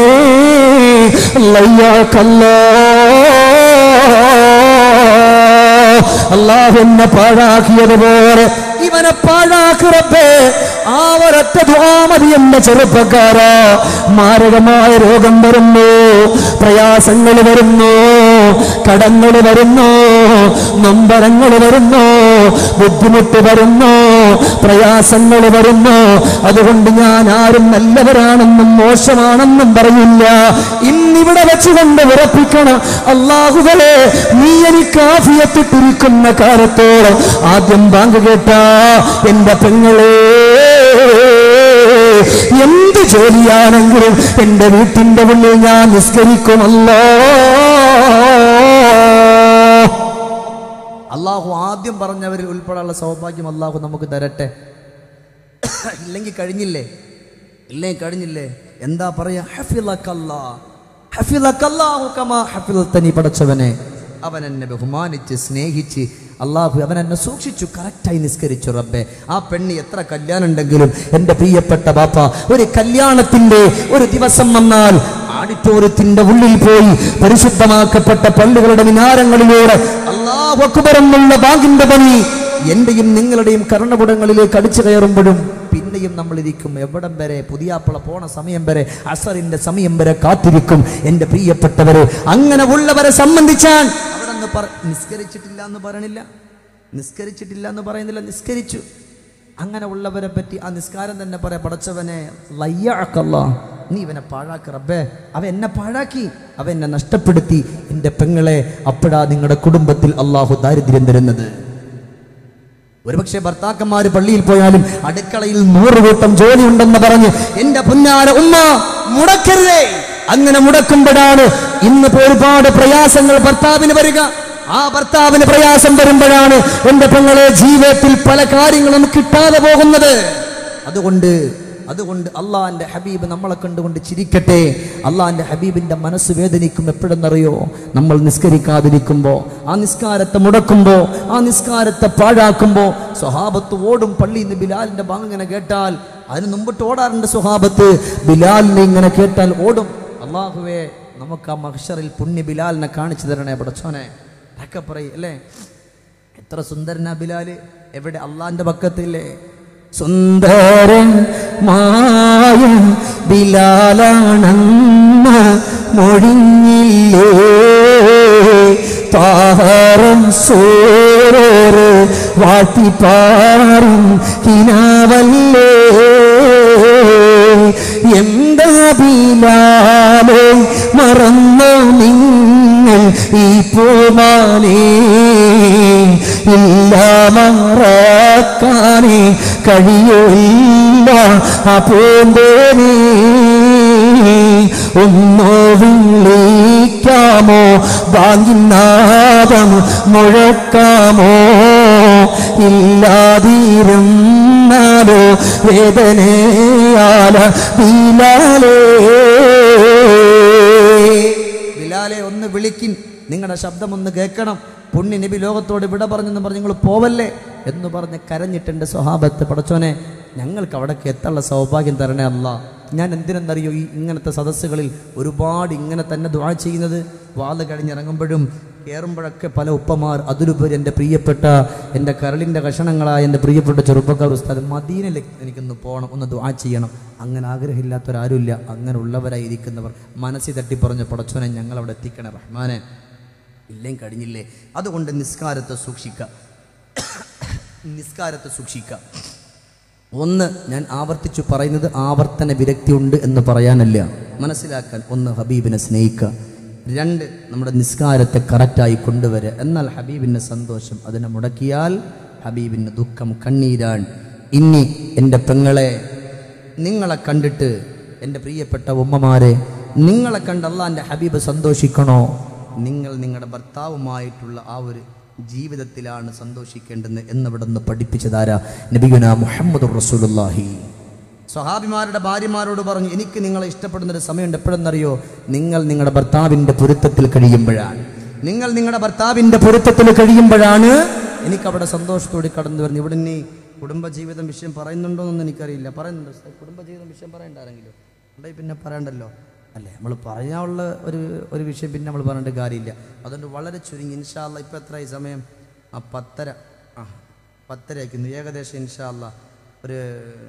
അല്ലാഹു എന്നെ പാഴാക്കിയതുപോലെ ഇവനെ പാഴാക്കി റബ്ബേ. ആ ഒരൊറ്റ ദുആ മതി എന്റെ ചെറുപ്പക്കാരാ. മാരകമായ രോഗം വരുന്നു, പ്രയാസങ്ങൾ വരുന്നു, കടങ്ങൾ വരുന്നു, നൊമ്പരങ്ങൾ വരുന്നു, ബുദ്ധിമുട്ട് വരുന്നു, പ്രയാസങ്ങൾ വരുന്നു. അതുകൊണ്ട് ഞാൻ ആരും നല്ലവരാണെന്നും മോശമാണെന്നും പറയില്ല. ഇന്നിവിടെ വെച്ചുകൊണ്ട് ഉറപ്പിക്കണം, അല്ലാഹുവേ, നീ എനിക്ക് ആഫിയത്തിട്ടിരിക്കുന്ന കാലത്തോളം ആദ്യം ബാങ്ക് കേട്ട എന്റെ പെങ്ങളെ, എന്ത് ജോലിയാണെങ്കിലും എന്റെ വീട്ടിന്റെ മുന്നിൽ ഞാൻ നിസ്കരിക്കുമല്ലോ. അള്ളാഹു ആദ്യം പറഞ്ഞവരിൽ ഉൾപ്പെടാനുള്ള സൗഭാഗ്യം അള്ളാഹു നമുക്ക് തരട്ടെ. ഇല്ലെങ്കിൽ കഴിഞ്ഞില്ലേ, ഇല്ലെങ്കിൽ കഴിഞ്ഞില്ലേ. എന്താ പറയാ? ഹഫിളക്കല്ലാഹു കമാ ഹഫിളതനി. പടച്ചവനെ, അവൻ എന്നെ ബഹുമാനിച്ച് സ്നേഹിച്ച് അള്ളാഹു അവൻ എന്നെ സൂക്ഷിച്ചു, കറക്റ്റായി നിസ്കരിച്ചു റബ്ബേ. ആ പെണ്ണ് എത്ര കല്യാണം ഉണ്ടെങ്കിലും എൻ്റെ പ്രിയപ്പെട്ട ബാപ്പ ഒരു കല്യാണത്തിൻ്റെ ഒരു ദിവസം വന്നാൽ ഓഡിറ്റോറിയത്തിന്റെ ഉള്ളിൽ പോയി പരിശുദ്ധമാക്കപ്പെട്ട പള്ളികളുടെ മിനാരങ്ങളിലൂടെ അല്ലാഹു അക്ബർ എന്നുള്ള ബാങ്കിന്റെ പണി എന്റെയും നിങ്ങളുടെയും കർണപുടങ്ങളിലേക്ക് അടിച്ചു കയറുമ്പോഴും പിന്നെയും നമ്മൾ ഇരിക്കും. എവിടം വരെ? പുതിയാപ്പള പോണ സമയം വരെ, അസറിന്റെ സമയം വരെ കാത്തിരിക്കും. എൻ്റെ പ്രിയപ്പെട്ടവരെ, അങ്ങനെ ഉള്ളവരെ സംബന്ധിച്ചാൽ അവിടെ നിസ്കരിച്ചിട്ടില്ല എന്ന് പറയണില്ല, നിസ്കരിച്ചിട്ടില്ല എന്ന് പറയുന്നില്ല, നിസ്കരിച്ചു. അങ്ങനെ ഉള്ളവരെ പറ്റി ആ നിസ്കാരം തന്നെ പറയാം, പടച്ചവനെ ലയ്യഅക്കല്ലാ, നീ ഇവനെ പാഴാക്കി റബ്ബേ, അവ എന്നെ പാഴാക്കി, അവ എന്നെ നഷ്ടപ്പെടുത്തി. എൻ്റെ പെങ്ങളെ, അപ്പോഴാ നിങ്ങളുടെ കുടുംബത്തിൽ അള്ളാഹു ദാരിദ്ര്യം തരുന്നത്. ഒരുപക്ഷെ ഭർത്താക്കന്മാര് പള്ളിയിൽ പോയാലും അടുക്കളയിൽ 100 കൂട്ടം ജോലി ഉണ്ടെന്ന് പറഞ്ഞ് എൻ്റെ പുന്നാര ഉമ്മ മുടക്കരുതേ. അങ്ങനെ മുടക്കുമ്പോഴാണ് ഇന്നിപ്പോ ഒരുപാട് പ്രയാസങ്ങൾ ഭർത്താവിന് വരിക. ആ ഭർത്താവിന് പ്രയാസം വരുമ്പോഴാണ് എൻ്റെ പെങ്ങളെ ജീവിതത്തിൽ പല കാര്യങ്ങളും കിട്ടാതെ പോകുന്നത്. അതുകൊണ്ട് അള്ളാഹിന്റെ ഹബീബ് നമ്മളെ കണ്ടുകൊണ്ട് ചിരിക്കട്ടെ. അള്ളാഹിന്റെ ഹബീബിന്റെ മനസ്സ് വേദനിക്കും എപ്പോഴെന്നറിയോ? നമ്മൾ നിസ്കരിക്കാതിരിക്കുമ്പോൾ, ആ നിസ്കാരത്തെ മുടക്കുമ്പോൾ, ആ നിസ്കാരത്തെ പാഴാക്കുമ്പോൾ. സ്വഹാബത്ത് ഓടും പള്ളിയിൽ നിന്ന് ബിലാലിന്റെ ബാങ്ക് ഇങ്ങനെ കേട്ടാൽ. അതിന് മുമ്പിട്ട് ഓടാറുണ്ട് സ്വഹാബത്ത്. ബിലാലിനെ ഇങ്ങനെ കേട്ടാൽ ഓടും. അള്ളാഹുവേ, നമുക്ക് ആ മഹ്ശറിൽ പുണ്യ ബിലാലിനെ കാണിച്ചു തരണേ പടച്ചോനെ ഒക്കെ പറയും അല്ലേ. എത്ര സുന്ദരനാ ബിലാല്, എവിടെ അള്ളാഹിന്റെ പക്കത്തില്ലേ? സുന്ദരമായ ബിലാലാണെന്ന് മൊഴിഞ്ഞില്ലേ, താരം സൂരര് വാട്ടിപ്പാറും കിനാവല്ലേ. എന്താ ബിലാലേ മറന്നോ നിങ്ങൾ ഈ പൂമാനേ, ഇല്ല മറക്കാനേ കഴിയില്ല ആ പൂന്തേനേ. ഒന്നോ വിളിക്കാമോ, ബാങ്കിനാദം മുഴക്കാമോ, ഇല്ലാതിരുന്നാലോ വേദനയാല ബിലാലേ. ബിലാലെ ഒന്ന് വിളിക്കിൻ, നിങ്ങളുടെ ശബ്ദം ഒന്ന് കേൾക്കണം. പുണ്യ നബി ലോകത്തോട് വിട പറഞ്ഞെന്ന് പറഞ്ഞ് നിങ്ങൾ പോവല്ലേ എന്ന് പറഞ്ഞ് കരഞ്ഞിട്ടുണ്ട് സ്വഹാബത്ത്. പടച്ചോനെ, ഞങ്ങൾക്ക് അവിടേക്ക് എത്താനുള്ള സൗഭാഗ്യം തരണേ അല്ലാ. ഞാൻ എന്തിനെന്നറിയോ ഈ ഇങ്ങനത്തെ സദസ്സുകളിൽ ഒരുപാട് ഇങ്ങനെ തന്നെ ദുആ ചെയ്യുന്നത്? വാള് കഴിഞ്ഞിറങ്ങുമ്പോഴും കയറുമ്പോഴൊക്കെ പല ഉപ്പമാർ, അതിലുപരി എൻ്റെ പ്രിയപ്പെട്ട എൻ്റെ കരളിൻ്റെ കഷണങ്ങളായ എൻ്റെ പ്രിയപ്പെട്ട ചെറുപ്പക്കാർ ഉസ്താദ്, മദീനയിലേക്ക് എനിക്കൊന്ന് പോകണം, ഒന്ന് ദുആ ചെയ്യണം. അങ്ങനെ ആഗ്രഹമില്ലാത്തവരാരുമില്ല. അങ്ങനെ ഉള്ളവരായിരിക്കുന്നവർ മനസ്സിൽ തട്ടിപ്പറഞ്ഞ പടച്ചോനെ ഞങ്ങളവിടെ എത്തിക്കണേ റഹ്മാനെ, ഇല്ലെങ്കിൽ കഴിഞ്ഞില്ലേ. അതുകൊണ്ട് നിസ്കാരത്തെ സൂക്ഷിക്കുക. ഒന്ന്, ഞാൻ ആവർത്തിച്ചു പറയുന്നത് ആവർത്തന വിരക്തി ഉണ്ട് എന്ന് പറയാനല്ല, മനസ്സിലാക്കാൻ. ഒന്ന്, ഹബീബിനെ സ്നേഹിക്കുക. 2, നമ്മുടെ നിസ്കാരത്തെ കറക്റ്റായി കൊണ്ടുവരിക. എന്നാൽ ഹബീബിൻ്റെ സന്തോഷം അതിനെ മുടക്കിയാൽ ഹബീബിൻ്റെ ദുഃഖം കണ്ണീരാണ്. ഇനി എൻ്റെ പെങ്ങളെ, നിങ്ങളെ കണ്ടിട്ട് എൻ്റെ പ്രിയപ്പെട്ട ഉമ്മമാരെ, നിങ്ങളെ കണ്ട് അള്ളാഹിൻ്റെ ഹബീബ് സന്തോഷിക്കണോ? നിങ്ങൾ നിങ്ങളുടെ ഭർത്താവുമായിട്ടുള്ള ആ ഒരു ജീവിതത്തിലാണ് സന്തോഷിക്കേണ്ടത് എന്നിവിടെ നിന്ന് പഠിപ്പിച്ചതാരാ? നബിയുനാ മുഹമ്മദുർ റസൂലുള്ളാഹി. സ്വഹാബിമാരുടെ ഭാര്യമാരോട് പറഞ്ഞു, എനിക്ക് നിങ്ങളെ ഇഷ്ടപ്പെടുന്നൊരു സമയമുണ്ട്. എപ്പോഴെന്നറിയോ? നിങ്ങൾ നിങ്ങളുടെ ഭർത്താവിൻ്റെ പൊരുത്തത്തിൽ കഴിയുമ്പോഴാണ്. എനിക്കവിടെ സന്തോഷത്തോടെ കടന്നു വരുന്നു. ഇവിടെ ഇനി കുടുംബജീവിതം വിഷയം പറയുന്നുണ്ടോ എന്നൊന്നും എനിക്കറിയില്ല. പറയുന്നുണ്ടോ കുടുംബജീവിതം വിഷയം പറയണ്ടാരെങ്കിലും? ഉണ്ടെങ്കിൽ പിന്നെ പറയണ്ടല്ലോ അല്ലേ. നമ്മൾ പറയാനുള്ള ഒരു വിഷയം പിന്നെ നമ്മൾ പറഞ്ഞിട്ട് കാര്യമില്ല. അതുകൊണ്ട് വളരെ ചുരുങ്ങി ഇൻഷാ അല്ലാഹ്. ഇപ്പം എത്രയായി സമയം? 10:30 ആക്കുന്നു ഏകദേശം. ഇൻഷാ അല്ലാഹ് ഒരു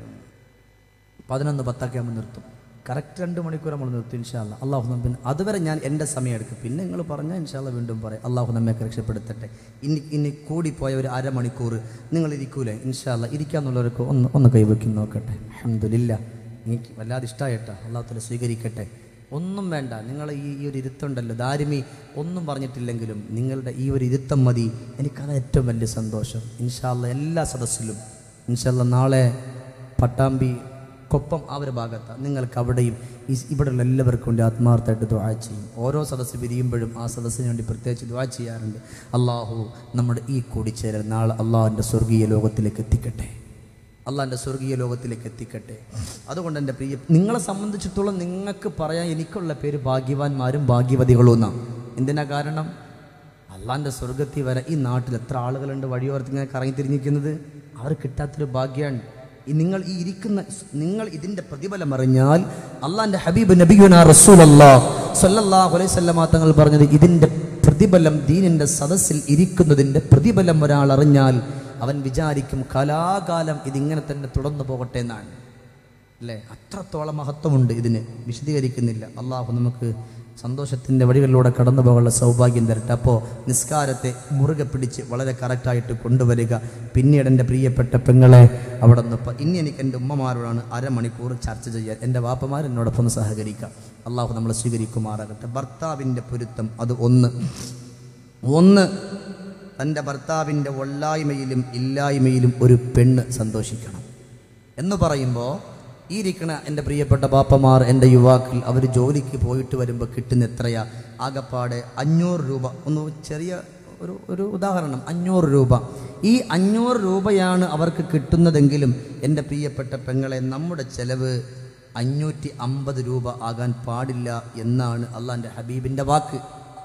11:10 ആകുമ്പോൾ നിർത്തും. കറക്റ്റ് 2 മണിക്കൂർ നമ്മൾ നിർത്തും ഇൻഷാ അല്ലാഹ്. അള്ളാഹു പിന്നെ അതുവരെ ഞാൻ എൻ്റെ സമയം എടുക്കും. പിന്നെ നിങ്ങൾ പറഞ്ഞാൽ ഇൻഷാ അല്ലാഹ് വീണ്ടും പറയാം. അള്ളാഹു നമ്മെ രക്ഷപ്പെടുത്തട്ടെ. ഇനി കൂടിപ്പോയ ഒരു അരമണിക്കൂർ നിങ്ങൾ ഇരിക്കൂലേ? ഇൻഷാ അല്ലാഹ് ഇരിക്കാന്നുള്ളവർക്ക് ഒന്ന് കൈവയ്ക്കും നോക്കട്ടെ. അൽഹംദുലില്ലാ, എനിക്ക് വല്ലാതെ ഇഷ്ടമായിട്ടാ. അള്ളാഹു തആല സ്വീകരിക്കട്ടെ. ഒന്നും വേണ്ട, നിങ്ങൾ ഈ ഒരു ഇരുത്തുണ്ടല്ലോ, ദാരിമി ഒന്നും പറഞ്ഞിട്ടില്ലെങ്കിലും നിങ്ങളുടെ ഈ ഒരു ഇരുത്തം മതി. എനിക്കത് ഏറ്റവും വലിയ സന്തോഷം. ഇൻഷാ അല്ലാഹ് എല്ലാ സദസ്സിലും ഇൻഷാ അല്ലാഹ് നാളെ പട്ടാമ്പി കൊപ്പം ആ ഒരു ഭാഗത്താണ്. നിങ്ങൾക്ക് അവിടെയും ഇവിടെയുള്ള എല്ലാവർക്കും വേണ്ടി ആത്മാർത്ഥമായിട്ട് ദുആ ചെയ്യും. ഓരോ സദസ്സ് പിരിയുമ്പോഴും ആ സദസ്സിന് വേണ്ടി പ്രത്യേകിച്ച് ദുആ ചെയ്യാറുണ്ട്. അള്ളാഹു നമ്മുടെ ഈ കൂടിച്ചേരൽ നാളെ അള്ളാഹുവിൻ്റെ സ്വർഗീയ ലോകത്തിലേക്ക് എത്തിക്കട്ടെ. അതുകൊണ്ട് എൻ്റെ പ്രിയ, നിങ്ങളെ സംബന്ധിച്ചിടത്തോളം നിങ്ങൾക്ക് പറയാൻ എനിക്കുള്ള പേര് ഭാഗ്യവാന്മാരും ഭാഗ്യവതികളും എന്നാണ്. എന്തിനാ കാരണം? അള്ളാൻ്റെ സ്വർഗത്തിൽ വരെ ഈ നാട്ടിൽ എത്ര ആളുകളുണ്ട് വഴിയോർത്ത് ഇങ്ങനെ കറങ്ങി തിരിഞ്ഞിരിക്കുന്നത്? അവർ കിട്ടാത്തൊരു ഭാഗ്യമാണ്. നിങ്ങൾ ഇതിൻ്റെ പ്രതിഫലം അറിഞ്ഞാൽ അള്ളാൻ്റെ ഹബീബ് നബിയുനാ റസൂലുള്ളാഹി സ്വല്ലല്ലാഹു അലൈഹി വസല്ലം തങ്ങൾ പറഞ്ഞത്, ഇതിൻ്റെ പ്രതിഫലം, ദീനിൻ്റെ സദസ്സിൽ ഇരിക്കുന്നതിൻ്റെ പ്രതിഫലം ഒരാൾ അറിഞ്ഞാൽ അവൻ വിചാരിക്കും കലാകാലം ഇതിങ്ങനെ തന്നെ തുടർന്നു പോകട്ടെ എന്നാണ്. അല്ലേ? അത്രത്തോളം മഹത്വമുണ്ട് ഇതിന്. വിശദീകരിക്കുന്നില്ല. അള്ളാഹു നമുക്ക് സന്തോഷത്തിൻ്റെ വഴികളിലൂടെ കടന്നു പോകാനുള്ള സൗഭാഗ്യം തരട്ടെ. അപ്പോൾ നിസ്കാരത്തെ മുറുകെ പിടിച്ച് വളരെ കറക്റ്റായിട്ട് കൊണ്ടുവരിക. പിന്നീട് എൻ്റെ പ്രിയപ്പെട്ട പെങ്ങളെ അവിടെ നിന്ന് ഇനി എനിക്ക് എൻ്റെ ഉമ്മമാരോടാണ് അരമണിക്കൂർ ചർച്ച ചെയ്യാൻ. എൻ്റെ വാപ്പമാർ എന്നോടൊപ്പം സഹകരിക്കാം. അള്ളാഹു നമ്മളെ സ്വീകരിക്കുമാറാകട്ടെ. ഭർത്താവിൻ്റെ പൊരുത്തം അത് ഒന്ന് തൻ്റെ ഭർത്താവിൻ്റെ ഒള്ളായ്മയിലും ഇല്ലായ്മയിലും ഒരു പെണ്ണ് സന്തോഷിക്കണം എന്ന് പറയുമ്പോൾ ഈ ഇരിക്കണ എൻ്റെ പ്രിയപ്പെട്ട ബാപ്പമാർ, എൻ്റെ യുവാക്കൾ, അവർ ജോലിക്ക് പോയിട്ട് വരുമ്പോൾ കിട്ടുന്ന എത്രയാ? ആകപ്പാടെ 500 രൂപ. ഒന്ന് ചെറിയ ഒരു ഉദാഹരണം, 500 രൂപ. ഈ 500 രൂപയാണ് അവർക്ക് കിട്ടുന്നതെങ്കിലും എൻ്റെ പ്രിയപ്പെട്ട പെങ്ങളെ, നമ്മുടെ ചെലവ് 550 രൂപ ആകാൻ പാടില്ല എന്നാണ് അള്ളാൻ്റെ ഹബീബിൻ്റെ വാക്ക്.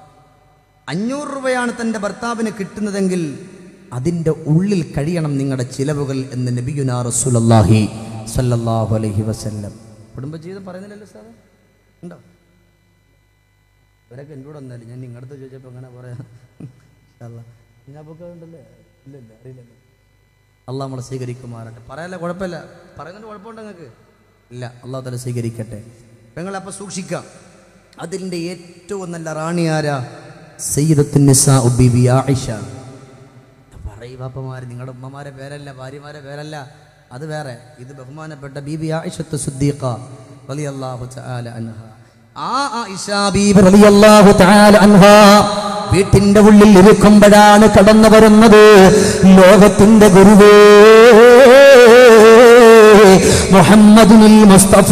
500 രൂപയാണ് തൻ്റെ ഭർത്താവിന് കിട്ടുന്നതെങ്കിൽ അതിൻ്റെ ഉള്ളിൽ കഴിയണം നിങ്ങളുടെ ചിലവുകൾ എന്ന് നബിയുനാ റസൂലുള്ളാഹി സ്വല്ലല്ലാഹു അലൈഹി വസല്ലം. കുടുംബജീവിതം പറയുന്നില്ലല്ലോ സാറേ, ഉണ്ടോ? ഇവരൊക്കെ എൻ്റെ കൂടെ വന്നാലും ഞാൻ നിങ്ങളടുത്ത് ചോദിച്ചപ്പോൾ അങ്ങനെ പറയാം. ഞാനൊക്കെ ഇല്ലല്ല, അറിയില്ലല്ലോ. അള്ളാഹ് നമ്മളെ സ്വീകരിക്കുമാറട്ടെ. പറയാല്ല, കുഴപ്പമില്ല. പറയുന്നതിന് കുഴപ്പമുണ്ടോ നിങ്ങൾക്ക്? ഇല്ല. അള്ളാഹു തആല സ്വീകരിക്കട്ടെ. പെങ്ങളെ അപ്പോൾ സൂക്ഷിക്കാം. അതിൻ്റെ ഏറ്റവും നല്ല റാണി ആരാ? സയ്യിദത്തുൻ നിസാ ബീബി ആയിഷ. പറയ് വാപ്പമാർ, നിങ്ങളുടെ ഉമ്മമാരെ പേരല്ല, ഭാര്യമാരെ പേരല്ല, അത് വേറെ. ഇത് ബഹുമാനപ്പെട്ട ബീബി ആയിഷത്ത് സിദ്ദീഖ റളിയല്ലാഹു തആല അൻഹ. ആ ആയിഷ ബീബി റളിയല്ലാഹു തആല അൻഹ വീട്ടിന്റെ ഉള്ളിൽ ഇരിക്കുമ്പോഴാണ് കടന്നു വരുന്നത് ലോകത്തിന്റെ ഗുരുവേ മുഹമ്മദുൽ മുസ്തഫ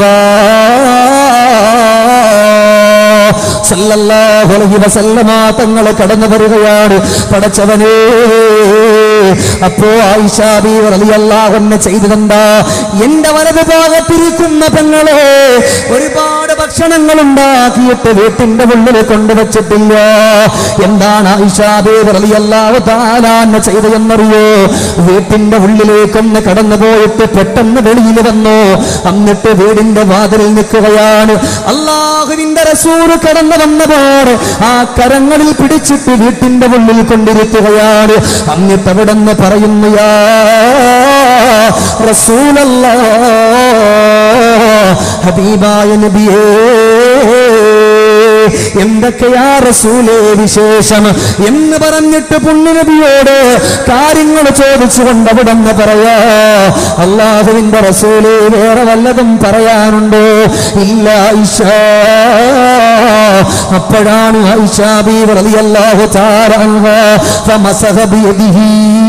സല്ലല്ലാഹു അലൈഹി വസല്ലമ തങ്ങൾ കടന്നു വരികയാണ്. പടച്ചവനേ, അപ്പോ ആയിഷ ബീവി റളിയല്ലാഹു അൻഹ ചെയ്തതെന്താ? എന്റെ വലതു ഭാഗത്തിരിക്കുന്ന പെങ്ങളെ ഒരുപാട് ഭക്ഷണങ്ങൾ ഉണ്ടാക്കിയിട്ട് വീട്ടിന്റെ ഉള്ളിൽ കൊണ്ടുവച്ചിട്ടില്ല. എന്താണ് ആയിഷ ബീവി റളിയല്ലാഹു തആല അൻഹ ചെയ്തതെന്നറിയോ? വീട്ടിന്റെ ഉള്ളിലേക്കൊന്ന് കടന്നു പോയിട്ട് പെട്ടെന്ന് വെളിയിൽ വന്നു. എന്നിട്ട് വീടിന്റെ വാതിലിൽ നിൽക്കുകയാണ്. അല്ലാഹുവിന്റെ റസൂൽ കടന്നു വന്നപ്പോൾ ആ കരങ്ങളിൽ പിടിച്ചിട്ട് വീട്ടിന്റെ ഉള്ളിൽ കൊണ്ടിരിക്കുകയാണ്. എന്നിട്ട് അവിടെ നിന്ന് പറയുന്നു, യാ റസൂലല്ലാഹ്, ഹബീബായ നബിയേ, എന്തൊക്കെയാ റസൂലേ വിശേഷം എന്ന് പറഞ്ഞിട്ട് പുണ്യനബിയോട് കാര്യങ്ങൾ ചോദിച്ചുകൊണ്ട് അവിടെ നിന്ന് പറയാ, അല്ലാഹുവിന്റെ റസൂലേ, വേറെ വല്ലതും പറയാനുണ്ടോ? ഇല്ല ആയിഷ. അപ്പോഴാണ് ആയിഷ ബീവി റളിയല്ലാഹു തആല അൻഹ ഫമസഹ ബിയദിഹി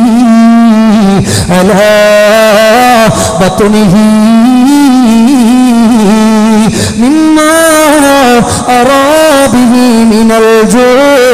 അലാ ബത്നിഹി മിമ്മാ അറാ ബിഹി മിനൽ ജൂ.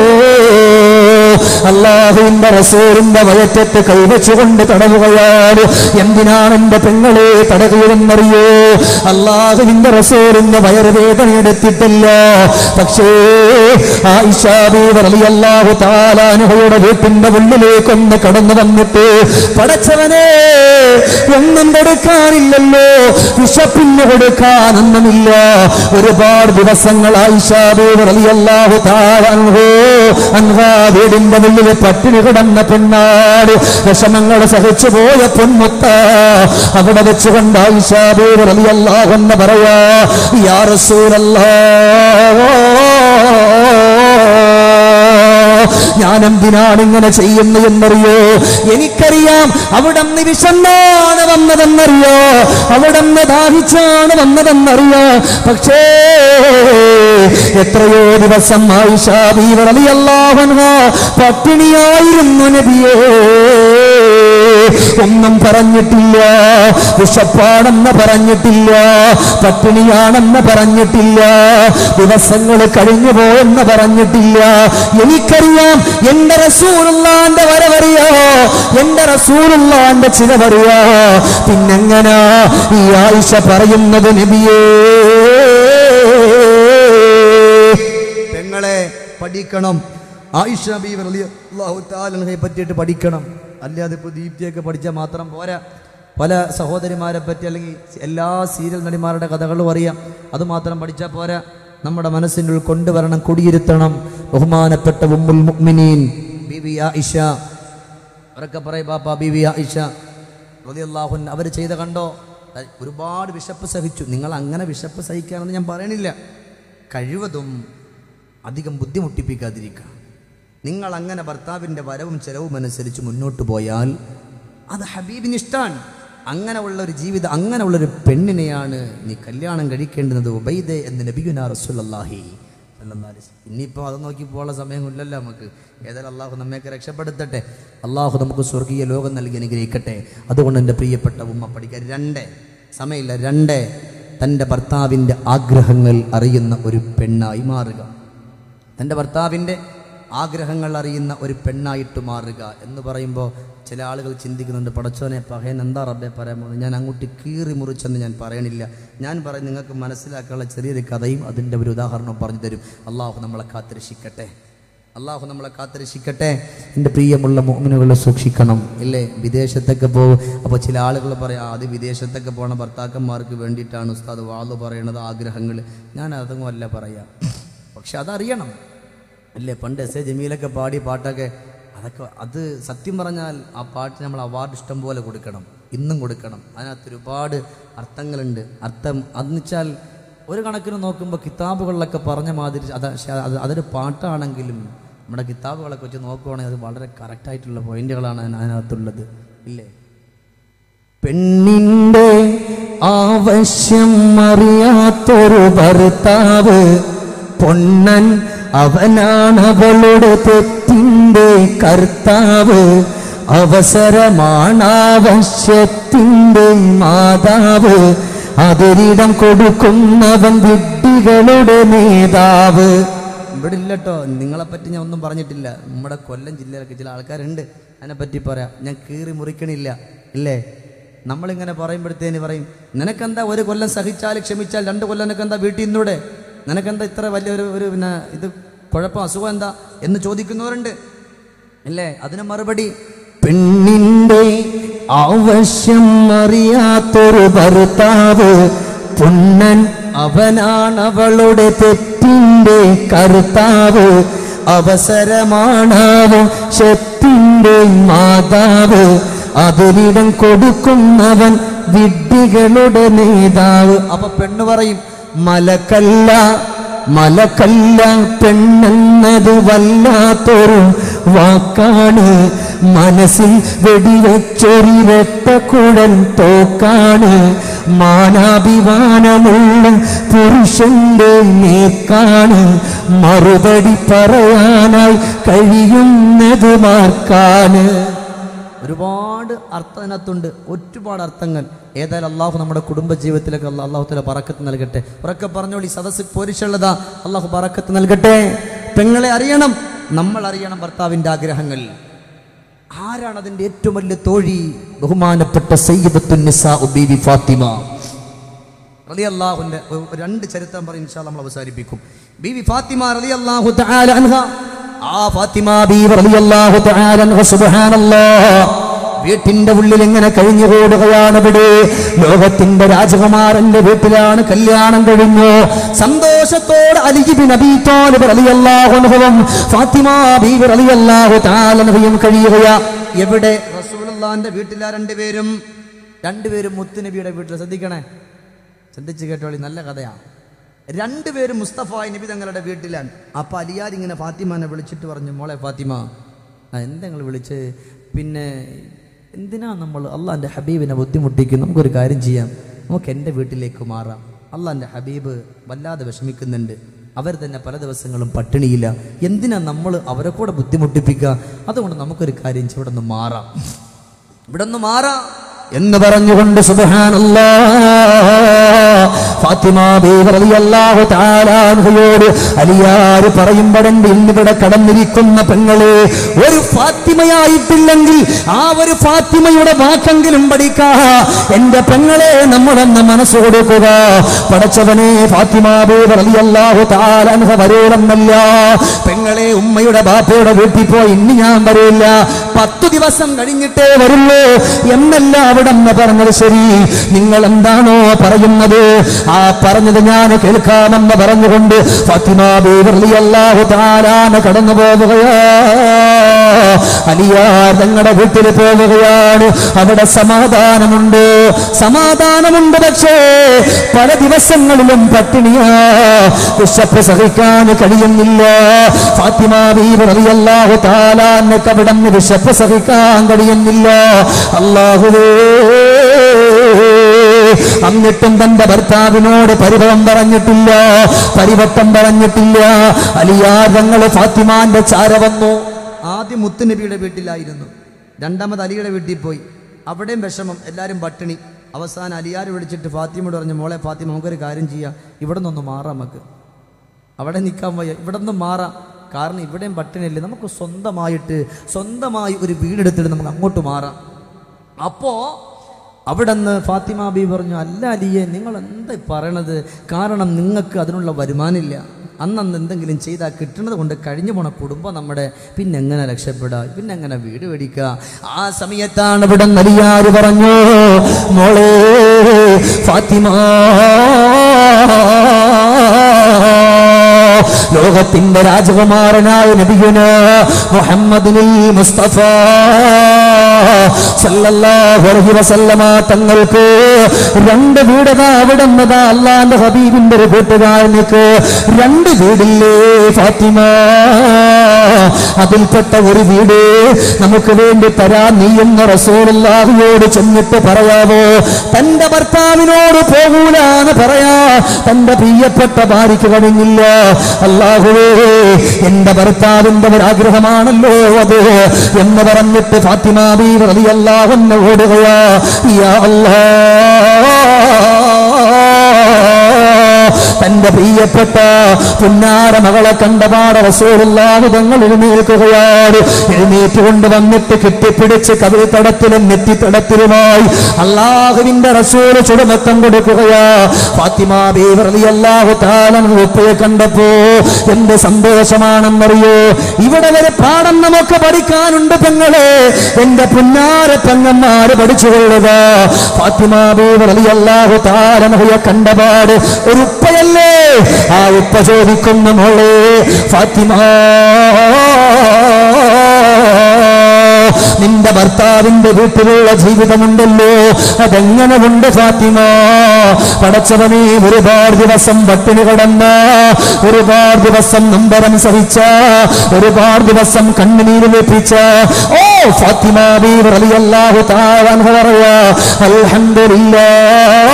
അല്ലാഹുവിന്റെ റസൂലിന്റെ വയറ്റത്ത് കൈവച്ചുകൊണ്ട് തടവുകയാണ്. എന്തിനാണ് എന്റെ പെങ്ങളെ തടവുകയെന്നറിയോ? അല്ലാഹുവിന്റെ റസൂലിന്റെ വയറുവേദന എടുത്തിട്ടില്ല. പക്ഷേ ആയിഷ ബീവി റളിയല്ലാഹു തആല അൻഹയുടെ വീട്ടിന്റെ ഉള്ളിലേക്കൊന്ന് കടന്നു വന്നിട്ട്, പടച്ചവനെ, ഒന്നും കൊടുക്കാനില്ലല്ലോ, വിശപ്പിന് കൊടുക്കാനൊന്നുമില്ല. ഒരുപാട് ദിവസങ്ങൾ ആയിഷ ബീവി റളിയല്ലാഹു തആല അൻഹ വീടിന്റെ ഉള്ളിൽ പട്ടിണി കിടന്ന പെണ്ണാട്, വിഷമങ്ങൾ സഹിച്ചു പോയ പൊന്മുത്ത. അവിടെ വെച്ചുകൊണ്ട് ആയിഷ ബീവി റളിയല്ലാഹു അൻഹ പറയാ, യാ റസൂലല്ലാഹ്, ഞാൻ എന്തിനാണ് ഇങ്ങനെ ചെയ്യുന്നത് എന്നറിയോ? എനിക്കറിയാം അവിടുന്ന് വിശന്നാണ് വന്നതെന്നറിയോ, അവിടുന്ന് ദാഹിച്ചാണ് വന്നതെന്നറിയോ. പക്ഷേ എത്രയോ ദിവസം ആയിഷ ബീവി റളിയല്ലാഹു അൻഹ പട്ടിണിയായിരുന്നു നബിയേ. ഒന്നും പറഞ്ഞിട്ടില്ല, വിശപ്പാണെന്ന് പറഞ്ഞിട്ടില്ല, പട്ടിണിയാണെന്ന് പറഞ്ഞിട്ടില്ല, ദിവസങ്ങൾ കഴിഞ്ഞു പോയെന്ന് പറഞ്ഞിട്ടില്ല. എനിക്കറിയാം എന്റെ റസൂലുള്ളാന്റെ വരവറിയോ, എന്റെ റസൂലുള്ളാന്റെ ചിലവറിയോ. പിന്നെങ്ങനാ ഈ ആയിഷ പറയുന്നത് നബിയേ? പെങ്ങളെ പഠിക്കണം. ആയിഷ ബീവി റളിയല്ലാഹു തആല അൻഹയെ പറ്റിയിട്ട് പഠിക്കണം. അല്ലാതെ ഇപ്പോൾ ദീപ്തിയൊക്കെ പഠിച്ചാൽ മാത്രം പോരാ. പല സഹോദരിമാരെ പറ്റി അല്ലെങ്കിൽ എല്ലാ സീരിയൽ നടിമാരുടെ കഥകളും അറിയാം. അതുമാത്രം പഠിച്ചാൽ പോരാ, നമ്മുടെ മനസ്സിനുള്ളിൽ കൊണ്ടുവരണം, കുടിയിരുത്തണം. ബഹുമാനപ്പെട്ട ഉമ്മുൽ മുഅ്മിനീൻ ബീവി ആയിഷ, അവരൊക്കെ പറയും ബാപ്പ ബീവി ആയിഷ റളിയല്ലാഹു അൻഹ അവർ ചെയ്ത കണ്ടോ, ഒരുപാട് വിശപ്പ് സഹിച്ചു. നിങ്ങൾ അങ്ങനെ വിശപ്പ് സഹിക്കാമെന്ന് ഞാൻ പറയണില്ല. കഴിവതും അധികം ബുദ്ധിമുട്ടിപ്പിക്കാതിരിക്കുക. നിങ്ങൾ അങ്ങനെ ഭർത്താവിൻ്റെ വരവും ചെലവും അനുസരിച്ച് മുന്നോട്ട് പോയാൽ അത് ഹബീബിന് ഇഷ്ടമാണ്. അങ്ങനെ ഉള്ള ഒരു ജീവിതം, അങ്ങനെ ഉള്ളൊരു പെണ്ണിനെയാണ് നീ കല്യാണം കഴിക്കേണ്ടുന്നത്. ഉബൈദ എന്ന് നബിയുനാ റസൂലുള്ളാഹി സ്വല്ലല്ലാഹു അലൈഹി വസല്ലം. ഇനിയിപ്പോൾ അത് നോക്കി പോകാനുള്ള സമയമില്ലല്ലോ നമുക്ക്. ഏതായാലും അള്ളാഹു നമ്മയൊക്കെ രക്ഷപ്പെടുത്തട്ടെ. അള്ളാഹു നമുക്ക് സ്വർഗീയ ലോകം നൽകി അനുഗ്രഹിക്കട്ടെ. അതുകൊണ്ട് എൻ്റെ പ്രിയപ്പെട്ട ഉമ്മ പഠിക്കാൻ 2 സമയമില്ല, 2 തൻ്റെ ഭർത്താവിൻ്റെ ആഗ്രഹങ്ങൾ അറിയുന്ന ഒരു പെണ്ണായി മാറുക. തൻ്റെ ഭർത്താവിൻ്റെ ആഗ്രഹങ്ങൾ അറിയുന്ന ഒരു പെണ്ണായിട്ട് മാറുക എന്ന് പറയുമ്പോൾ ചില ആളുകൾ ചിന്തിക്കുന്നുണ്ട്, പടച്ചോനെ പഹയൻ എന്താ റബ്ബെ പറയാൻ പോകുന്നത്. ഞാൻ അങ്ങോട്ട് കീറി മുറിച്ചെന്ന് ഞാൻ പറയണില്ല. ഞാൻ പറയും നിങ്ങൾക്ക് മനസ്സിലാക്കാനുള്ള ചെറിയൊരു കഥയും അതിൻ്റെ ഒരു ഉദാഹരണവും പറഞ്ഞു തരും. അള്ളാഹു നമ്മളെ കാത്തിരക്ഷിക്കട്ടെ. അള്ളാഹു നമ്മളെ കാത്തിരക്ഷിക്കട്ടെ. എൻ്റെ പ്രിയമുള്ള മുഅ്മിനുകളെ സൂക്ഷിക്കണം. ഇല്ലേ, വിദേശത്തൊക്കെ പോകും. അപ്പോൾ ചില ആളുകൾ പറയാം അത് വിദേശത്തൊക്കെ പോണ ഭർത്താക്കന്മാർക്ക് വേണ്ടിയിട്ടാണ് ഉസ്താദ് വാള് പറയണത് ആഗ്രഹങ്ങൾ. ഞാൻ അതൊന്നും അല്ല പറയാം, പക്ഷെ അതറിയണം. അല്ലേ, പണ്ട് എസ് എ ജമീലൊക്കെ പാടി പാട്ടൊക്കെ, അതൊക്കെ അത് സത്യം പറഞ്ഞാൽ ആ പാട്ടിന് നമ്മൾ അവാർഡ് ഇഷ്ടം പോലെ കൊടുക്കണം, ഇന്നും കൊടുക്കണം. അതിനകത്ത് ഒരുപാട് അർത്ഥങ്ങളുണ്ട്. അർത്ഥം അതെന്ന് വെച്ചാൽ ഒരു കണക്കിന് നോക്കുമ്പോൾ കിതാബുകളിലൊക്കെ പറഞ്ഞ മാതിരി അതൊരു പാട്ടാണെങ്കിലും നമ്മുടെ കിതാബുകളൊക്കെ വെച്ച് നോക്കുവാണെങ്കിൽ അത് വളരെ കറക്റ്റായിട്ടുള്ള പോയിന്റുകളാണ് അതിനകത്തുള്ളത്. ഇല്ലേ, പെണ്ണിൻ്റെ ആവശ്യം അറിയാത്തൊരു ഭർത്താവ് പൊണ്ണൻ, അവനാണവളുടെ തെറ്റിൻ്റെ കർത്താവ്. അവസരമാണാവശ്യത്തിൻ്റെ മാതാവ്, അതിരിടം കൊടുക്കുന്നവൻ വിഡ്ഢികളുടെ നേതാവ്. ഇവിടെ ഇല്ല കേട്ടോ, നിങ്ങളെപ്പറ്റി ഞാൻ ഒന്നും പറഞ്ഞിട്ടില്ല. നമ്മുടെ കൊല്ലം ജില്ലയിലൊക്കെ ചില ആൾക്കാരുണ്ട്, അതിനെപ്പറ്റി പറയാം. ഞാൻ കീറി മുറിക്കണില്ല. ഇല്ലേ, നമ്മളിങ്ങനെ പറയുമ്പോഴത്തേന് പറയും നിനക്കെന്താ 1 കൊല്ലം സഹിച്ചാൽ ക്ഷമിച്ചാൽ 2 കൊല്ലം നിനക്കെന്താ വീട്ടിൽ നിന്നൂടെ, നിനക്കെന്താ ഇത്ര വലിയൊരു പിന്നെ ഇത് കുഴപ്പം അസുഖം എന്താ എന്ന് ചോദിക്കുന്നവരുണ്ട്. ഇല്ലേ, അതിന് മറുപടി പെണ്ണിൻ്റെ ആവശ്യം അറിയാത്തൊരു ഭർത്താവ് പൊണ്ണൻ, അവനാണവളുടെ തെറ്റിൻ്റെ കർത്താവ്. അവസരമാണാവശ്യത്തിൻ്റെ മാതാവ്, അതിരിടം കൊടുക്കുന്നവൻ വിഡ്ഢികളുടെ നേതാവ്. അപ്പൊ പെണ്ണ് പറയും മലക്കല്ല മലക്കല്ല പെണ്ണെന്നത് വല്ലാത്തൊരു വാക്കാണ്. മനസ്സിൽ വെടിവെച്ചൊരിരട്ടക്കുഴൽ തോക്കാണ്. മാനാഭിമാനമുള്ള പുരുഷന്റെ നേക്കാണ്. മറുപടി പറയാനായി കഴിയുന്നത് മാർക്കാണ്. ഒരുപാട് അർത്ഥം അതിനകത്തുണ്ട്, ഒരുപാട് അർത്ഥങ്ങൾ. ഏതായാലും അള്ളാഹു നമ്മുടെ കുടുംബജീവിതത്തിലേക്ക് അള്ളാഹു തആല ബറക്കത്ത് നൽകട്ടെ. ഉറക്കെ പറഞ്ഞോളി, സദസ്സ് പോരിച്ചുള്ളതാ. അള്ളാഹു ബറക്കത്ത് നൽകട്ടെ. പെങ്ങളെ അറിയണം, നമ്മൾ അറിയണം ഭർത്താവിൻ്റെ ആഗ്രഹങ്ങൾ. ആരാണ് അതിൻ്റെ ഏറ്റവും വലിയ തോഴി? ബഹുമാനപ്പെട്ട സയ്യിദത്തുൻ നിസാ ബീവി ഫാത്തിമ റളിയല്ലാഹു അൻഹ. 2 ചരിത്രം പറയും, ഇൻഷാ അല്ലാഹ് നമ്മൾ അവസാനിപ്പിക്കും. ബീവി ഫാത്തിമ റളിയല്ലാഹു തആല അൻഹ, ആ ഫാത്തിമ ബീവി റളിയല്ലാഹു തആല അൻഹ സുബ്ഹാനല്ലാഹ് വീട്ടിന്റെ ഉള്ളിൽ എങ്ങനെ കഴിഞ്ഞുകൂടുകയാണ്. ഇവിടെ ലോകത്തിന്റെ രാജകുമാരന്റെ വീട്ടിലാണ് കല്യാണം കഴിഞ്ഞു. സന്തോഷത്തോടെ അലി ഇബ്നു അബീ ത്വാലിബ് റളിയല്ലാഹു അൻഹുവും ഫാത്തിമ ബീവി റളിയല്ലാഹു തആല അൻഹയും കഴിയുകയാ. എവിടെ? റസൂലുള്ളാഹിന്റെ വീട്ടിലാ. രണ്ടുപേരും മുത്തുനബിയുടെ വീട്ടിൽ. ശ്രദ്ധിക്കണേ, ശ്രദ്ധിച്ച് കേട്ടോളി, നല്ല കഥയാണ്. 2 പേരും മുസ്തഫ നബി തങ്ങളുടെ വീട്ടിലാണ്. അപ്പൊ അലിയാർ ഇങ്ങനെ ഫാത്തിമാനെ വിളിച്ചിട്ട് പറഞ്ഞു, മോളെ ഫാത്തിമ, എന്താ നിങ്ങൾ വിളിച്ച്? പിന്നെ എന്തിനാ നമ്മൾ അള്ളാഹിൻ്റെ ഹബീബിനെ ബുദ്ധിമുട്ടിക്കും? നമുക്കൊരു കാര്യം ചെയ്യാം, നമുക്ക് എൻ്റെ വീട്ടിലേക്ക് മാറാം. അള്ളാഹിൻ്റെ ഹബീബ് വല്ലാതെ വിഷമിക്കുന്നുണ്ട്, അവർ തന്നെ പല ദിവസങ്ങളും പട്ടിണിയില്ല. എന്തിനാ നമ്മൾ അവരെ കൂടെ ബുദ്ധിമുട്ടിപ്പിക്കുക? അതുകൊണ്ട് നമുക്കൊരു കാര്യം ചെയ്യാം, ഇവിടെ നിന്ന് മാറാം എന്ന് പറഞ്ഞുകൊണ്ട് സുബ്ഹാനല്ലാഹ് ഫാത്തിമ ബീവി റളിയല്ലാഹു തആല അൻഹയോട് അലിയാർ പറയുമ്പോഴെന്റെ ഇന്നിവിടെ കടന്നിരിക്കുന്ന പെങ്ങളെ, ഒരു ഫാത്തിമയായിട്ടില്ലെങ്കിൽ ആ ഒരു ഫാത്തിമയുടെ വാക്കെങ്കിലും പഠിക്കാ എന്റെ പെങ്ങളെ നമ്മളൊന്ന് മനസ്സ് കൊടുക്കുക. പടച്ചവനെ, ഫാത്തിമ ബീവി റളിയല്ലാഹു തആല അൻഹ വരൂലെന്നല്ല. പെങ്ങളെ, ഉമ്മയുടെ ബാപ്പയുടെ വീട്ടിൽ പോയി ഇനി ഞാൻ വരില്ല, 10 ദിവസം കഴിഞ്ഞിട്ടേ വരുള്ളൂ എന്നല്ല അവിടെ നിന്ന് പറഞ്ഞത്. ശരി, നിങ്ങൾ എന്താണോ പറയുന്നത് ആ പറഞ്ഞത് ഞാൻ കേൾക്കാമെന്ന് പറഞ്ഞുകൊണ്ട് ഫാത്തിമ ബീവി റളിയല്ലാഹു തആല കടന്നു പോവുകയാ. അലിയാർ തങ്ങളുടെ വീട്ടിൽ പോവുകയാണ്. അവിടെ സമാധാനമുണ്ട്, പക്ഷേ പല ദിവസങ്ങളിലും പട്ടിണിയാ, വിശപ്പ് സഹിക്കാൻ കഴിയുന്നില്ല. ഫാത്തിമ ബീവി റളിയല്ലാഹു തആല അവിടെ നിന്ന് വിശപ്പ് സഹിക്കാൻ കഴിയുന്നില്ല. അല്ലാഹുവേ, എന്നിട്ടും തന്റെ ഭർത്താവിനോട് പരിഭവം പറഞ്ഞിട്ടില്ല, പരിവട്ടം പറഞ്ഞിട്ടില്ല. അലിയാർ തങ്ങൾ ഫാത്തിമാന്റെ ചാര വന്നു. ആദ്യം മുത്തുനബിയുടെ വീട്ടിലായിരുന്നു, രണ്ടാമത് അലിയുടെ വീട്ടിൽ പോയി, അവിടെയും വിഷമം, എല്ലാവരും പട്ടിണി. അവസാനം അലിയാർ വിളിച്ചിട്ട് ഫാത്തിമയോട് പറഞ്ഞു, മോളെ ഫാത്തിമ, നമുക്കൊരു കാര്യം ചെയ്യാം, ഇവിടെ നിന്നൊന്ന് മാറാം, നമുക്ക് അവിടെ നിൽക്കാൻ വയ്യ, ഇവിടെ നിന്ന് മാറാം, കാരണം ഇവിടെയും പട്ടിണിയല്ലേ, നമുക്ക് സ്വന്തമായി ഒരു വീടെടുത്തിട്ട് നമുക്ക് അങ്ങോട്ട് മാറാം. അപ്പോൾ അവിടെ നിന്ന് ഫാത്തിമ ബീവി പറഞ്ഞു, അല്ല അലിയെ, നിങ്ങൾ എന്താ പറയണത്, കാരണം നിങ്ങൾക്ക് അതിനുള്ള വരുമാനമില്ല, അന്നന്ന് എന്തെങ്കിലും ചെയ്താൽ കിട്ടുന്നത് കൊണ്ട് കഴിഞ്ഞു പോണ കുടുംബം നമ്മുടെ, പിന്നെ എങ്ങനെ രക്ഷപ്പെടുക, പിന്നെ എങ്ങനെ വീട് മേടിക്കുക. ആ സമയത്താണ് ഇവിടെ അലിയാർ പറഞ്ഞു, മോളെ ഫാത്തിമ, ലോകത്തിന്റെ രാജകുമാരനായ നബിയുന മുഹമ്മദുൽ മുസ്തഫ സല്ലല്ലാഹു അലൈഹി വസല്ലമ തങ്ങൾക്ക് 2 വീടതാ അവിടെ നിന്നതാ. അല്ലാഹുവിന്റെ ഹബീബിന്റെ ഒരു കൂട്ടുകാരനിക്ക് 2 വീടില്ലേ ഫാത്തിമ, അതിൽപ്പെട്ട ഒരു വീട് നമുക്ക് വേണ്ടി തരാൻ നീ എന്ന് റസൂലുള്ളാഹിയോട് ചെന്നിട്ട് പറയാവോ? തന്റെ ഭർത്താവിനോട് പോകൂലാന്ന് പറയാ തന്റെ പ്രിയപ്പെട്ട ഭാര്യയ്ക്ക് കഴിഞ്ഞില്ല. അല്ലാഹുവേ, എന്റെ ഭർത്താവിന്റെ ഒരാഗ്രഹമാണല്ലോ അത് എന്ന് പറഞ്ഞിട്ട് ഫാത്തിമ ബീവി റളിയല്ലാഹു അൻഹ ഓടുകയാ. യാ അല്ലാഹ്, തന്റെ പ്രിയപ്പെട്ട പുന്നാര മകളെ കണ്ടപാട് റസൂലുള്ളാഹി തങ്ങൾ എഴുന്നേൽക്കുകയാണ്. എഴുന്നേറ്റുകൊണ്ട് വന്നിട്ട് കെട്ടിപ്പിടിച്ച് കവിൾത്തടത്തിലും നെറ്റിത്തടത്തിലുമായി അള്ളാഹുവിന്റെ റസൂല് ചുടുമത്തം കൊടുക്കുകയാ. ഫാത്തിമ ബീവി റളിയല്ലാഹു തആല ഉപ്പയെ കണ്ടപ്പോ എന്ത് സന്തോഷമാണെന്നറിയോ? ഇവിടെ വരെ പാഠം നമുക്ക് പഠിക്കാനുണ്ട് പെങ്ങളെ, എന്റെ പുന്നാര പെങ്ങന്മാര് പഠിച്ചുകൊള്ളുക. ഫാത്തിമ ബീവി റളിയല്ലാഹു തആല കണ്ടപാട് ഒരു ഉപ്പയല്ലേ, ആ ഉപ്പ ചോദിക്കുന്ന, മോളെ ഫാത്തിമ, നിന്റെ ഭർത്താവിന്റെ വീട്ടിലുള്ള ജീവിതമുണ്ടല്ലോ, അതെങ്ങനെ ഉണ്ട് ഫാത്തിമ? പടച്ചവനെ, ഒരുപാട് ദിവസം പട്ടിണി കിടന്ന, ഒരുപാട് ദിവസം നൊമ്പരം സഹിച്ച, ഒരുപാട് ദിവസം കണ്ണുനീര് വെപ്പിച്ച ഓ ഫാത്തിമ ബീവി റളിയല്ലാഹു തആല അൻഹ പറയാ, അൽഹംദുലില്ലാഹ്,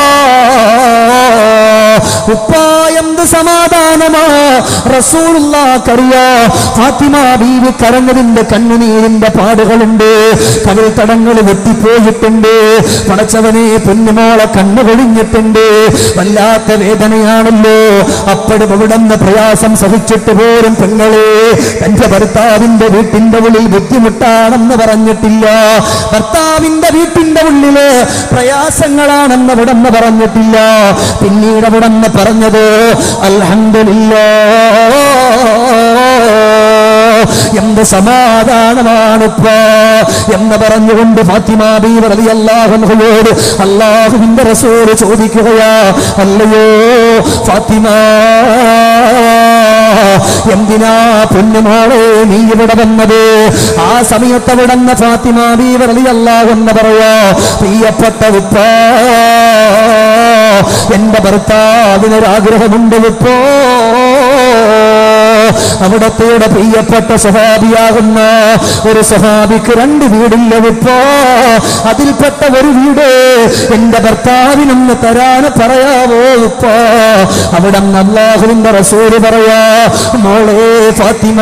ഉപ്പ എന്ത് സമാധാനമാ റസൂലുള്ളാഹിക്കറിയാ. ഫാത്തിമ ബീവി കരഞ്ഞതിന്റെ കണ്ണുനീരിന്റെ പാടുകളുണ്ട്, കവിൾ തടങ്ങൾ വെട്ടിപ്പോയിട്ടുണ്ട്. പടച്ചവനെ, പൊന്നുമോളെ കണ്ണു പൊളിഞ്ഞിട്ടുണ്ട്, വല്ലാത്ത വേദനയാണല്ലോ. അപ്പോഴും അവിടുന്ന് പ്രയാസം സഹിച്ചിട്ട് പോലും പെങ്ങളെ തന്റെ ഭർത്താവിന്റെ വീട്ടിന്റെ ഉള്ളിൽ ബുദ്ധിമുട്ടാണെന്ന് പറഞ്ഞിട്ടില്ല, ഭർത്താവിന്റെ വീട്ടിന്റെ ഉള്ളില് പ്രയാസങ്ങളാണെന്ന് അവിടുന്ന് പറഞ്ഞിട്ടില്ല. പിന്നീട് അവിടുന്ന് പറഞ്ഞത് അൽഹംദുലില്ലാഹ്, എന്ത് സമാധാനമാണിപ്പ എന്ന് പറഞ്ഞുകൊണ്ട് ഫാത്തിമ ബീവി റളിയല്ലാഹു അൻഹയോട് അല്ലാഹുവിന്റെ റസൂൽ ചോദിക്കുകയാ, അല്ലയോ ഫാത്തിമ, എന്തിനാ പൊന്നുമോളെ നീ ഇവിടെ വന്നത്? ആ സമയത്ത് അവിടുന്ന് ഫാത്തിമ ബീവി റളിയല്ലാഹു അൻഹ പറയാ, പ്രിയപ്പെട്ട ഉപ്പ, എന്റെ ഭർത്താവിനൊരാഗ്രഹമുണ്ട് ഉപ്പോ. അവിടത്തെ പ്രിയപ്പെട്ട സ്വഹാബിയാകുന്ന ഒരു സ്വഹാബിക്ക് 2 വീടില്ല ഉപ്പോ, അതിൽപ്പെട്ട ഒരു വീട് എന്റെ ഭർത്താവിനൊന്ന് തരാൻ പറയാവോ ഉപ്പ? അവിടെ അല്ലാഹുവിന്റെ റസൂല് പറയാ, മോളെ ഫാത്തിമ,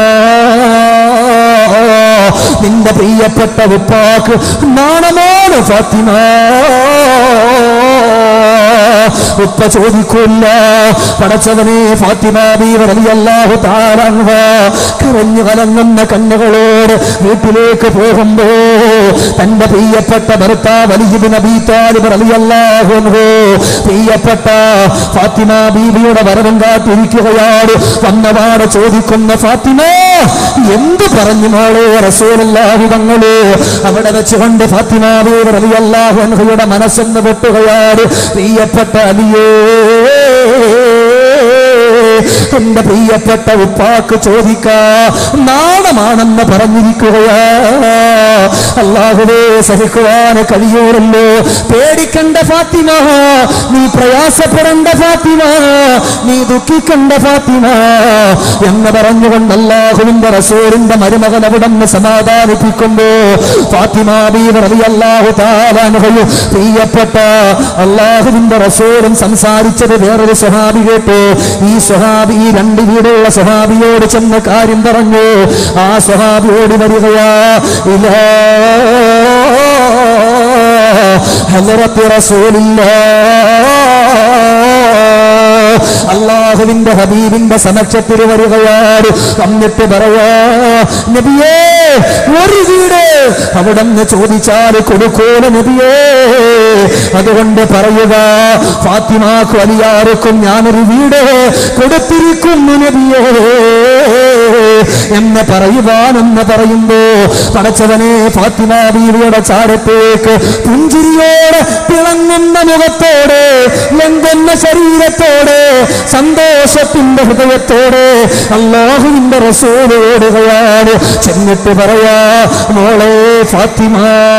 നിന്റെ പ്രിയപ്പെട്ട ഉപ്പാക്ക് നാണമാണ് ഫാത്തിമ. ഉപ്പ ചോദിക്കൂല്ല. പടച്ചവനെ, ഫാത്തിമ ബീവി റളിയല്ലാഹു തആല അൻഹ കരഞ്ഞു കലങ്ങുന്ന കണ്ണുകളോട് വീട്ടിലേക്ക് പോകുമ്പോ തന്റെ പ്രിയപ്പെട്ട ഭർത്താവ് അലി ഇബ്നു അബീ താലിബ് റളിയല്ലാഹു അൻഹു പ്രിയപ്പെട്ട ഫാത്തിമ ബീവിയുടെ വരവും കാത്തിരിക്കുകയാണ്. വന്നപാട് ചോദിക്കുന്ന ഫാത്തിമ, എന്ത് പറഞ്ഞു മോളെ റസൂലുള്ളാഹി തങ്ങളെ? അവിടെ വെച്ചുകൊണ്ട് ഫാത്തിമ ബീവി റളിയല്ലാഹു അൻഹയുടെ മനസ്സെന്ന് പൊട്ടുകയാണ്. പ്രിയപ്പെട്ട അലിയേ, എന്റെ പ്രിയപ്പെട്ട ഉപ്പാക്ക് ചോദിക്കാ നാണമാണെന്ന് പറഞ്ഞിരിക്കുകയാ. അല്ലാഹുവേ, സഹിക്കുവാൻ കഴിയൂരല്ലോ. പേടിക്കണ്ട ഫാത്തിമ, നീ പ്രയാസപ്പെടേണ്ട ഫാത്തിമ, നീ ദുഃഖിക്കണ്ട ഫാത്തിമ എന്ന് പറഞ്ഞുകൊണ്ട് അല്ലാഹുവിന്റെ റസൂലിന്റെ മരുമകൻ അവിടെ നിന്ന് സമാധാനിപ്പിക്കുമ്പോ ഫാത്തിമ ബീവി റളിയല്ലാഹു തആല അൻഹ പ്രിയപ്പെട്ട അല്ലാഹുവിന്റെ റസൂലും സംസാരിച്ചത് വേറൊരു സ്വഹാബി കേട്ടു. ഈ സ്വഹാബി ഈ രണ്ട് വീടുള്ള സ്വഹാബിയോട് ചെന്ന കാര്യം പറഞ്ഞു. ആ സ്വഹാബിയോട് വരികയാ, ഇലാ ഹളറത്തി റസൂലില്ലാഹ്, അല്ലാഹുവിന്റെ ഹബീബിന്റെ സമക്ഷത്തിൽ വരികയാണ്. വന്നിട്ട് പറയാ, നബിയേ, ഒരു വീട് അവിടെന്ന് ചോദിച്ചാൽ കൊടുക്കൂല നബിയേ. അതുകൊണ്ട് പറയുക, ഫാത്തിമാക്കും അലിയാർക്കും ഞാനൊരു വീട് കൊടുത്തിരിക്കുന്നു നബിയേ എന്ന് പറയുവാനെന്ന് പറയുമ്പോ പടച്ചവനെ, ഫാത്തിമ ബീവിയുടെ ചാരത്തേക്ക് പുഞ്ചിരിയോടെ തിളങ്ങുന്ന മുഖത്തോടെ ലംഘന്ന ശരീരത്തോടെ സന്തോഷത്തിന്റെ ഹൃദയത്തോടെ അല്ലാഹുവിന്റെ റസൂൽ ഓടുകയാണ്. ചെന്നിട്ട് പറയാ, മോളെ ഫാത്തിമ,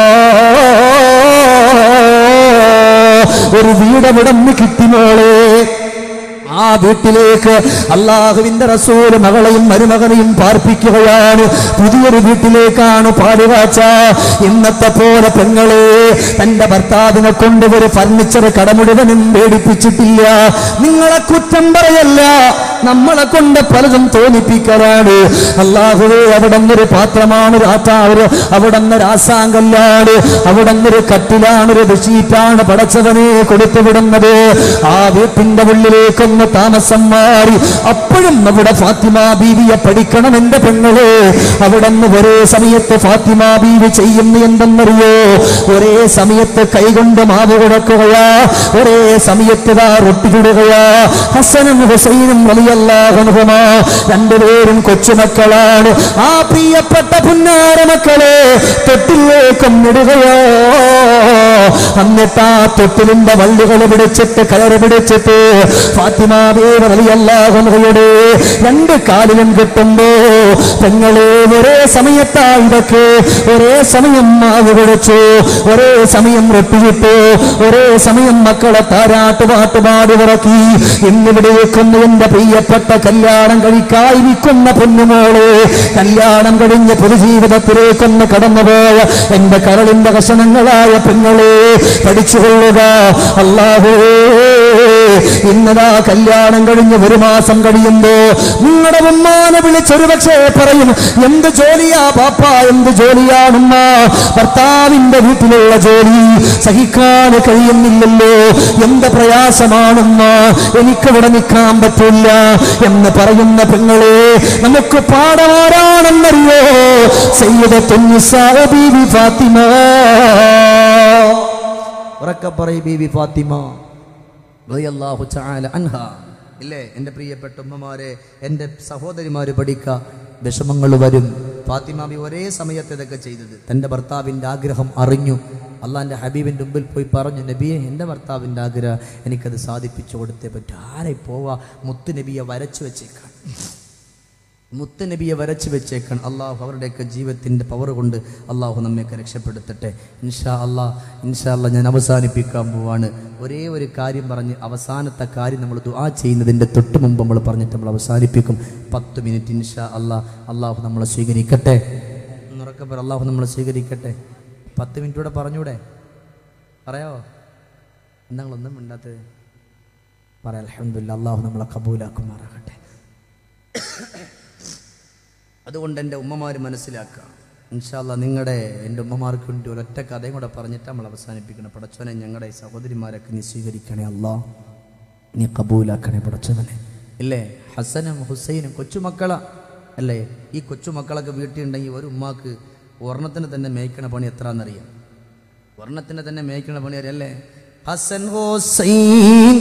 ഒരു വീട് വിടന്ന് കിട്ടി മോളെ. ആ വീട്ടിലേക്ക് അല്ലാഹുവിന്റെ റസൂൽ മകളെയും മരുമകനെയും പാർപ്പിക്കുകയാണ്. പുതിയൊരു വീട്ടിലേക്കാണ് പാലുകാച്ച. ഇന്നത്തെ പോലെ പെങ്ങളെ തന്റെ ഭർത്താവിനെ കൊണ്ട് ഒരു ഫർണിച്ചർ കട മുഴുവനും മേടിപ്പിച്ചിട്ടില്ല. നിങ്ങളെ കുറ്റം പറയല്ല, നമ്മളെ കൊണ്ട് പലതും തോന്നിപ്പിക്കലാണ്. അല്ലാഹുവേ, അവിടെ നിന്നൊരു പാത്രമാണ്, അവിടെ നിന്നൊരു ആസാങ്കല്ലാണ്, അവിടെ നിന്നൊരു കട്ടിലാണ്, ഒരു ബെഡ്ഷീറ്റാണ് പടച്ചവനെ കൊടുത്തുവിടുന്നത്. ആ വീട്ടിന്റെ ഉള്ളിലേക്കൊന്ന് താമസം മാറി. അപ്പോഴും അവിടെ ഫാത്തിമ ബീവിയെ പഠിക്കണം എന്റെ പെങ്ങളെ. അവിടെ നിന്ന് ഒരേ സമയത്ത് ഫാത്തിമ ബീവി ചെയ്യുന്ന എന്തെന്നറിയോ? ഒരേ സമയത്ത് കൈകൊണ്ട് മാവ് കുഴക്കുകയാ, ഒരേ സമയത്ത് റൊട്ടി ചുടുകയാ. ഹസനും ഹുസൈനും റളിയല്ലാഹു അൻഹുമാ രണ്ടുപേരും കൊച്ചുമക്കളാണ്. ആ പ്രിയപ്പെട്ട പുന്നാര മക്കളെ തൊട്ടിലേക്കൊന്നിടുകയോ. എന്നിട്ട് ആ തൊട്ടിലിന്റെ വള്ളികൾ പിടിച്ചിട്ട് കയറ് പിടിച്ചിട്ട് ഫാത്തിമ ബീവി റളിയല്ലാഹു അൻഹയുടെ രണ്ട് കാലിലും കിട്ടുമ്പോ പെങ്ങളെ ഒരേ സമയത്താ ഇതൊക്കെ. ഒരേ സമയം മാവ് കുഴച്ചു, ഒരേ സമയം റൊട്ടിയിട്ടു, ഒരേ സമയം മക്കളെ താരാട്ട് പാട്ടുപാടി ഇറക്കി. ഇന്നിവിടേക്കൊന്ന് എന്റെ പ്രിയപ്പെട്ട കല്യാണം കഴിക്കാതിരിക്കുന്ന പൊന്നുമോളെ, കല്യാണം കഴിഞ്ഞ് പൊതുജീവിതത്തിലേക്കൊന്ന് കടന്നുപോയ എന്റെ കരളിന്റെ കഷണങ്ങളായ പെങ്ങളെ, പഠിച്ചുകൊള്ളുക. അല്ലാഹുവേ, ഇന്നതാ കല്യാണം കഴിഞ്ഞ് ഒരു മാസം കഴിയുമ്പോ നിങ്ങളുടെ ഉമ്മാനെ വിളിച്ചൊരു പക്ഷേ പറയും, എന്ത് ജോലിയാ പാപ്പ, എന്ത് ജോലിയാണുമ്മ? ഭർത്താവിന്റെ വീട്ടിലുള്ള ജോലി സഹിക്കാൻ കഴിയുന്നില്ലല്ലോ, എന്ത് പ്രയാസമാണെന്ന, എനിക്കിവിടെ നിൽക്കാൻ പറ്റില്ല എന്ന് പറയുന്ന പെങ്ങളെ, നമുക്ക് പാഠമാരാണെന്നറിയോ? സയ്യിദത്തുൻ നിസാ ബീവി ഫാത്തിമ. ഉറക്കെ പറയ്, ബീവി ഫാത്തിമ റളിയല്ലാഹു തആല അൻഹ. ഇല്ലേ എൻ്റെ പ്രിയപ്പെട്ട ഉമ്മമാരെ, എൻ്റെ സഹോദരിമാര് പഠിക്ക, വിഷമങ്ങൾ വരും. ഫാത്തിമ ബി ഒരേ സമയത്ത് ഇതൊക്കെ ചെയ്തത്. തൻ്റെ ഭർത്താവിൻ്റെ ആഗ്രഹം അറിഞ്ഞു. അള്ളാഹിൻ്റെ ഹബീബിൻ്റെ മുമ്പിൽ പോയി പറഞ്ഞു, നബിയെ, എൻ്റെ ഭർത്താവിൻ്റെ ആഗ്രഹം എനിക്കത് സാധിപ്പിച്ചു കൊടുത്തേ പറ്റൂ. ആരെ പോവാ? മുത്ത് നബിയെ വരച്ചു വെച്ചേക്കാൻ, മുത്ത് നബിയെ വരച്ചു വെച്ചേക്കാൻ. അള്ളാഹു അവരുടെയൊക്കെ ജീവിതത്തിൻ്റെ പവർ കൊണ്ട് അള്ളാഹു നമ്മയൊക്കെ രക്ഷപ്പെടുത്തട്ടെ. ഇൻഷാ അള്ളാ ഞാൻ അവസാനിപ്പിക്കാൻ പോവാണ്. ഒരേ ഒരു കാര്യം പറഞ്ഞ് അവസാനത്തെ കാര്യം നമ്മൾ ദുആ ചെയ്യുന്നതിൻ്റെ തൊട്ട് മുമ്പ് നമ്മൾ പറഞ്ഞിട്ട് നമ്മൾ അവസാനിപ്പിക്കും. 10 മിനിറ്റ് ഇൻഷാ അള്ളാഹു നമ്മളെ സ്വീകരിക്കട്ടെ. ഉറക്കെ പറ, അള്ളാഹു നമ്മളെ സ്വീകരിക്കട്ടെ. 10 മിനിറ്റ് കൂടെ പറഞ്ഞൂടെ? പറയാവോ? എന്താങ്ങളൊന്നും മിണ്ടാത്തത്? പറയാം. അൽഹംദുലില്ലാ, അള്ളാഹു നമ്മളെ കബൂലാക്കുമാറാകട്ടെ. അതുകൊണ്ട് എൻ്റെ ഉമ്മമാർ മനസ്സിലാക്കുക, ഇൻഷാ അല്ലാ എൻ്റെ ഉമ്മമാർക്ക് വേണ്ടി ഒരൊറ്റ കഥയും കൂടെ പറഞ്ഞിട്ട് നമ്മൾ അവസാനിപ്പിക്കണം. പടച്ചോനെ, ഞങ്ങളുടെ സഹോദരിമാരൊക്കെ നീ സ്വീകരിക്കണേ അല്ലാ. നീ കബൂലാക്കണേ പടച്ചവനെ. ഇല്ലേ, ഹസനും ഹുസൈനും കൊച്ചുമക്കളാ അല്ലേ? ഈ കൊച്ചുമക്കളൊക്കെ വീട്ടിലുണ്ടെങ്കിൽ ഒരു ഉമ്മാക്ക് ഒരെണ്ണത്തിന് തന്നെ മേയ്ക്കണ പണി എത്രയെന്നറിയാം? ഒരെണ്ണത്തിന് തന്നെ മേയ്ക്കണ പണി അറിയല്ലേ? ഹസൻ ഹുസൈൻ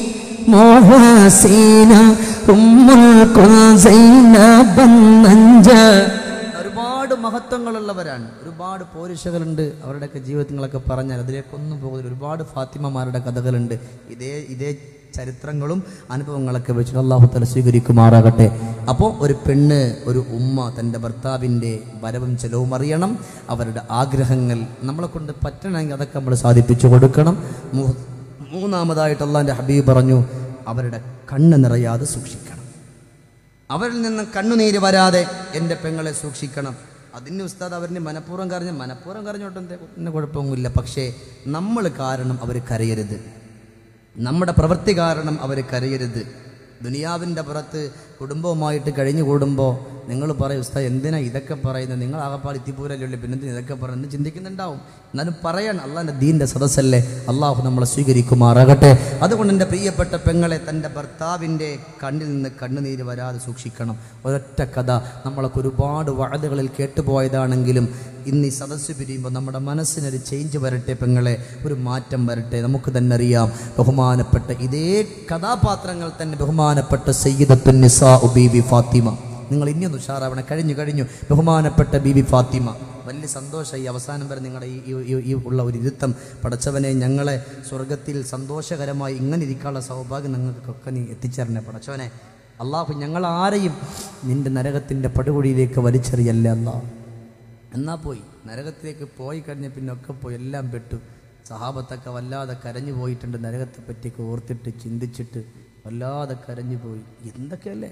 ഒരുപാട് മഹത്വങ്ങളുള്ളവരാണ്, ഒരുപാട് പോരിശകളുണ്ട്. അവരുടെയൊക്കെ ജീവിതങ്ങളൊക്കെ പറഞ്ഞാൽ അതിലേക്കൊന്നും പോകുന്നില്ല. ഒരുപാട് ഫാത്തിമമാരുടെ കഥകളുണ്ട്. ഇതേ ചരിത്രങ്ങളും അനുഭവങ്ങളൊക്കെ വെച്ചിട്ട് അല്ലാഹു തആല സ്വീകരിക്കുമാറാകട്ടെ. അപ്പോൾ ഒരു പെണ്ണ്, ഒരു ഉമ്മ തൻ്റെ ഭർത്താവിൻ്റെ വരവും ചെലവും അറിയണം. അവരുടെ ആഗ്രഹങ്ങൾ നമ്മളെ കൊണ്ട് പറ്റണമെങ്കിൽ അതൊക്കെ നമ്മൾ സാധിപ്പിച്ചു കൊടുക്കണം. മൂന്നാമതായിട്ട് അള്ളാഹിൻ്റെ ഹബീബ് പറഞ്ഞു, അവരുടെ കണ്ണ് നിറയാതെ സൂക്ഷിക്കണം. അവരിൽ നിന്ന് കണ്ണുനീര് വരാതെ എൻ്റെ പെങ്ങളെ സൂക്ഷിക്കണം. അതിന് ഉസ്താദ് അവരിന് മനഃപൂർവ്വം കരഞ്ഞോട്ടെ എന്നെ കുഴപ്പമൊന്നുമില്ല. പക്ഷേ നമ്മൾ കാരണം അവർ കരയരുത്, നമ്മുടെ പ്രവൃത്തി കാരണം അവർ കരയരുത്. ദുനിയാവിൻ്റെ പുറത്ത് കുടുംബവുമായിട്ട് കഴിഞ്ഞു കൂടുമ്പോൾ നിങ്ങൾ പറയും, ഉസ്താദ് എന്തിനാ ഇതൊക്കെ പറയുന്നത്, നിങ്ങൾ ആകപ്പാട് ഇത്തിപ്പൂരല്ലേ, പിന്നെ ഇതൊക്കെ പറയുന്നത് ചിന്തിക്കുന്നുണ്ടാവും. എന്നാലും പറയണം, അള്ളാഹിൻ്റെ ദീൻ്റെ സദസ്സല്ലേ, അള്ളാഹു നമ്മളെ സ്വീകരിക്കുമാറാകട്ടെ. അതുകൊണ്ട് എൻ്റെ പ്രിയപ്പെട്ട പെങ്ങളെ തൻ്റെ ഭർത്താവിൻ്റെ കണ്ണിൽ നിന്ന് കണ്ണുനീര് വരാതെ സൂക്ഷിക്കണം. ഒരൊറ്റ കഥ നമ്മളൊക്കെ ഒരുപാട് വഅദുകളിൽ കേട്ടുപോയതാണെങ്കിലും ഇന്ന് ഈ സദസ്സ് പിരിയുമ്പോൾ നമ്മുടെ മനസ്സിനൊരു ചേഞ്ച് വരട്ടെ പെങ്ങളെ, ഒരു മാറ്റം വരട്ടെ. നമുക്ക് തന്നെ അറിയാം, ബഹുമാനപ്പെട്ട ഇതേ കഥാപാത്രങ്ങൾ തന്നെ ബഹുമാനപ്പെട്ട സയ്യിദത്തുൻ നിസാ ബീബി ഫാത്തിമ. നിങ്ങൾ ഇനിയൊന്ന് ഉഷാറാവണം. കഴിഞ്ഞു ബഹുമാനപ്പെട്ട ബീബി ഫാത്തിമ. വലിയ സന്തോഷമായി അവസാനം വരെ നിങ്ങളുടെ ഈ ഉള്ള ഒരു ഇരുത്തം. പടച്ചവനെ, ഞങ്ങളെ സ്വർഗത്തിൽ സന്തോഷകരമായി ഇങ്ങനെ ഇരിക്കാനുള്ള സൗഭാഗ്യം നിങ്ങൾക്കൊക്കെ നീ എത്തിച്ചേരണേ പടച്ചവനെ. അള്ളാഹു ഞങ്ങളാരെയും നിൻ്റെ നരകത്തിൻ്റെ പടുകുഴിയിലേക്ക് വലിച്ചെറിയല്ലേ അല്ലാഹ്. എന്നാൽ പോയി നരകത്തിലേക്ക് പോയി കഴിഞ്ഞ പിന്നെ ഒക്കെ പോയി, എല്ലാം പെട്ടു. സഹാബത്തൊക്കെ വല്ലാതെ കരഞ്ഞു പോയിട്ടുണ്ട്, നരകത്തെ പറ്റിയൊക്കെ ഓർത്തിട്ട് ചിന്തിച്ചിട്ട് വല്ലാതെ കരഞ്ഞു പോയി. എന്തൊക്കെയല്ലേ,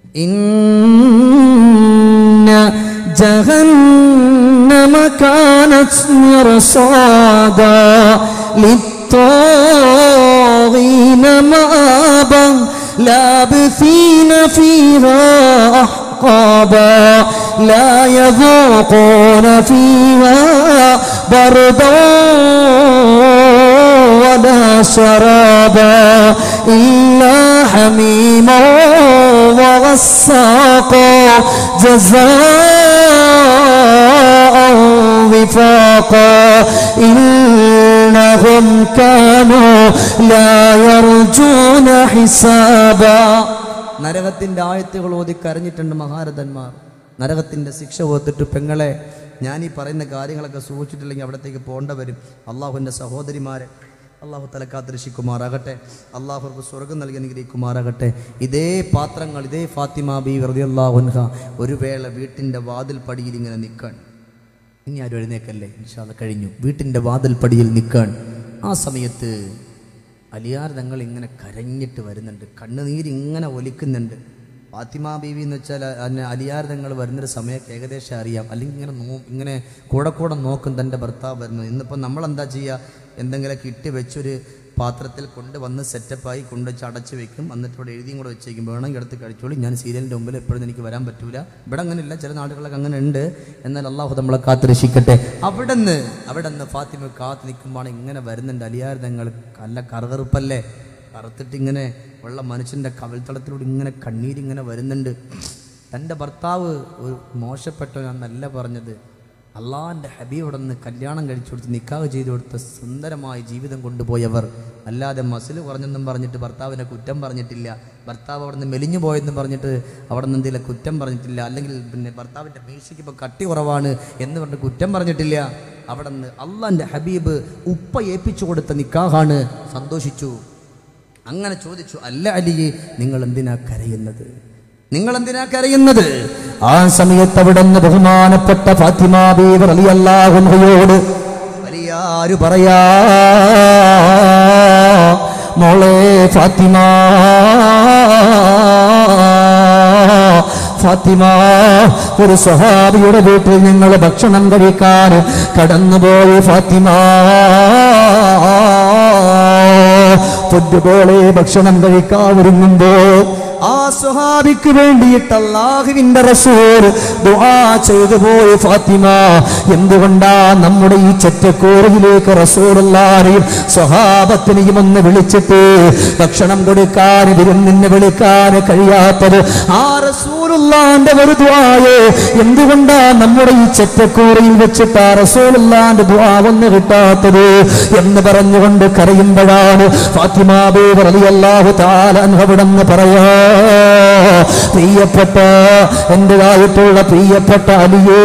ഇന്ന ജഹന്നമ കാനത് മിർസാദാ ലിത്വാഗീന മആബൻ ലാബിസീന ഫീഹാ أحقابا لا يذوقون فيها بردا ولا شرابا إلا حميما وغساقا جزاء وفاقا إنهم كانوا لا يرجون حسابا. നരകത്തിൻ്റെ ആയത്തുകൾ ഓതി കരഞ്ഞിട്ടുണ്ട് മഹാരഥന്മാർ. നരകത്തിൻ്റെ ശിക്ഷ ഓർത്തിട്ട് പെങ്ങളെ, ഞാൻ ഈ പറയുന്ന കാര്യങ്ങളൊക്കെ സൂക്ഷിച്ചിട്ടില്ലെങ്കിൽ അവിടത്തേക്ക് പോകേണ്ട വരും. അള്ളാഹുവിൻ്റെ സഹോദരിമാരെ അള്ളാഹു തആല കാത്തിരക്ഷിക്കുമാറാകട്ടെ. അള്ളാഹു സ്വർഗം നൽകി അനുഗ്രഹിക്കുമാറാകട്ടെ. ഇതേ പാത്രങ്ങൾ, ഇതേ ഫാത്തിമ ബീവി റളിയല്ലാഹു അൻഹ ഒരു വേള വീട്ടിൻ്റെ വാതിൽ പടിയിൽ ഇങ്ങനെ നിൽക്കാൻ, ഇനി ആരും എഴുന്നേക്കല്ലേ, ഇൻഷാ അല്ലാഹ് കഴിഞ്ഞു, വീട്ടിൻ്റെ വാതിൽ പടിയിൽ നിൽക്കാൻ. ആ സമയത്ത് അലിയാർ തങ്ങൾ ഇങ്ങനെ കരഞ്ഞിട്ട് വരുന്നുണ്ട്, കണ്ണുനീരിങ്ങനെ ഒലിക്കുന്നുണ്ട്. ഫാത്തിമ ബീവി എന്ന് വെച്ചാൽ അലിയാർ തങ്ങൾ വരുന്നൊരു സമയമൊക്കെ ഏകദേശം അറിയാം. അല്ലെങ്കിൽ ഇങ്ങനെ കൂടെ നോക്കും തൻ്റെ ഭർത്താവ് വരുന്നത്. ഇന്നിപ്പോൾ നമ്മളെന്താ ചെയ്യുക, എന്തെങ്കിലുമൊക്കെ ഇട്ട് വെച്ചൊരു പാത്രത്തിൽ കൊണ്ടുവന്ന് സെറ്റപ്പായി കൊണ്ടുവച്ച് അടച്ച് വെക്കും. എന്നിട്ട് ഇവിടെ എഴുതിയും കൂടെ വെച്ചേക്കും, വേണമെങ്കിൽ എടുത്ത് കഴിച്ചോളൂ, ഞാൻ സീരിയലിൻ്റെ മുമ്പിൽ എപ്പോഴും എനിക്ക് വരാൻ പറ്റൂല. ഇവിടെ അങ്ങനെയില്ല, ചില നാടുകളൊക്കെ അങ്ങനെ ഉണ്ട്. എന്നാൽ അള്ളാഹു നമ്മളെ കാത്തുരക്ഷിക്കട്ടെ. അവിടെ നിന്ന് ഫാത്തിമ കാത്ത് നിൽക്കുമ്പോൾ ഇങ്ങനെ വരുന്നുണ്ട് അലിയാർ തങ്ങൾ. നല്ല കറുകറുപ്പല്ലേ, കറുത്തിട്ട് ഇങ്ങനെ ഉള്ള മനുഷ്യൻ്റെ കവിൾത്തളത്തിലൂടെ ഇങ്ങനെ കണ്ണീരിങ്ങനെ വരുന്നുണ്ട്. തൻ്റെ ഭർത്താവ് ഒരു മോശപ്പെട്ടവനാണെന്നല്ല പറഞ്ഞത്, അള്ളാഹിൻ്റെ ഹബീബ് അവിടെ നിന്ന് കല്യാണം കഴിച്ചു കൊടുത്ത് നിക്കാഹ് ചെയ്തു കൊടുത്ത സുന്ദരമായ ജീവിതം കൊണ്ടുപോയവർ. അല്ലാതെ മസിൽ കുറഞ്ഞെന്നും പറഞ്ഞിട്ട് ഭർത്താവിനെ കുറ്റം പറഞ്ഞിട്ടില്ല, ഭർത്താവ് അവിടെ നിന്ന് മെലിഞ്ഞു പോയെന്നും പറഞ്ഞിട്ട് അവിടെ നിന്ന് എന്തെങ്കിലും കുറ്റം പറഞ്ഞിട്ടില്ല, അല്ലെങ്കിൽ പിന്നെ ഭർത്താവിൻ്റെ മീശയ്ക്ക് ഇപ്പോൾ കട്ടി കുറവാണ് എന്ന് പറഞ്ഞിട്ട് കുറ്റം പറഞ്ഞിട്ടില്ല. അവിടെ നിന്ന് അള്ളാഹിൻ്റെ ഹബീബ് ഉപ്പ ഏൽപ്പിച്ചു കൊടുത്ത നിക്കാഹാണ്, സന്തോഷിച്ചു. അങ്ങനെ ചോദിച്ചു, അല്ല അലിയെ, നിങ്ങൾ എന്തിനാ കരയുന്നത്? ആ സമയത്ത് അവിടെ നിന്ന് ബഹുമാനപ്പെട്ട ഫാത്തിമ ബീവി റളിയല്ലാഹു അൻഹയോട് വലിയാര് പറയാ, മോളെ ഫാത്തിമ, ഒരു സ്വഹാബിയുടെ വീട്ടിൽ നിങ്ങൾ ഭക്ഷണം കഴിക്കാൻ കടന്നുപോയി. ഫാത്തിമ ഫുട്ബോളെ ഭക്ഷണം കഴിക്കാൻ ഒരുങ്ങുമ്പോ ആ സ്വഹാബിക്ക് വേണ്ടിയിട്ട് അല്ലാഹുവിന്റെ റസൂൽ ദുആ ചെയ്തു പോയി ഫാത്തിമ. എന്തുകൊണ്ടാ നമ്മുടെ ഈ ചെറ്റക്കൂറിലേക്ക് റസൂലുള്ളാഹിയും സ്വഹാബത്തിനെയും ഒന്ന് വിളിച്ചിട്ട് ഭക്ഷണം കൊടുക്കാൻ വിരുന്നിനെ വിളിക്കാൻ കഴിയാത്തത്? ആ റസൂലുള്ളാഹിന്റെ ഒരു ദുആയെ എന്തുകൊണ്ടാ നമ്മുടെ ഈ ചെറ്റക്കൂറിൽ വെച്ചിട്ട് ആ റസൂലുള്ളാഹിന്റെ ദുആ ഒന്ന് കിട്ടാത്തത് എന്ന് പറഞ്ഞുകൊണ്ട് കരയുമ്പോഴാണ് ഫാത്തിമ ബീവി റളിയല്ലാഹു തആല അൻഹ വിടന്ന് പറയാ, പ്രിയപ്പെട്ട എന്റേതായിട്ടുള്ള പ്രിയപ്പെട്ട അലിയേ,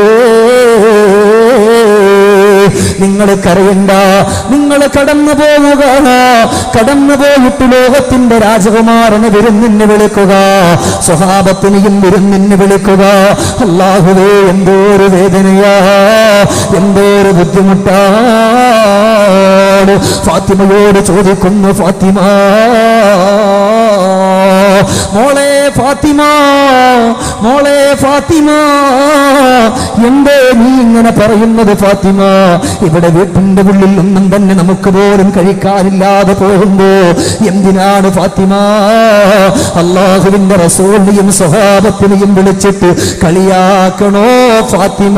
നിങ്ങൾ കരയണ്ട, നിങ്ങൾ കടന്നു പോവുക, കടന്നു പോയിട്ട് ലോകത്തിന്റെ രാജകുമാരനെ വിരുന്നിന് വിളിക്കുക, സ്വഹാബത്തിനെയും വിരുന്നിന് വിളിക്കുക. അല്ലാഹുവേ, എന്തോ ഒരു വേദനയാ, എന്തോ ഒരു ബുദ്ധിമുട്ടാണ്. ഫാത്തിമയോട് ചോദിക്കുന്നു, ഫാത്തിമ മോളെ ഫാത്തിമ, മോളെ ഫാത്തിമ, എന്തേ നീ ഇങ്ങനെ പറയുന്നത് ഫാത്തിമ? ഇവിടെ വീട്ടിന്റെ ഉള്ളിൽ ഒന്നും തന്നെ നമുക്ക് പോലും കഴിക്കാനില്ലാതെ പോകുമ്പോ എന്തിനാണ് ഫാത്തിമ അല്ലാഹുവിന്റെ റസൂലിനെയും സ്വഹാബത്തിനെയും വിളിച്ചിട്ട് കളിയാക്കണോ ഫാത്തിമ?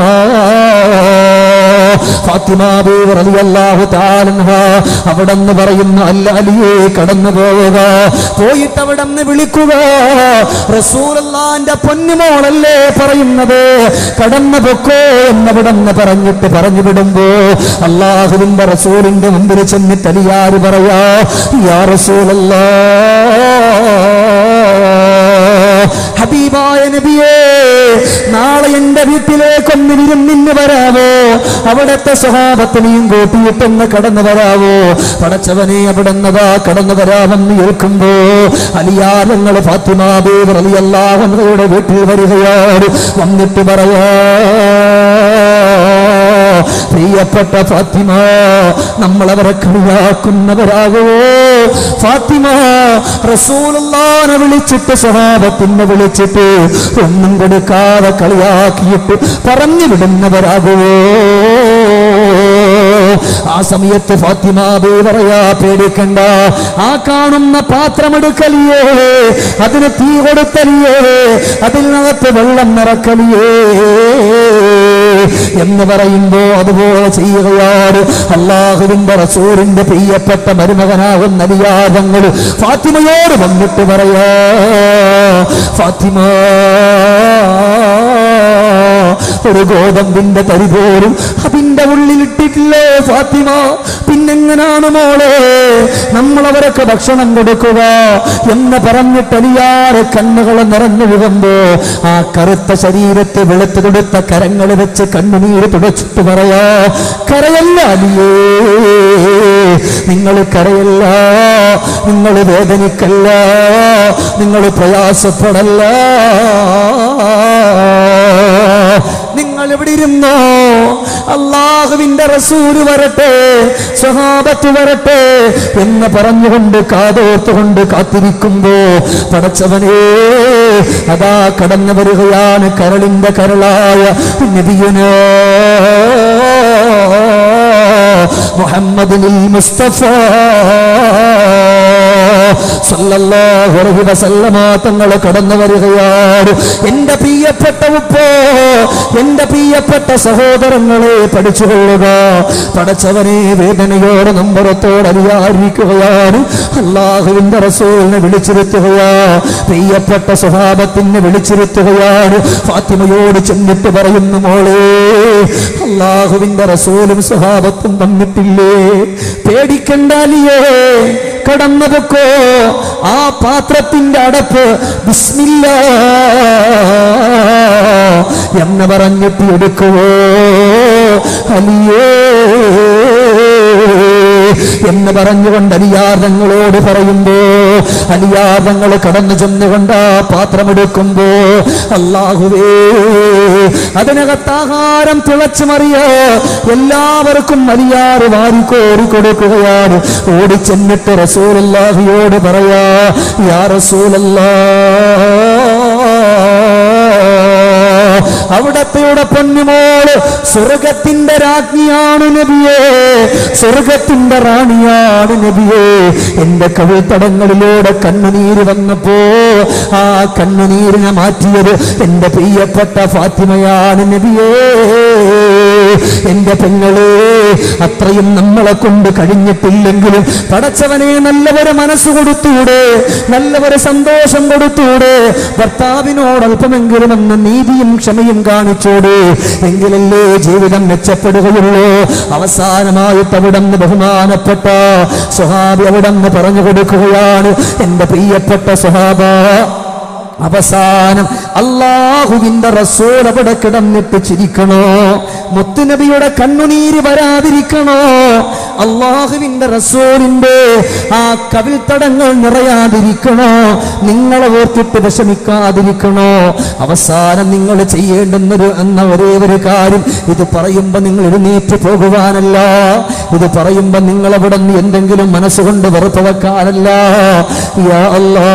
ഫാത്തിമ ബീവി റളിയല്ലാഹു തആല അൻഹ അവിടെന്ന് പറയുന്നു, അല്ല അലിയേ, കടന്നു പോവുക, പോയിട്ട് അവിടെന്ന് വിളിക്കുക. റസൂലുള്ളാഹിന്റെ പൊന്നുമോളല്ലേ പറയുന്നത്, കടന്നു പൊക്കോ എന്നവിടെന്ന് പറഞ്ഞിട്ട് പറഞ്ഞു വിടുമ്പോ അല്ലാഹുവിന്റെ റസൂലിന്റെ മുമ്പിൽ ചെന്നിട്ട് അലിയാര് പറയാ, യാ റസൂലല്ലാഹ്, ഹബീബായ നബിയേ, നാളെ എന്റെ വീട്ടിലേക്കൊന്ന് വിരുന്നിന് വരാവോ? അവിടത്തെ സ്വഹാബത്തിനെയും കൂട്ടിയിട്ടൊന്ന് കടന്നു വരാവോ? പടച്ചവനെ, അവിടെന്നതാ കടന്നു വരാമെന്ന് കേൾക്കുമ്പോ അലിയാരങ്ങൾ ഫാത്തിമ ബീവി റളിയല്ലാഹു അൻഹയുടെ വീട്ടിൽ വരികയാണ്. വന്നിട്ട് പറയാ, പ്രിയപ്പെട്ട ഫാത്തിമ, നമ്മളവരെ കളിയാക്കുന്നവരാകുവോ? ഫാത്തിമ റസൂലുള്ളാഹിനെ വിളിച്ചിട്ട് സ്വഹാബത്തിനെ വിളിച്ചിട്ട് ഒന്നും കൊടുക്കാതെ കളിയാക്കിയിട്ട് പറഞ്ഞു വിടുന്നവരാകുവോ? ആ സമയത്ത് ഫാത്തിമ ബീവി പറയാ, പേടിക്കണ്ട, ആ കാണുന്ന പാത്രമെടുക്കലിയേ, അതിന് തീ കൊടുത്തലിയേ, അതിനകത്ത് വെള്ളം നിറക്കലിയേ എന്ന് പറയുമ്പോ അതുപോലെ ചെയ്യുകയാണ്. അല്ലാഹുവിന്റെ റസൂലിന്റെ പ്രിയപ്പെട്ട മരുമകനാകുന്ന അലിയാതങ്ങൾ ഫാത്തിമയോട് വന്നിട്ട് പറയാ, ഫാത്തിമ, ഒരു ഗോതമ്പിന്റെ തരി പോലും അതിന്റെ ഉള്ളിലിട്ടിട്ടില്ലേ ഫാത്തിമ? പിന്നെങ്ങനാണ് മോളെ നമ്മളവരൊക്കെ ഭക്ഷണം കൊടുക്കുക എന്ന് പറഞ്ഞിട്ട് അലിയാറ് കണ്ണുകളെ നിറഞ്ഞു വീഴുമ്പോ ആ കറുത്ത ശരീരത്തെ വെളുത്തു കൊടുത്ത കരങ്ങൾ വെച്ച് കണ്ണുനീര് തുടച്ചിട്ട് പറയാ, കരയല്ല അലിയേ, നിങ്ങൾ കരയല്ല, നിങ്ങൾ വേദനിക്കല്ല, നിങ്ങൾ പ്രയാസപ്പെടല്ല, നിങ്ങൾ ഇവിടെ ഇരുന്നോ, അല്ലാഹുവിന്റെ റസൂല് വരട്ടെ, സ്വഹാബത്ത് വരട്ടെ എന്ന് പറഞ്ഞുകൊണ്ട് കാതോർത്തുകൊണ്ട് കാത്തിരിക്കുമ്പോ പടച്ചവനേ, അതാ കടന്നു വരികയാണ് കരളിന്റെ കരളായ നബിയുനാ മുഹമ്മദുൽ മുസ്തഫ സല്ലല്ലാഹു അലൈഹി വസല്ലമ തങ്ങൾ കടന്നു വരികയാണ്. എന്റെ പ്രിയപ്പെട്ട ഉപ്പോ, എന്റെ പ്രിയപ്പെട്ട സഹോദരങ്ങളെ, പഠിച്ചുകൊള്ളുക. പടച്ചവനെ, വേദനയോടെ നമ്പറത്തോടെ അലിയായിരിക്കുകയാണ്. അല്ലാഹുവിന്റെ റസൂലിനെ വിളിച്ചിരുത്തുകയാ, പ്രിയപ്പെട്ട സ്വഹാബത്തിനെ വിളിച്ചിരുത്തുകയാണ്. ഫാത്തിമയോട് ചെന്നിട്ട് പറയുന്നു, മോളെ, അല്ലാഹുവിന്റെ റസൂലും സ്വഹാബത്തും വന്നിട്ടില്ലേ, പേടിക്കണ്ട അലിയേ, കടന്നു പൊക്കോ. ആ പാത്രത്തിന്റെ അടപ്പ് ബിസ്മില്ലാ എന്ന് പറഞ്ഞിട്ട് എടുക്കുവോ അലിയേ എന്ന് പറഞ്ഞുകൊണ്ട് അലിയാർദങ്ങളോട് പറയുമ്പോ അലിയാർദങ്ങൾ കടന്നു ചെന്നുകൊണ്ട് ആ പാത്രമെടുക്കുമ്പോ അല്ലാഹുവേ, അതിനകത്ത് ആഹാരം തിളച്ചു മറിയോ എല്ലാവർക്കും അലിയാറ് വാരിക്കോരി കൊടുക്കുകയാണ്. ഓടിച്ചെന്നിട്ട് റസൂലുള്ളാഹിയോട് പറയാ, യാ റസൂലല്ലാഹ്, അവിടത്തെയുടെ പൊന്നുമോള് സ്വർഗത്തിന്റെ രാജ്ഞിയാണ് നബിയേ, സ്വർഗത്തിന്റെ റാണിയാണ് നബിയേ. എന്റെ കവിൾത്തടങ്ങളിലൂടെ കണ്ണുനീര് വന്നപ്പോ ആ കണ്ണുനീരിനെ മാറ്റിയത് എന്റെ പ്രിയപ്പെട്ട ഫാത്തിമയാണ് നബിയേ. എന്റെ പെങ്ങളെ, അത്രയും നമ്മളെ കൊണ്ട് കഴിഞ്ഞിട്ടില്ലെങ്കിലും പടച്ചവനെ നല്ലവരെ മനസ്സ് കൊടുത്തൂടെ, നല്ലവരെ സന്തോഷം കൊടുത്തൂടെ, ഭർത്താവിനോട് അല്പമെങ്കിലും എന്ന നീതിയും ക്ഷമയും കാണിച്ചൂടെ, എങ്കിലല്ലേ ജീവിതം മെച്ചപ്പെടുകയുള്ളൂ. അവസാനമായിട്ട് അവിടുന്ന് ബഹുമാനപ്പെട്ട സ്വഹാബി അവിടുന്ന് പറഞ്ഞു കൊടുക്കുകയാണ്, എന്റെ പ്രിയപ്പെട്ട സ്വഹാബ, അവസാനം അല്ലാഹുവിന്റെ റസൂൽ അവിടെ കിടന്നിട്ട് ചിരിക്കണോ? മുത്തുനബിയുടെ കണ്ണുനീര് വരാതിരിക്കണോ? അല്ലാഹുവിന്റെ റസൂലിന്റെ ആ കവിൾത്തടങ്ങൾ നിറയാതിരിക്കണോ? നിങ്ങളെ ഓർത്തിട്ട് വിഷമിക്കാതിരിക്കണോ? അവസാനം നിങ്ങൾ ചെയ്യേണ്ടുന്നൊരു ഒരേ ഒരു കാര്യം, ഇത് പറയുമ്പോ നിങ്ങൾ എഴുന്നേറ്റ് പോകുവാനല്ല, ഇത് പറയുമ്പോ നിങ്ങൾ അവിടെ നിന്ന് എന്തെങ്കിലും മനസ്സുകൊണ്ട് വെറുപ്പ് വെക്കാനല്ല. യാ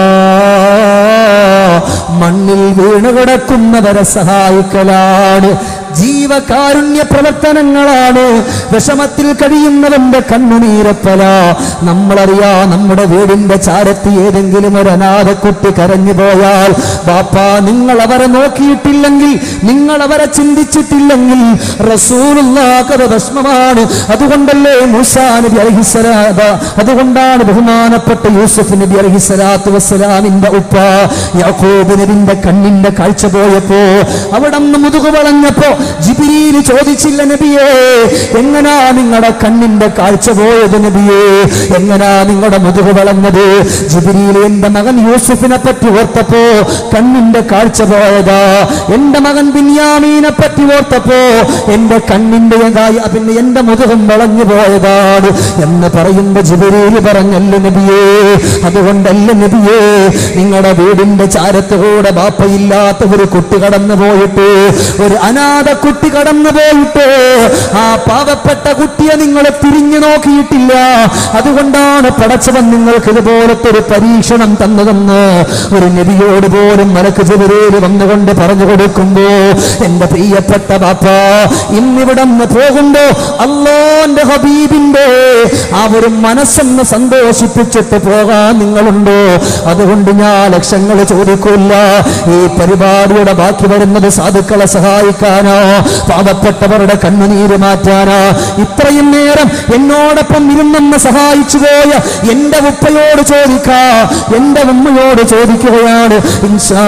അല്ലാഹ്, മണ്ണിൽ വീണ് കിടക്കുന്നവരെ സഹായിക്കലാണ്, ജീവകാരുണ്യ പ്രവർത്തനങ്ങളാണ്, വിഷമത്തിൽ കഴിയുന്നവന്റെ കണ്ണുനീരപ്പല. നമ്മളറിയാ, നമ്മുടെ വീടിന്റെ ചാരത്ത് ഏതെങ്കിലും ഒരു അനാഥക്കുട്ടി കരഞ്ഞു പോയാൽ, ബാപ്പാ നിങ്ങൾ അവരെ നോക്കിയിട്ടില്ലെങ്കിൽ, നിങ്ങൾ അവരെ ചിന്തിച്ചിട്ടില്ലെങ്കിൽ റസൂലുള്ളാഹിന്റെ ഭസ്മമാണ്. അതുകൊണ്ടല്ലേ മൂസാ നബി അലൈഹിസ്സലാം, അതുകൊണ്ടാണ് ബഹുമാനപ്പെട്ട യൂസുഫ് നബി അലൈഹിസ്സലാത്തു വസ്സലാമിന്റെ ഉപ്പ യാക്കൂബ് നബിന്റെ കണ്ണിന്റെ കാഴ്ച പോയപ്പോ, അവിടെ മുതുകു വളഞ്ഞപ്പോ ജിബ്രീൽ ചോദിച്ചില്ല, നബിയേ എങ്ങനാ നിങ്ങളുടെ കണ്ണിന്റെ കാഴ്ച പോയത്? നബിയേ എങ്ങനാ നിങ്ങളുടെ മുതുകു വളഞ്ഞത്? ജിബ്രീൽ എന്റെ മകൻ യൂസുഫിനെ പറ്റി ഓർത്തപ്പോ കണ്ണിന്റെ കാഴ്ച പോയതാ, എന്റെ മകൻ ബിന്യാമീനെ പറ്റി ഓർത്തപ്പോ എന്റെ കണ്ണിന്റെ പിന്നെ എന്റെ മുതുകം വളഞ്ഞു പോയതാണ് എന്ന് പറയുമ്പോ ജിബ്രീൽ പറഞ്ഞല്ലോ, നബിയേ അതുകൊണ്ടല്ല നബിയേ, നിങ്ങളുടെ വീടിന്റെ ചാരത്തുകൂടെ ബാപ്പയില്ലാത്ത ഒരു കുട്ടി കടന്നു പോയിട്ട്, ഒരു അനാഥ കുട്ടി കടന്നു പോയിട്ട് ആ പാവപ്പെട്ട കുട്ടിയെ നിങ്ങൾ തിരിഞ്ഞു നോക്കിയിട്ടില്ല. അതുകൊണ്ടാണ് പടച്ചവൻ നിങ്ങൾക്ക് ഇതുപോലത്തെ ഒരു പരീക്ഷണം തന്നതെന്ന് ഒരു നബിയോട് പോലും മലക്ക് ജിബ്രീൽ വന്നുകൊണ്ട് പറഞ്ഞു കൊടുക്കുമ്പോ, എന്റെ പ്രിയപ്പെട്ട ബാപ്പ ഇന്നിവിടെ പോകുമ്പോ അല്ലാഹുവിന്റെ ഹബീബിന്റെ ആ ഒരു മനസ്സൊന്ന് സന്തോഷിപ്പിച്ചിട്ട് പോകാൻ നിങ്ങളുണ്ടോ? അതുകൊണ്ട് ഞാൻ ലക്ഷങ്ങൾ ചോദിക്കില്ല. ഈ പരിപാടിയുടെ ബാക്കി വരുന്നത് സാധുക്കളെ സഹായിക്കാനോ, പാവപ്പെട്ടവരുടെ കണ്ണുനീര് മാറ്റാനോ, ഇത്രയും നേരം എന്നോടൊപ്പം ഇരുന്നെന്ന് സഹായിച്ചു പോയ എന്റെ ഉപ്പയോട് ചോദിക്കാ, എന്റെ ഉമ്മയോട് ചോദിക്കുകയാണ്. ഇൻഷാ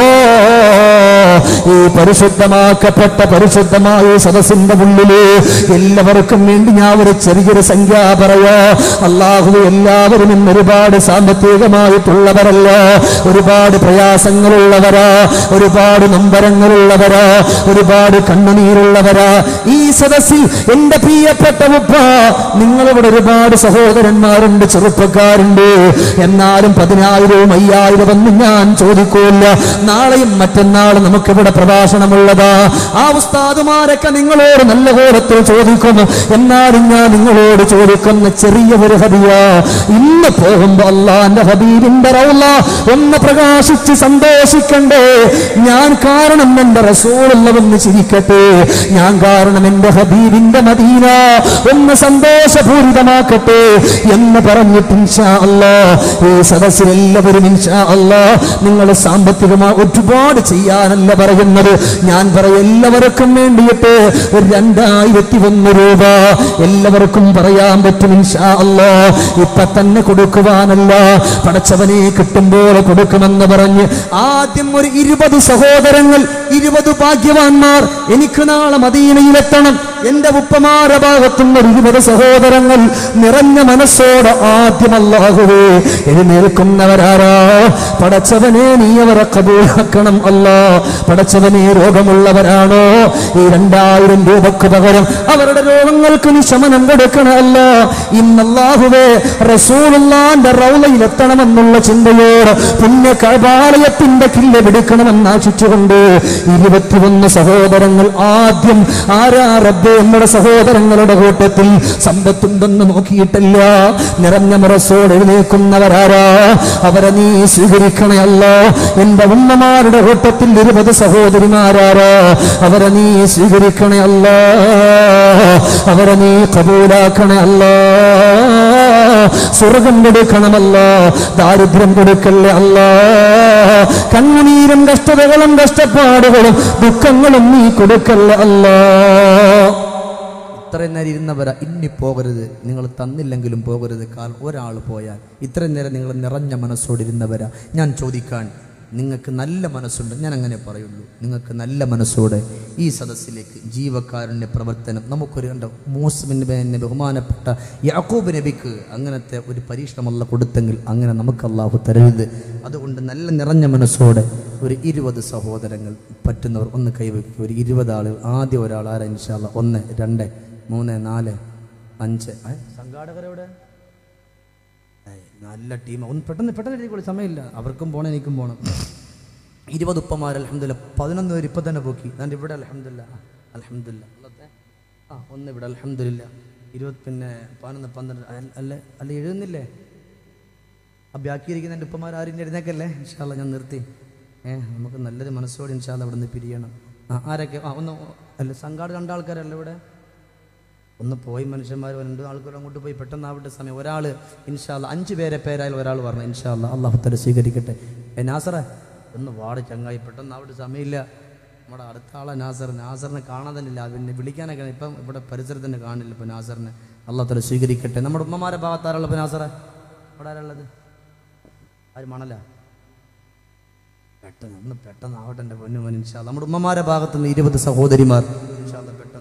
അല്ലാഹ് ഈ പരിശുദ്ധമാക്കപ്പെട്ട പരിശുദ്ധമായ സദസ്സിന്റെ ഉള്ളില് എല്ലാവർക്കും വേണ്ടി ഞാൻ ഒരു ചെറിയൊരു സംഖ്യ പറയാ. അല്ലാഹു എല്ലാവരും ഇന്ന് ഒരുപാട് സാമ്പത്തികമായിട്ടുള്ളവരല്ല, ഒരുപാട് പ്രയാസങ്ങളുള്ളവരാ, ഒരുപാട് നൊമ്പരങ്ങളുള്ളവരാ, ഒരുപാട് കണ്ണുനീരുള്ളവരാ. ഈ സദസ്സിൽ എന്റെ പ്രിയപ്പെട്ട ഉപ്പ, നിങ്ങളിവിടെ ഒരുപാട് സഹോദരന്മാരുണ്ട്, ചെറുപ്പക്കാരുണ്ട്. എന്നാലും 10,000 5,000 ഒന്നും ഞാൻ ചോദിക്കൂല. നാളെയും മറ്റന്നാളും നമുക്കിവിടെ പ്രഭാഷണമുള്ളതാ. ആ ഉസ്താദുമാരൊക്കെ നിങ്ങളോട് നല്ല കോലത്തിൽ ചോദിക്കുന്നു. എന്നാലും ഞാൻ നിങ്ങളോട് ചോദിക്കുന്ന ചെറിയ ഒരു ഹദിയ, ഇന്ന് പോകുമ്പോ അല്ലാഹുവിന്റെ ഹബീബിന്റെ റൗള ഒന്ന് പ്രകാശിച്ച് സന്തോഷിക്കണ്ടേ? ഞാൻ കാരണം എന്റെ റസൂലുള്ളാഹി ചിരിക്കട്ടെ, ഞാൻ കാരണം എന്റെ ഹബീബിന്റെ മദീന ഒന്ന് സന്തോഷപൂരിതമാക്കട്ടെ എന്ന് പറഞ്ഞിട്ട് ഇൻഷാ അല്ലാഹ് ഈ സദസ്സിൽ എല്ലാവരും ഇൻഷാ അല്ലാഹ് നിങ്ങൾ സാമ്പത്തികമായി ഒരുപാട് ചെയ്യാനല്ല പറയുന്നത്, ഞാൻ പറയും എല്ലാവർക്കും വേണ്ടിയിട്ട് ഒരു 2001 രൂപ എല്ലാവർക്കും പറയാൻ പറ്റും ഇൻഷാ അല്ലാഹ്. ഇപ്പൊ തന്നെ കൊടുക്കുവാനല്ല, പടച്ചവനെ കിട്ടുമ്പോൾ കൊടുക്കുമെന്ന് പറഞ്ഞ് ആദ്യം ഒരു 20 സഹോദരങ്ങൾ, 20 ഭാഗ്യവാന്മാർ എനിക്ക് നാളെ മദീനയിലെത്തണം. എന്റെ ഉപ്പമാരുടെ ഭാഗത്തുനിന്ന് 20 സഹോദരങ്ങൾ നിറഞ്ഞ മനസ്സോടെ ആദ്യം അല്ലാഹുവേ എഴുന്നേൽക്കുന്നവരാരാ? പടച്ചവനെ നീ അവരെ കബൂലാക്കണം അല്ലാ. പടച്ചവനെ രോഗമുള്ളവരാണോ? ഈ 2000 രൂപക്ക് പകരം അവരുടെ രോഗങ്ങൾക്ക് നീ ശമനം കൊടുക്കണമല്ല. ഇന്ന് അല്ലാഹുവേ റസൂലുള്ളാഹിന്റെ റൗളയിലെത്തണമെന്നുള്ള ചിന്തയോട് പുണ്യ കഅബാലയത്തിന്റെ കില്ല പിടിക്കണമെന്ന് ആശിച്ചുകൊണ്ട് 21 സഹോദരങ്ങൾ ആദ്യം ആരാ റബ്ബേ? നമ്മുടെ സഹോദരങ്ങളുടെ കൂട്ടത്തിൽ സമ്പത്തുണ്ടെന്ന് നോക്കിയിട്ടില്ല, നിറഞ്ഞ മനസ്സോടെ എഴുന്നേൽക്കുന്നവരാരാ? അവരെ നീ സ്വീകരിക്കണേ അല്ലാ. എന്റെ ഉമ്മമാരുടെ കൂട്ടത്തിൽ 20 20 സഹോദരിമാരാരോ അവരെ നീ സ്വീകരിക്കണേ അല്ലാ, അവരെ നീ കബൂലാക്കണേ അല്ലാ, സ്വർഗം കൊടുക്കണമല്ലോ, ദാരിദ്ര്യം കൊടുക്കല്ലേ അല്ലാ, കണ്ണുനീരും കഷ്ടതകളും കഷ്ടപ്പാടുകളും ദുഃഖങ്ങളും നീ കൊടുക്കല്ലേ അല്ലാ. ഇത്രയും നേരം ഇരുന്നവരാ ഇനി പോകരുത്, നിങ്ങൾ തന്നില്ലെങ്കിലും പോകരുത്. കാരണം ഒരാൾ പോയാൽ ഇത്രയും നേരം നിങ്ങൾ നിറഞ്ഞ മനസ്സോടിരുന്നവരാ. ഞാൻ ചോദിക്കാൻ, നിങ്ങൾക്ക് നല്ല മനസ്സുണ്ട്, ഞാൻ അങ്ങനെ പറയുള്ളൂ, നിങ്ങൾക്ക് നല്ല മനസ്സോടെ ഈ സദസ്സിലേക്ക് ജീവകാരുണ്യ പ്രവർത്തനം നമുക്കൊരു കണ്ട മൂസമിന് ബഹുമാനപ്പെട്ട യാക്കൂബ് നബിക്ക് അങ്ങനത്തെ ഒരു പരീക്ഷണമല്ല കൊടുത്തെങ്കിൽ അങ്ങനെ നമുക്ക് അല്ലാഹു തരരുത്. അതുകൊണ്ട് നല്ല നിറഞ്ഞ മനസ്സോടെ ഒരു 20 സഹോദരങ്ങൾ പറ്റുന്നവർ ഒന്ന് കൈവയ്ക്കുക. ഒരു 20 ആളുകൾ. ആദ്യം ഒരാൾ ആരാ? ഇൻഷാ അല്ലാഹ് 1 2 3 4 5. സംഘാടകരെവിടെ? നല്ല ടീം. ഒന്ന് പെട്ടെന്ന് എഴുതിക്കോളൂ, സമയമില്ല. അവർക്കും പോകണം, എനിക്കും പോകണം. 20 ഉപ്പമാർ അൽഹംദുലില്ലാഹ്. 11 പേര് ഇപ്പം തന്നെ പോക്കി. ഞാൻ ഇവിടെ അൽഹംദുലില്ലാഹ് ഒന്ന് ഇവിടെ അൽഹംദുലില്ലാഹ്. 20 പിന്നെ 11 12 അല്ല എഴുതുന്നില്ലേ? ബാക്കിയിരിക്കുന്ന എൻ്റെ ഉപ്പമാർ ആരും എഴുന്നേക്കല്ലേ? ഇൻഷാ അല്ലാഹ് ഞാൻ നിർത്തി. നമുക്ക് നല്ലൊരു മനസ്സോടെ ഇൻഷാ അല്ലാഹ് അവിടെ നിന്ന് പിരിയണം. ആരൊക്കെ? ഒന്ന് അല്ല സംഘാടക 2 ആൾക്കാരല്ല ഇവിടെ. ഒന്ന് പോയി മനുഷ്യന്മാർ 2 ആൾക്കാർ അങ്ങോട്ട് പോയി പെട്ടെന്നാവട്ടെ സമയം. ഒരാൾ ഇൻഷാ അല്ലാഹ് 5 പേരെ പേരായാലും ഒരാൾ പറഞ്ഞു ഇൻഷാ അല്ലാഹ് അല്ലാഹു തആല സ്വീകരിക്കട്ടെ. നാസറേ ഒന്ന് വാട് ചങ്ങായി, പെട്ടെന്നാവട്ടെ സമയമില്ല. നമ്മുടെ അടുത്ത ആളെ നാസറിനെ കാണാൻ തന്നെ ഇല്ല, പിന്നെ വിളിക്കാനൊക്കെ ഇപ്പം ഇവിടെ പരിസരത്ത് തന്നെ കാണില്ല. ഇപ്പം നാസറിനെ അല്ലാഹു തആല സ്വീകരിക്കട്ടെ. നമ്മുടെ ഉമ്മമാരെ ഭാഗത്താരുള്ളത്? ഇപ്പം നാസറേ ഇവിടെ ആരുള്ളത്? ആര് മണല? പെട്ടെന്നാവട്ടെ എൻ്റെ പൊന്നുമോൻ ഇൻഷാ അല്ലാഹ്. നമ്മുടെ ഉമ്മമാരെ ഭാഗത്തുനിന്ന് 20 സഹോദരിമാർ ഇൻഷാ അല്ലാഹ് പെട്ടെന്ന്.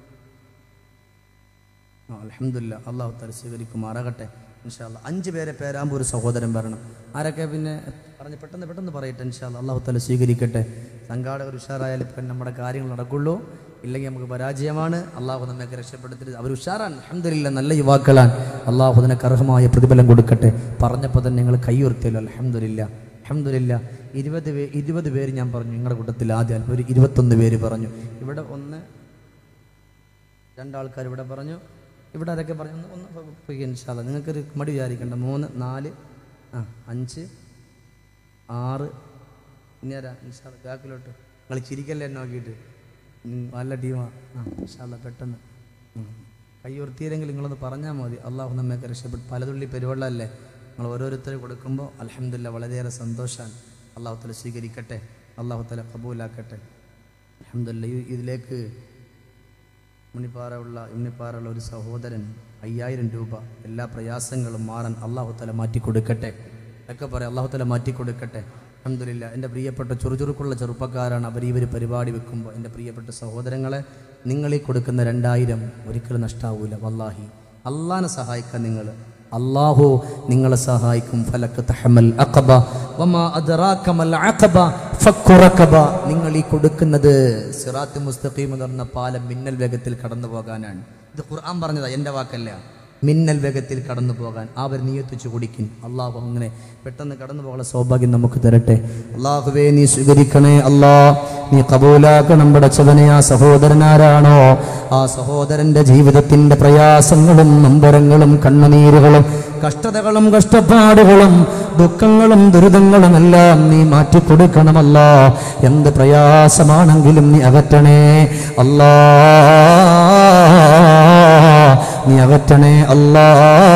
അൽഹംദുലില്ലാഹ് അല്ലാഹു തആല സ്വീകരിക്കുമാറാകട്ടെ ഇൻഷാ അല്ലാഹ്. 5 പേരെ പേരാകുമ്പോൾ ഒരു സഹോദരൻ വരണം. ആരൊക്കെ പിന്നെ പറഞ്ഞ് പെട്ടെന്ന് പറയട്ടെ ഇൻഷാ അല്ലാഹ്. അല്ലാഹു തആല സ്വീകരിക്കട്ടെ. സംഘാടകർ ഉഷാറായാലും ഇപ്പം നമ്മുടെ കാര്യങ്ങൾ നടക്കുള്ളൂ, ഇല്ലെങ്കിൽ നമുക്ക് പരാജയമാണ്. അള്ളാഹു നമ്മയൊക്കെ രക്ഷപ്പെടുത്തിട്ട് അവർ ഉഷാറാണ്. അൽഹംദുലില്ലാഹ് നല്ല യുവാക്കളാണ്. അള്ളാഹു അതിനൊക്കെ അർഹമായ പ്രതിഫലം കൊടുക്കട്ടെ. പറഞ്ഞപ്പോൾ തന്നെ നിങ്ങൾ കൈയുയർത്തിയല്ലോ. അൽഹംദുലില്ലാഹ് 20 പേര് ഞാൻ പറഞ്ഞു. നിങ്ങളുടെ കൂട്ടത്തിൽ ആദ്യം ഒരു 21 പേര് പറഞ്ഞു. ഇവിടെ 1 2 ആൾക്കാർ ഇവിടെ പറഞ്ഞു. ഇവിടെ അതൊക്കെ പറഞ്ഞു. ഒന്ന് പോയി ഇൻഷാ അല്ലാഹ്. നിങ്ങൾക്കൊരു മടി വിചാരിക്കേണ്ട. 3 4 5 6 ഇനി ആരാ? ഇൻഷാ അല്ലാഹ് ബാക്കിലോട്ട്. നിങ്ങൾ ചിരിക്കല്ലേ എന്നെ നോക്കിയിട്ട്? നല്ല ടീമാണ്. ഇൻഷാ അല്ലാഹ് പെട്ടെന്ന് കൈയുയർത്തിയില്ലെങ്കിൽ നിങ്ങളൊന്ന് പറഞ്ഞാൽ മതി. അള്ളാഹു നമ്മയൊക്കെ രക്ഷപ്പെട്ടു. പലതുള്ളി പെരുവെള്ളമല്ലേ നിങ്ങൾ ഓരോരുത്തർ കൊടുക്കുമ്പോൾ അൽഹംദുലില്ലാഹ് വളരെയേറെ സന്തോഷമാണ്. അള്ളാഹു തആല സ്വീകരിക്കട്ടെ, അള്ളാഹു തആല ഖബൂലാക്കട്ടെ. അൽഹംദുലില്ലാഹ് ഇതിലേക്ക് ഉണ്ണിപ്പാറയുള്ള ഒരു സഹോദരൻ 5000 രൂപ എല്ലാ പ്രയാസങ്ങളും മാറാൻ അള്ളാഹു തആല മാറ്റിക്കൊടുക്കട്ടെ. ഒക്കെ പറയാം അള്ളാഹു തആല മാറ്റിക്കൊടുക്കട്ടെ. അൽഹംദുലില്ലാഹ് എൻ്റെ പ്രിയപ്പെട്ട ചുറുചുറുക്കുള്ള ചെറുപ്പക്കാരാണ് അവർ. ഈ ഒരു പരിപാടി വെക്കുമ്പോൾ എൻ്റെ പ്രിയപ്പെട്ട സഹോദരങ്ങളെ, നിങ്ങളീ കൊടുക്കുന്ന 2000 ഒരിക്കലും നഷ്ടാവൂല. വല്ലാഹി അള്ളാഹിനെ സഹായിക്കാൻ അള്ളാഹു നിങ്ങളെ സഹായിക്കും. ഫലക തഹമൽ അഖബ വമാ അദ്റാക മൽ അഖബ ഫക്കു റഖബ. നിങ്ങൾ ഈ കൊടുക്കുന്നത് സിറാത്ത് മുസ്തഖീം എന്ന് പറഞ്ഞ പാലം മിന്നൽ വേഗത്തിൽ കടന്നു പോകാനാണ്. ഇത് ഖുർആൻ പറഞ്ഞതാ, എൻ്റെ വാക്കല്ല. മിന്നൽ വേഗത്തിൽ കടന്നു പോകാൻ അവർ നിയത്തിച്ചു കുടിക്കും. അള്ളാഹു അങ്ങനെ പെട്ടെന്ന് കടന്നു പോകാനുള്ള സൗഭാഗ്യം നമുക്ക് തരട്ടെ. അള്ളാഹുവേ നീ സ്വീകരിക്കണേ അല്ലാ, നീ കബൂലാക്കണം. പടച്ചവനെ ആ സഹോദരനാരാണോ ആ സഹോദരന്റെ ജീവിതത്തിന്റെ പ്രയാസങ്ങളും നൊമ്പരങ്ങളും കണ്ണുനീരുകളും കഷ്ടതകളും കഷ്ടപ്പാടുകളും ദുഃഖങ്ങളും ദുരിതങ്ങളും എല്ലാം നീ മാറ്റിക്കൊടുക്കണമല്ല. എന്ത് പ്രയാസമാണെങ്കിലും നീ അകറ്റണേ അല്ലാ, നീ അകറ്റണേ അല്ലാ.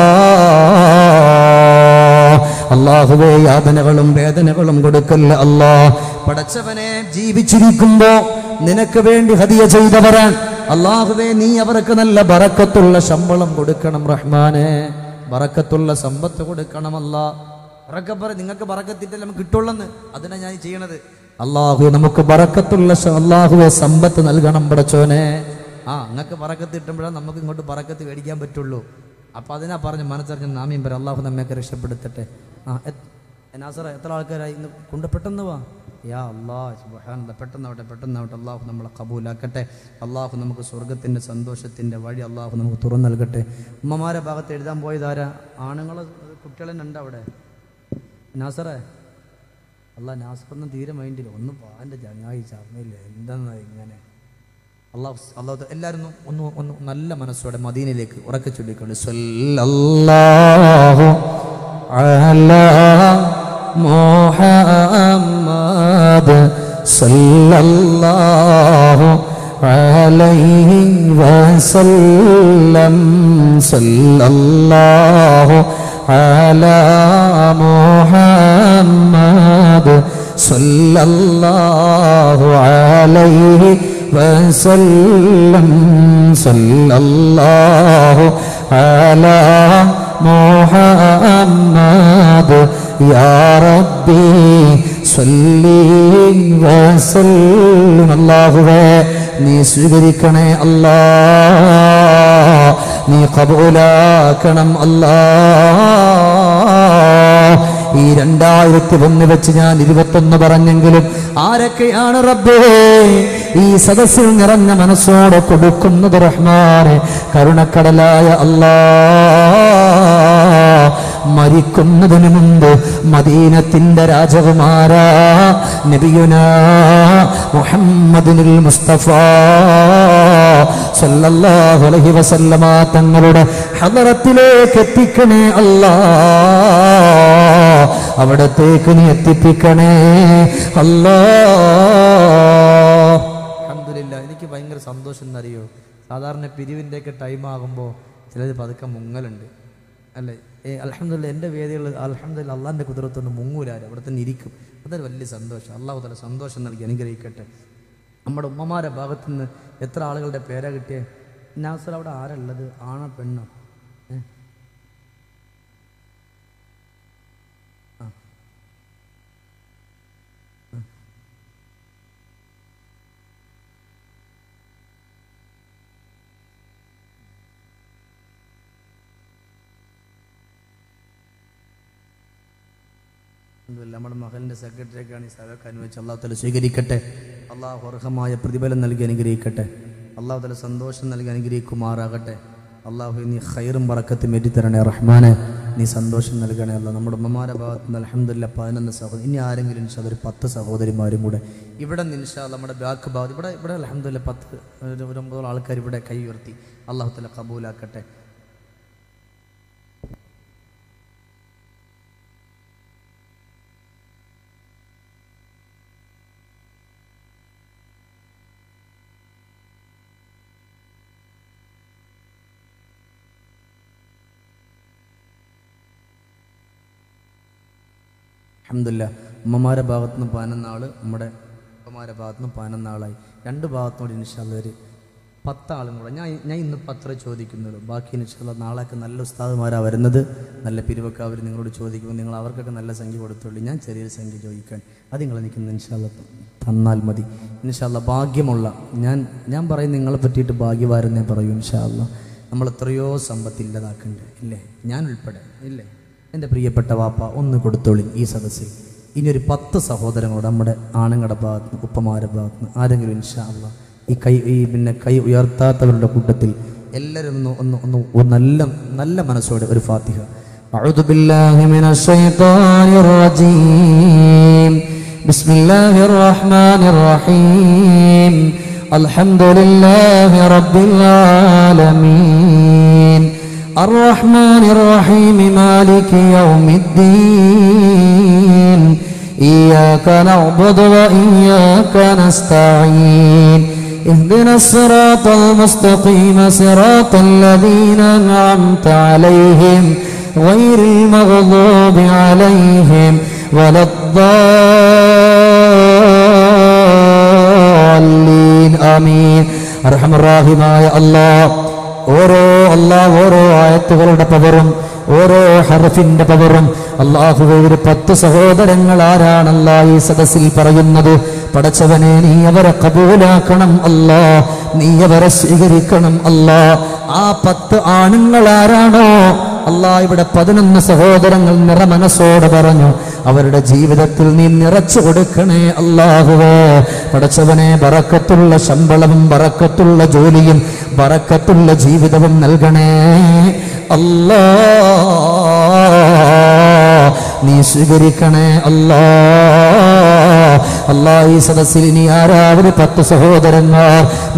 അല്ലാഹുവേ യാതനകളും വേദനകളും കൊടുക്കല്ല അല്ലാ. പടച്ചവനെ ജീവിച്ചിരിക്കുമ്പോ നിനക്ക് വേണ്ടി ഹദിയ ചെയ്തവരാൻ അല്ലാഹുവേ നീ അവർക്ക് നല്ല ബറക്കത്തുള്ള ശമ്പളം കൊടുക്കണം റഹ്മാനെ. ബറക്കത്തുള്ള സമ്പത്ത് കൊടുക്കണമല്ല. നിങ്ങൾക്ക് ബറക്കത്തിട്ടല്ല നമുക്ക് കിട്ടുള്ളെന്ന് അതിനാ ഞാൻ ചെയ്യണത്. അല്ലാഹുവേ നമുക്ക് ബറക്കത്തുള്ള അല്ലാഹുവേ സമ്പത്ത് നൽകണം പടച്ചോനെ. നിങ്ങൾക്ക് ബറക്കത്ത് കിട്ടുമ്പോഴാണ് നമുക്ക് ഇങ്ങോട്ട് ബറക്കത്ത് മേടിക്കാൻ പറ്റുള്ളൂ. അപ്പം അതിനാ പറഞ്ഞ് മനസ്സറിഞ്ഞ നാമീം പറ. അല്ലാഹു നമ്മയൊക്കെ രക്ഷപ്പെടുത്തട്ടെ. നാസറ എത്ര ആൾക്കാരായി ഇന്ന് കൊണ്ട്? പെട്ടെന്ന് വാ യാ അല്ലാഹ് സുബ്ഹാനല്ലാഹ്. പെട്ടെന്നാവട്ടെ. അല്ലാഹു നമ്മളെ കബൂലാക്കട്ടെ. അല്ലാഹു നമുക്ക് സ്വർഗത്തിൻ്റെ സന്തോഷത്തിൻ്റെ വഴി അല്ലാഹു നമുക്ക് തുറന്നു നൽകട്ടെ. ഉമ്മമാരെ ഭാഗത്ത് എഴുതാൻ പോയതാരാ? ആണുങ്ങളെ കുട്ടികളെ ഉണ്ട് അവിടെ. നാസറേ നാസറൊന്നും തീരെ മൈൻഡില്ല. ഒന്ന് പാൻ്റെ ചങ്ങായി ചർമ്മയില്ല എന്താന്നാ ഇങ്ങനെ. അല്ലാഹു എല്ലാവരും ഒന്ന് നല്ല മനസ്സോടെ മദീനയിലേക്ക് ഉറക്കെ ചൊല്ലിക്കൊണ്ട് സല്ലല്ലാഹു അലാ മുഹമ്മദ് സല്ലല്ലാഹു അലൈഹി വസല്ലം സല്ലല്ലാഹു അലാ മുഹമ്മദ് സല്ലല്ലാഹു അലൈഹി വസല്ലം സല്ലല്ലാഹു അലാ മുഹമ്മദ് യാ റബ്ബി സ്വല്ലി വസല്ലം. അല്ലാഹുവേ നീ സ്വീകരിക്കണേ അല്ലാ, നീ ഖബൂലാക്കണം അല്ലാ. ഈ 2001 വെച്ച് ഞാൻ 21 പറഞ്ഞെങ്കിലും ആരൊക്കെയാണ് റബ്ബേ ഈ സദസ്സിൽ നിറഞ്ഞ മനസ്സോടെ കൊടുക്കുന്നത്? റഹ്മാനെ, കരുണക്കടലായ അല്ലാ, മരിക്കുന്നതിന് മുമ്പ് മദീനത്തിന്റെ രാജകുമാര നബിയുനാ മുഹമ്മദുൽ മുസ്തഫ സല്ലല്ലാഹു അലൈഹി വസല്ലമ തങ്ങളുടെ ഹദറത്തിലേക്ക് എത്തിക്കണേ അല്ലാ, അവിടത്തേക്ക് നീ എത്തിപ്പിക്കണേ അല്ലാ. അൽഹംദുലില്ലാഹ്. എനിക്ക് ഭയങ്കര സന്തോഷം എന്നറിയോ, സാധാരണ പിരിവിൻ്റെയൊക്കെ ടൈം ആകുമ്പോൾ ചിലർ പതുക്കെ മുങ്ങലുണ്ട് അല്ലേ. അൽഹംദുലില്ലാഹ് എൻ്റെ വേദികൾ അൽഹംദുലില്ലാഹ് അള്ളാഹിൻ്റെ കുതിരത്തൊന്ന് മുങ്ങൂലാരും, അവിടെ തന്നെ ഇരിക്കും. അതൊരു വലിയ സന്തോഷം. അള്ളാഹു തആല സന്തോഷം നൽകി അനുഗ്രഹിക്കട്ടെ. നമ്മുടെ ഉമ്മമാരുടെ ഭാഗത്തു നിന്ന് എത്ര ആളുകളുടെ പേരാ കിട്ടിയേ? നാസർ, അവിടെ ആരുള്ളത്? ആണോ പെണ്ണോ? നമ്മുടെ മകലിൻ്റെ സെക്രട്ടറിയൊക്കെയാണ് ഈ സഭയൊക്കെ അനുവദിച്ച് അള്ളാഹു തആല സ്വീകരിക്കട്ടെ. അള്ളാഹു അർഹമായ പ്രതിഫലം നൽകി അനുഗ്രഹിക്കട്ടെ. അള്ളാഹു തആല സന്തോഷം നൽകി അനുഗ്രഹിക്കുമാറാകട്ടെ. അള്ളാഹു നീ ഖൈറും ബറക്കത്തും ഏറ്റിത്തരണേ റഹ്മാനെ, നീ സന്തോഷം നൽകണേ അല്ലാ. നമ്മുടെ ഉമ്മമാരുടെ ഭാഗത്ത് നിന്ന് അൽഹംദുലില്ലാഹ് 11 സഹോദരി, ഇനി ആരെങ്കിലും ഇൻഷാ അല്ലാഹ് ഒരു 10 സഹോദരിമാരും കൂടെ ഇവിടെ നിന്ന് ഇൻഷാ അല്ലാഹ് നമ്മുടെ ബാക്ക് ഭാഗത്ത് ഇവിടെ അൽഹംദുലില്ലാഹ് 9 ആൾക്കാർ ഇവിടെ കൈ ഉയർത്തി. അള്ളാഹു തആല ഖബൂലാക്കട്ടെ. അൽഹംദുലില്ലാഹ് ഉമ്മമാരുടെ ഭാഗത്തു നിന്ന് 11 ആൾ, നമ്മുടെ ഉപ്പമാരുടെ ഭാഗത്തു നിന്ന് 11 ആളായി. 2 ഭാഗത്തുനിന്ന് ഇൻഷാ അല്ലാഹ് ഒരു 10 ആളും കൂടെ. ഞാൻ ഇന്ന് 10 ചോദിക്കുന്നുള്ളൂ. ബാക്കി ഇൻഷാ അല്ലാഹ് നാളെയൊക്കെ നല്ല ഉസ്താദുമാരാണ് വരുന്നത്, നല്ല പിരിവൊക്കെ അവർ നിങ്ങളോട് ചോദിക്കുമ്പോൾ നിങ്ങൾ അവർക്കൊക്കെ നല്ല സംഖ്യ കൊടുത്തുള്ളൂ. ഞാൻ ചെറിയൊരു സംഖ്യ ചോദിക്കാൻ, അത് നിങ്ങൾ എനിക്ക് ഇൻഷാ അല്ലാഹ് തന്നാൽ മതി. ഇൻഷാ അല്ലാഹ് ഭാഗ്യമുള്ള ഞാൻ പറയും, നിങ്ങളെ പറ്റിയിട്ട് ഭാഗ്യവാരെന്നേ പറയൂ. ഇൻഷാ അല്ലാഹ് നമ്മൾ എത്രയോ സമ്പത്തില്ലതാക്കുന്നുണ്ട് ഇല്ലേ, ഞാൻ ഉൾപ്പെടെ ഇല്ലേ. എൻ്റെ പ്രിയപ്പെട്ട വാപ്പ ഒന്ന് കൊടുത്തോളി ഈ സദസ്സിൽ. ഇനിയൊരു 10 സഹോദരങ്ങളോട് നമ്മുടെ ആണുങ്ങളുടെ ഭാഗത്ത് നിന്ന് ഉപ്പമാരുടെ ഭാഗത്ത് നിന്ന് ആരെങ്കിലും ഇൻഷാ അല്ലാഹ് കൈ ഉയർത്താത്തവരുടെ കൂട്ടത്തിൽ എല്ലാവരും ഒന്ന് നല്ല മനസ്സോടെ ഒരു ഫാത്തിഹ. അഊദു ബില്ലാഹി മിനശ് ശൈത്വാനിർ റജീം. ബിസ്മില്ലാഹിർ റഹ്മാനിർ റഹീം. അൽഹംദുലില്ലാഹി റബ്ബിൽ ആലമീൻ الرحمن الرحيم مالك يوم الدين إياك نعبد وإياك نستعين اهدنا الصراط المستقيم صراط الذين أنعمت عليهم غير المغضوب عليهم ولا الضالين آمين. أرحم الراحمين يا الله. ഓരോ ആയത്തുകളുടെ പവറും ഓരോ ഹർഫിന്റെ പവറും അല്ലാഹുവേ, ഒരു 10 സഹോദരങ്ങൾ ആരാണല്ലാ ഈ സദസ്സിൽ പറയുന്നത്? പടച്ചവനെ, നീ അവരെ കബൂലാക്കണം അല്ലാ, നീ അവരെ സ്വീകരിക്കണം അല്ലാ. ആ 10 ആണുങ്ങൾ ആരാണോ അല്ലാ, ഇവിടെ 11 സഹോദരങ്ങൾ നിറമനസ്സോടെ പറഞ്ഞു, അവരുടെ ജീവിതത്തിൽ നീ നിറച്ചു കൊടുക്കണേ അല്ലാഹുവേ. പടച്ചവനെ, ബറക്കത്തുള്ള ശമ്പളവും ബറക്കത്തുള്ള ജോലിയും ബറക്കത്തുള്ള ജീവിതവും നൽകണേ അല്ലാ. നീ സ്വീകരിക്കണേ അല്ലാ. അല്ലാ, ഈ സദസ്സിൽ ഇനി ആരാ ഒരു 10 സഹോദരന്മാർ